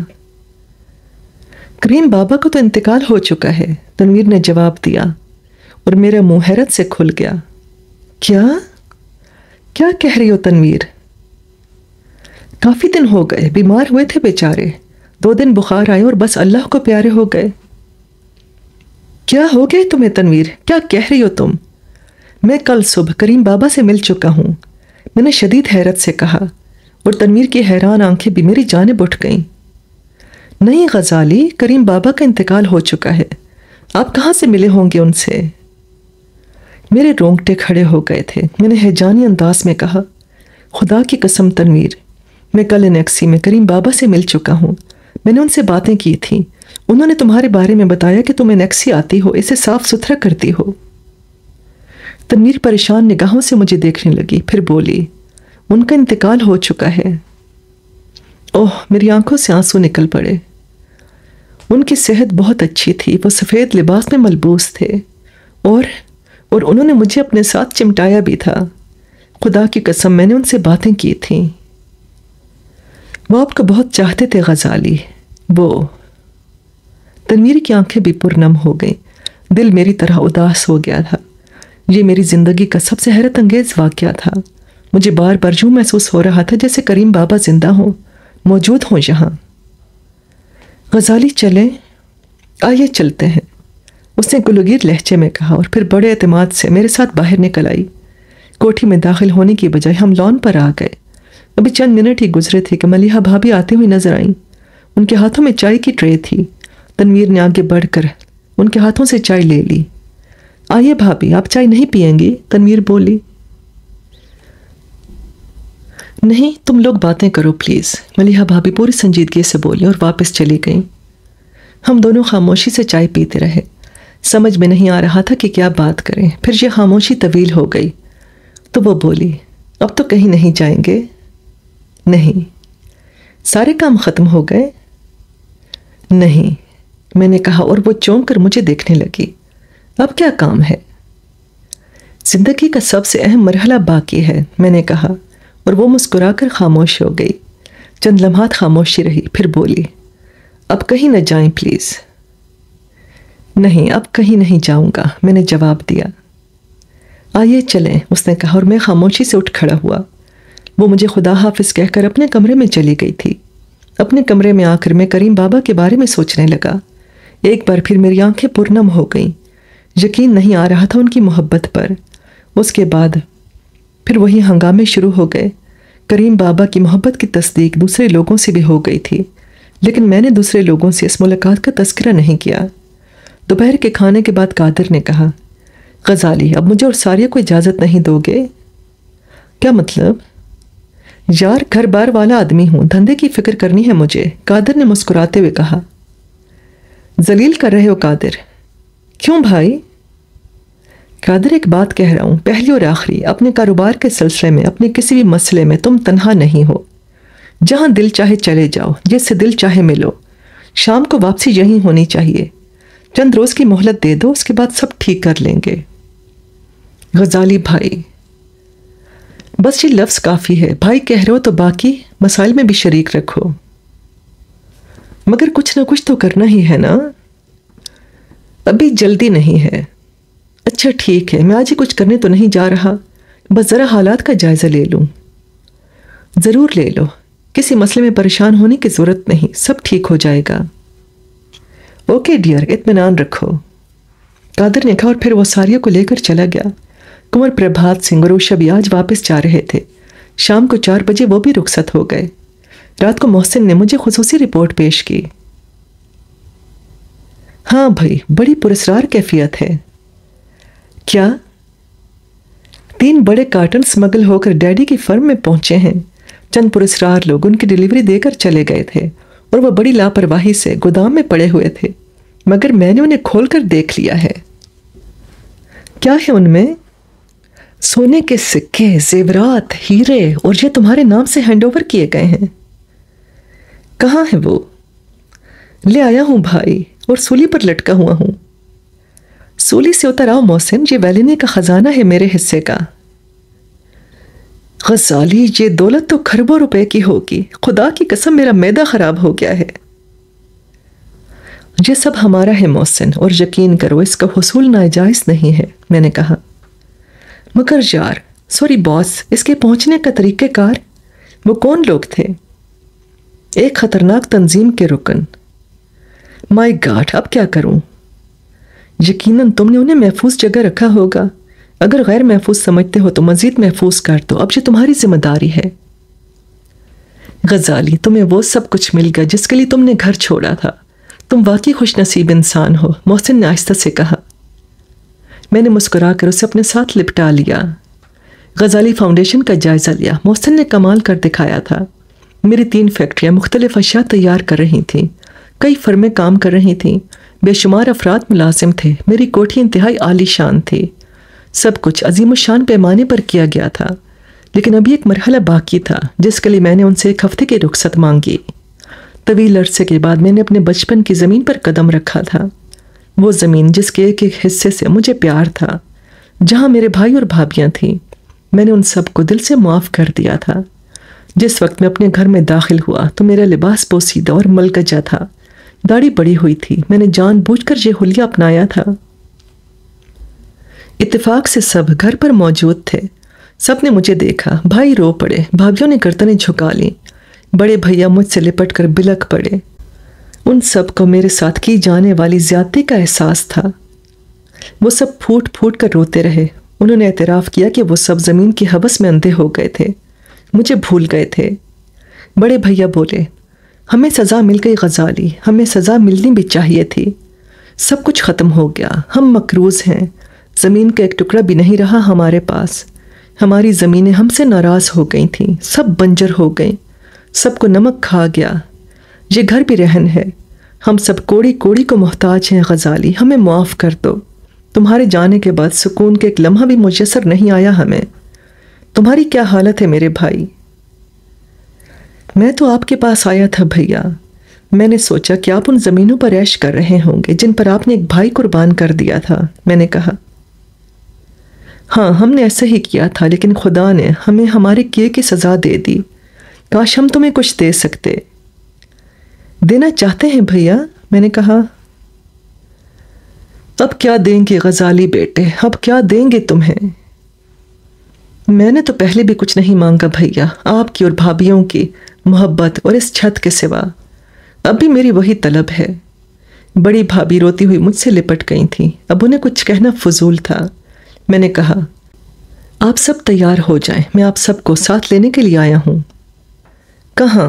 کریم بابا کو تو انتقال ہو چکا ہے، تنویر نے جواب دیا، اور میرا منہ حیرت سے کھل گیا۔ کیا؟ کیا کہہ رہی ہو تنویر؟ کافی دن ہو گئے، بیمار ہوئے تھے بیچارے، 2 دن بخار آئے اور بس اللہ کو پیارے ہو گئے۔ کیا ہو گئے تمہیں تنویر؟ کیا کہہ رہی ہو تم؟ میں کل صبح کریم بابا سے مل چکا ہوں، میں نے شدید حیرت سے کہا، اور تنویر کی حیران آنکھیں بھی میری جانب اٹھ گئیں۔ نہیں غزالی، کریم بابا کا انتقال ہو چکا ہے، آپ کہاں سے ملے ہوں گے ان سے؟ میرے رونگٹے کھڑے ہو گئے تھے۔ میں نے ہیجانی انداز میں کہا، خدا کی قسم تنویر، میں کل انیکسی میں کریم بابا سے مل چکا ہوں، میں نے ان سے باتیں کی تھیں، انہوں نے تمہارے بارے میں بتایا کہ تم انیکسی آتی ہو، اسے صاف ستھرا کرتی ہو۔ تنویر پریشان نگاہوں سے مجھے دیکھنے لگی، پھر بولی، ان کا انتقال ہو چکا ہے۔ اوہ، میری آنکھوں سے آنسو نکل پڑے۔ ان کی صحت بہت اچھی تھی، وہ سفید لباس میں ملبوس تھے، اور انہوں نے مجھے اپنے ساتھ چمٹایا بھی تھا۔ خدا کی قسم میں نے ان سے باتیں کی تھیں۔ وہ آپ کو بہت چاہتے تھے غزالی، وہ۔ تنویر کی آنکھیں بھی پرنم ہو گئیں، دل میری طرح اداس ہو گیا تھا۔ یہ میری زندگی کا سب سے حیرت انگیز واقعہ تھا۔ مجھے بار بار یوں محسوس ہو رہا تھا جیسے کریم بابا زندہ ہوں، موجود ہوں یہاں۔ غزالی چلیں؟ آئیے چلتے ہیں، اس نے گلوگیر لہجے میں کہا، اور پھر بڑے اعتماد سے میرے ساتھ باہر نکل آئی۔ کوٹھی میں داخل ہونے کی بجائے ہم لان پر آ گئے۔ ابھی چند منٹ ہی گزرے تھے کہ ملیحہ بھابی آتی ہوئی نظر آئیں۔ ان کے ہاتھوں میں چائے کی ٹرے تھی۔ تنویر نے آگے بڑھ کر ان کے ہاتھوں سے چائے لے لی۔ آئیے بھابی، آپ چائے نہیں پئیں گی؟ تنویر بولی۔ نہیں، تم لوگ باتیں کرو پلیز، ملیحہ بھابی پوری سنجیدگی سے بولی اور واپس چلی گئیں۔ ہم دونوں خاموشی سے چائے پیتے رہے۔ سمجھ میں نہیں آ رہا تھا کہ کیا بات کریں، پھر یہ خاموشی طویل ہو گئی تو وہ بولی، اب تو کہیں نہیں جائیں گے؟ نہیں۔ سارے کام ختم ہو گئے؟ نہیں، میں نے کہا، اور وہ چونک کر مجھے دیکھنے لگی۔ اب کیا کام ہے؟ زندگی کا سب سے اہم مرحلہ باقی ہے، میں نے کہا، اور وہ مسکرا کر خاموش ہو گئی۔ چند لمحات خاموشی رہی، پھر بولی، اب کہیں نہ جائیں پلیز۔ نہیں، اب کہیں نہیں جاؤں گا، میں نے جواب دیا۔ آئیے چلیں، اس نے کہا، اور میں خاموشی سے اٹھ کھڑا ہوا۔ وہ مجھے خدا حافظ کہہ کر اپنے کمرے میں چلی گئی تھی۔ اپنے کمرے میں آ کر میں کریم بابا کے بارے میں سوچنے لگا۔ ایک بار پھر میری آنکھیں پرنم ہو گئیں۔ یقین نہیں آ رہا تھا ان کی محبت پر۔ اس کے بعد پھر وہی ہنگامے شروع ہو گئے۔ کریم بابا کی محبت کی تصدیق دوسرے لوگوں سے بھی ہو گئی تھی، لیکن میں نے دوسرے لوگوں سے اس ملاقات کا تذکرہ نہیں کیا۔ دوپہر کے کھانے کے بعد قادر نے کہا، غزالی اب مجھے اور ساریہ کو اجازت نہیں دو گے؟ کیا مطلب؟ یار گھر بار والا آدمی ہوں، دھندے کی فکر کرنی ہے مجھے، قادر نے مسکراتے ہوئے کہا۔ ذلیل کر رہے ہو قادر؟ کیوں بھائی؟ قادر ایک بات کہہ رہا ہوں، پہلی اور آخری، اپنے کاروبار کے سلسلے میں، اپنے کسی بھی مسئلے میں تم تنہا نہیں ہو۔ جہاں دل چاہے چلے جاؤ، جس سے دل چاہے ملو۔ شام کو واپسی یہیں ہونی چاہیے۔ چند روز کی مہلت دے دو، اس کے بعد سب ٹھیک کر لیں گے۔ غزالی بھائی، بس یہ لفظ کافی ہے، بھائی کہہ رہے ہو تو باقی مسائل میں بھی شریک رکھو، مگر کچھ نہ کچھ تو کرنا ہی ہے نا۔ ابھی جلدی نہیں ہے۔ اچھا ٹھیک ہے، میں آج ہی کچھ کرنے تو نہیں جا رہا، بس ذرا حالات کا جائزہ لے لوں۔ ضرور لے لو، کسی مسئلے میں پریشان ہونے کی ضرورت نہیں، سب ٹھیک ہو جائے گا۔ اوکے ڈیئر، اطمینان رکھو، قادر نے کہا، اور پھر وہ ساریہ کو لے کر چلا گیا۔ کنور پربھات سنگھ اور عشا بھی آج واپس جا رہے تھے۔ شام کو 4 بجے وہ بھی رخصت ہو گئے۔ رات کو محسن نے مجھے خصوصی رپورٹ پیش کی۔ ہاں بھائی، بڑی پراسرار کیفیت ہے۔ کیا؟ 3 بڑے کارٹن سمگل ہو کر ڈیڈی کی فرم میں پہنچے ہیں۔ چند پراسرار لوگ ان کی ڈیلیوری دے کر چلے گئے تھے اور وہ بڑی لاپرواہی سے گودام میں پڑے ہوئے تھے، مگر میں نے انہیں کھول کر دیکھ لیا ہے۔ کیا ہے ان میں؟ سونے کے سکے، زیورات، ہیرے، اور یہ تمہارے نام سے ہینڈ اوور کیے گئے ہیں۔ کہاں ہے وہ؟ لے آیا ہوں بھائی، اور سولی پر لٹکا ہوا ہوں۔ سولی سے اتر آؤ محسن، یہ ویلینے کا خزانہ ہے میرے حصے کا۔ غزالی، یہ دولت تو کھربوں روپے کی ہوگی، خدا کی قسم میرا معدہ خراب ہو گیا ہے۔ یہ سب ہمارا ہے محسن، اور یقین کرو اس کا حصول ناجائز نہیں ہے، میں نے کہا۔ مگر یار، سوری باس، اس کے پہنچنے کا طریقہ کار؟ وہ کون لوگ تھے؟ ایک خطرناک تنظیم کے رکن۔ مائی گاڈ، اب کیا کروں؟ یقیناً تم نے انہیں محفوظ جگہ رکھا ہوگا، اگر غیر محفوظ سمجھتے ہو تو مزید محفوظ کر دو، اب یہ تمہاری ذمہ داری ہے۔ غزالی، تمہیں وہ سب کچھ مل گیا جس کے لیے تم نے گھر چھوڑا تھا، تم واقعی خوش نصیب انسان ہو، محسن نے آہستہ سے کہا۔ میں نے مسکرا کر اسے اپنے ساتھ لپٹا لیا۔ غزالی فاؤنڈیشن کا جائزہ لیا۔ محسن نے کمال کر دکھایا تھا۔ میری 3 فیکٹریاں مختلف اشیاء تیار کر رہی تھیں، کئی فرمیں کام کر رہی تھیں، بے شمار افراد ملازم تھے، میری کوٹھی انتہائی عالی شان تھی، سب کچھ عظیم الشان پیمانے پر کیا گیا تھا، لیکن ابھی ایک مرحلہ باقی تھا جس کے لیے میں نے ان سے 1 ہفتے کی رخصت مانگی۔ طویل عرصے کے بعد میں نے اپنے بچپن کی زمین پر قدم رکھا تھا، وہ زمین جس کے ایک ایک حصے سے مجھے پیار تھا، جہاں میرے بھائی اور بھابیاں تھیں۔ میں نے ان سب کو دل سے معاف کر دیا تھا۔ جس وقت میں اپنے گھر میں داخل ہوا تو میرا لباس پوسیدہ اور ملکجہ تھا، داڑھی بڑی ہوئی تھی، میں نے جان بوجھ کر یہ حلیہ اپنایا تھا۔ اتفاق سے سب گھر پر موجود تھے، سب نے مجھے دیکھا، بھائی رو پڑے، بھابیوں نے گردنیں جھکا لیں، بڑے بھیا مجھ سے لپٹ کر بلک پڑے۔ ان سب کو میرے ساتھ کی جانے والی زیادتی کا احساس تھا۔ وہ سب پھوٹ پھوٹ کر روتے رہے۔ انہوں نے اعتراف کیا کہ وہ سب زمین کی ہوس میں اندھے ہو گئے تھے، مجھے بھول گئے تھے۔ بڑے بھیا بولے، ہمیں سزا مل گئی غزالی، ہمیں سزا ملنی بھی چاہیے تھی۔ سب کچھ ختم ہو گیا، ہم مقروض ہیں، زمین کا ایک ٹکڑا بھی نہیں رہا ہمارے پاس۔ ہماری زمینیں ہم سے ناراض ہو گئی تھیں، سب بنجر ہو گئیں، سب کو نمک کھا گیا۔ یہ گھر بھی رہن ہے، ہم سب کوڑی کوڑی کو محتاج ہیں غزالی، ہمیں معاف کر دو۔ تمہارے جانے کے بعد سکون کے ایک لمحہ بھی میسر نہیں آیا ہمیں۔ تمہاری کیا حالت ہے میرے بھائی؟ میں تو آپ کے پاس آیا تھا بھیا، میں نے سوچا کہ آپ ان زمینوں پر عیش کر رہے ہوں گے جن پر آپ نے ایک بھائی قربان کر دیا تھا، میں نے کہا۔ ہاں، ہم نے ایسا ہی کیا تھا، لیکن خدا نے ہمیں ہمارے کیے کی سزا دے دی۔ کاش ہم تمہیں کچھ دے سکتے۔ دینا چاہتے ہیں بھیا، میں نے کہا۔ اب کیا دیں گے غزالی بیٹے، اب کیا دیں گے تمہیں؟ میں نے تو پہلے بھی کچھ نہیں مانگا بھیا، آپ کی اور بھابھیوں کی محبت اور اس چھت کے سوا اب بھی میری وہی طلب ہے۔ بڑی بھابھی روتی ہوئی مجھ سے لپٹ گئی تھیں، اب انہیں کچھ کہنا فضول تھا۔ میں نے کہا آپ سب تیار ہو جائیں، میں آپ سب کو ساتھ لینے کے لیے آیا ہوں۔ کہاں؟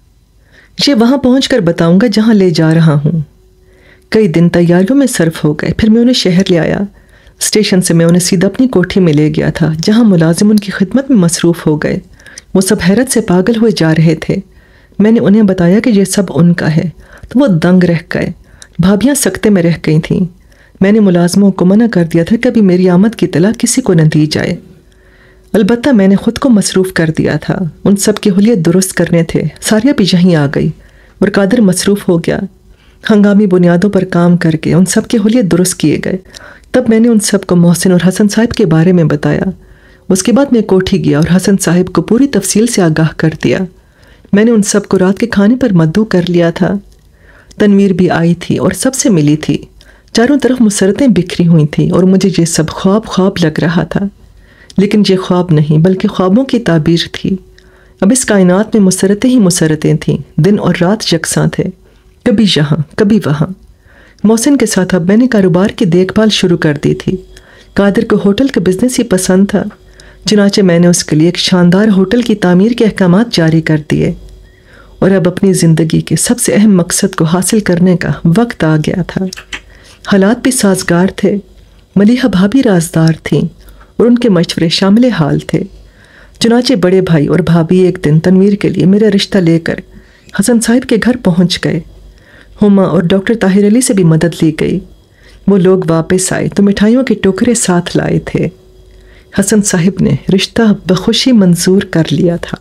یہ وہاں پہنچ کر بتاؤں گا جہاں لے جا رہا ہوں۔ کئی دن تیاریوں میں صرف ہو گئے، پھر میں انہیں شہر لے آیا۔ اسٹیشن سے میں انہیں سیدھا اپنی کوٹھی میں لے گیا تھا جہاں ملازم ان کی خدمت میں مصروف ہو گئے۔ وہ سب حیرت سے پاگل ہوئے جا رہے تھے۔ میں نے انہیں بتایا کہ یہ سب ان کا ہے تو وہ دنگ رہ گئے، بھابھیاں سکتے میں رہ گئی تھیں۔ میں نے ملازموں کو منع کر دیا تھا کہ ابھی میری آمد کی اطلاع کسی کو نہ دی جائے۔ البتہ میں نے خود کو مصروف کر دیا تھا، ان سب کے حلیے درست کرنے تھے۔ ساریہ بھی یہیں آ گئی اور قادر مصروف ہو گیا۔ ہنگامی بنیادوں پر کام کر کے ان سب کے حلیے درست کیے گئے۔ تب میں نے ان سب کو محسن اور حسن صاحب کے بارے میں بتایا۔ اس کے بعد میں کوٹھی گیا اور حسن صاحب کو پوری تفصیل سے آگاہ کر دیا۔ میں نے ان سب کو رات کے کھانے پر مدعو کر لیا تھا۔ تنویر بھی آئی تھی اور سب سے ملی تھی۔ چاروں طرف مسرتیں بکھری ہوئی تھیں اور مجھے یہ سب خواب لگ رہا تھا، لیکن یہ خواب نہیں بلکہ خوابوں کی تعبیر تھی۔ اب اس کائنات میں مسرتیں ہی مسرتیں تھیں، دن اور رات یکساں تھے، کبھی یہاں کبھی وہاں۔ محسن کے ساتھ اب میں نے کاروبار کی دیکھ بھال شروع کر دی تھی۔ قادر کو ہوٹل کا بزنس ہی پسند تھا، چنانچہ میں نے اس کے لیے ایک شاندار ہوٹل کی تعمیر کے احکامات جاری کر دیے، اور اب اپنی زندگی کے سب سے اہم مقصد کو حاصل کرنے کا وقت آ گیا تھا۔ حالات بھی سازگار تھے، ملیحہ بھابھی رازدار تھیں اور ان کے مشورے شامل حال تھے۔ چنانچہ بڑے بھائی اور بھابھی ایک دن تنویر کے لیے میرا رشتہ لے کر حسن صاحب کے گھر پہنچ گئے۔ ہما اور ڈاکٹر طاہر علی سے بھی مدد لی گئی۔ وہ لوگ واپس آئے تو مٹھائیوں کے ٹوکرے ساتھ لائے تھے۔ حسن صاحب نے رشتہ بخوشی منظور کر لیا تھا۔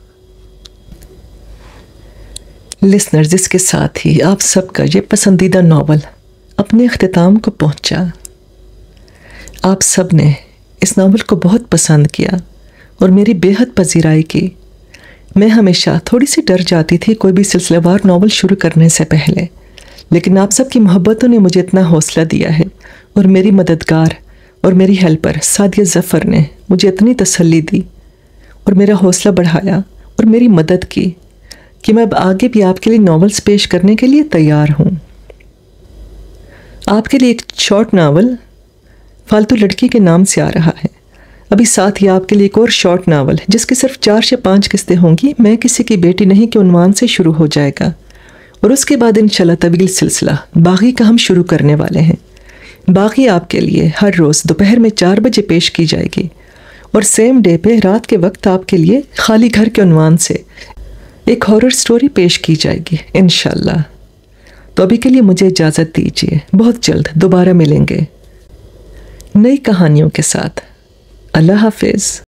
لسنرز، اس کے ساتھ ہی آپ سب کا یہ پسندیدہ ناول اپنے اختتام کو پہنچا۔ آپ سب نے اس ناول کو بہت پسند کیا اور میری بے حد پذیرائی کی۔ میں ہمیشہ تھوڑی سی ڈر جاتی تھی کوئی بھی سلسلہ وار ناول شروع کرنے سے پہلے، لیکن آپ سب کی محبتوں نے مجھے اتنا حوصلہ دیا ہے، اور میری مددگار اور میری ہیلپر سعدیہ ظفر نے مجھے اتنی تسلی دی اور میرا حوصلہ بڑھایا اور میری مدد کی کہ میں اب آگے بھی آپ کے لیے ناولز پیش کرنے کے لیے تیار ہوں۔ آپ کے لیے ایک شارٹ ناول فالتو لڑکی کے نام سے آ رہا ہے۔ ابھی ساتھ ہی آپ کے لیے ایک اور شارٹ ناول جس کی صرف 4 یا 5 قسطیں ہوں گی، میں کسی کی بیٹی نہیں کے عنوان سے شروع ہو جائے گا، اور اس کے بعد انشاءاللہ طویل سلسلہ باغی کا ہم شروع کرنے والے ہیں۔ باغی آپ کے لیے ہر روز دوپہر میں 4 بجے پیش کی جائے گی، اور سیم ڈے پہ رات کے وقت آپ کے لیے خالی گھر کے عنوان سے ایک ہارر سٹوری پیش کی جائے گی انشاءاللہ۔ تو ابھی کے لیے مجھے اجازت دیجیے، بہت جلد دوبارہ ملیں گے نئی کہانیوں کے ساتھ۔ اللہ حافظ۔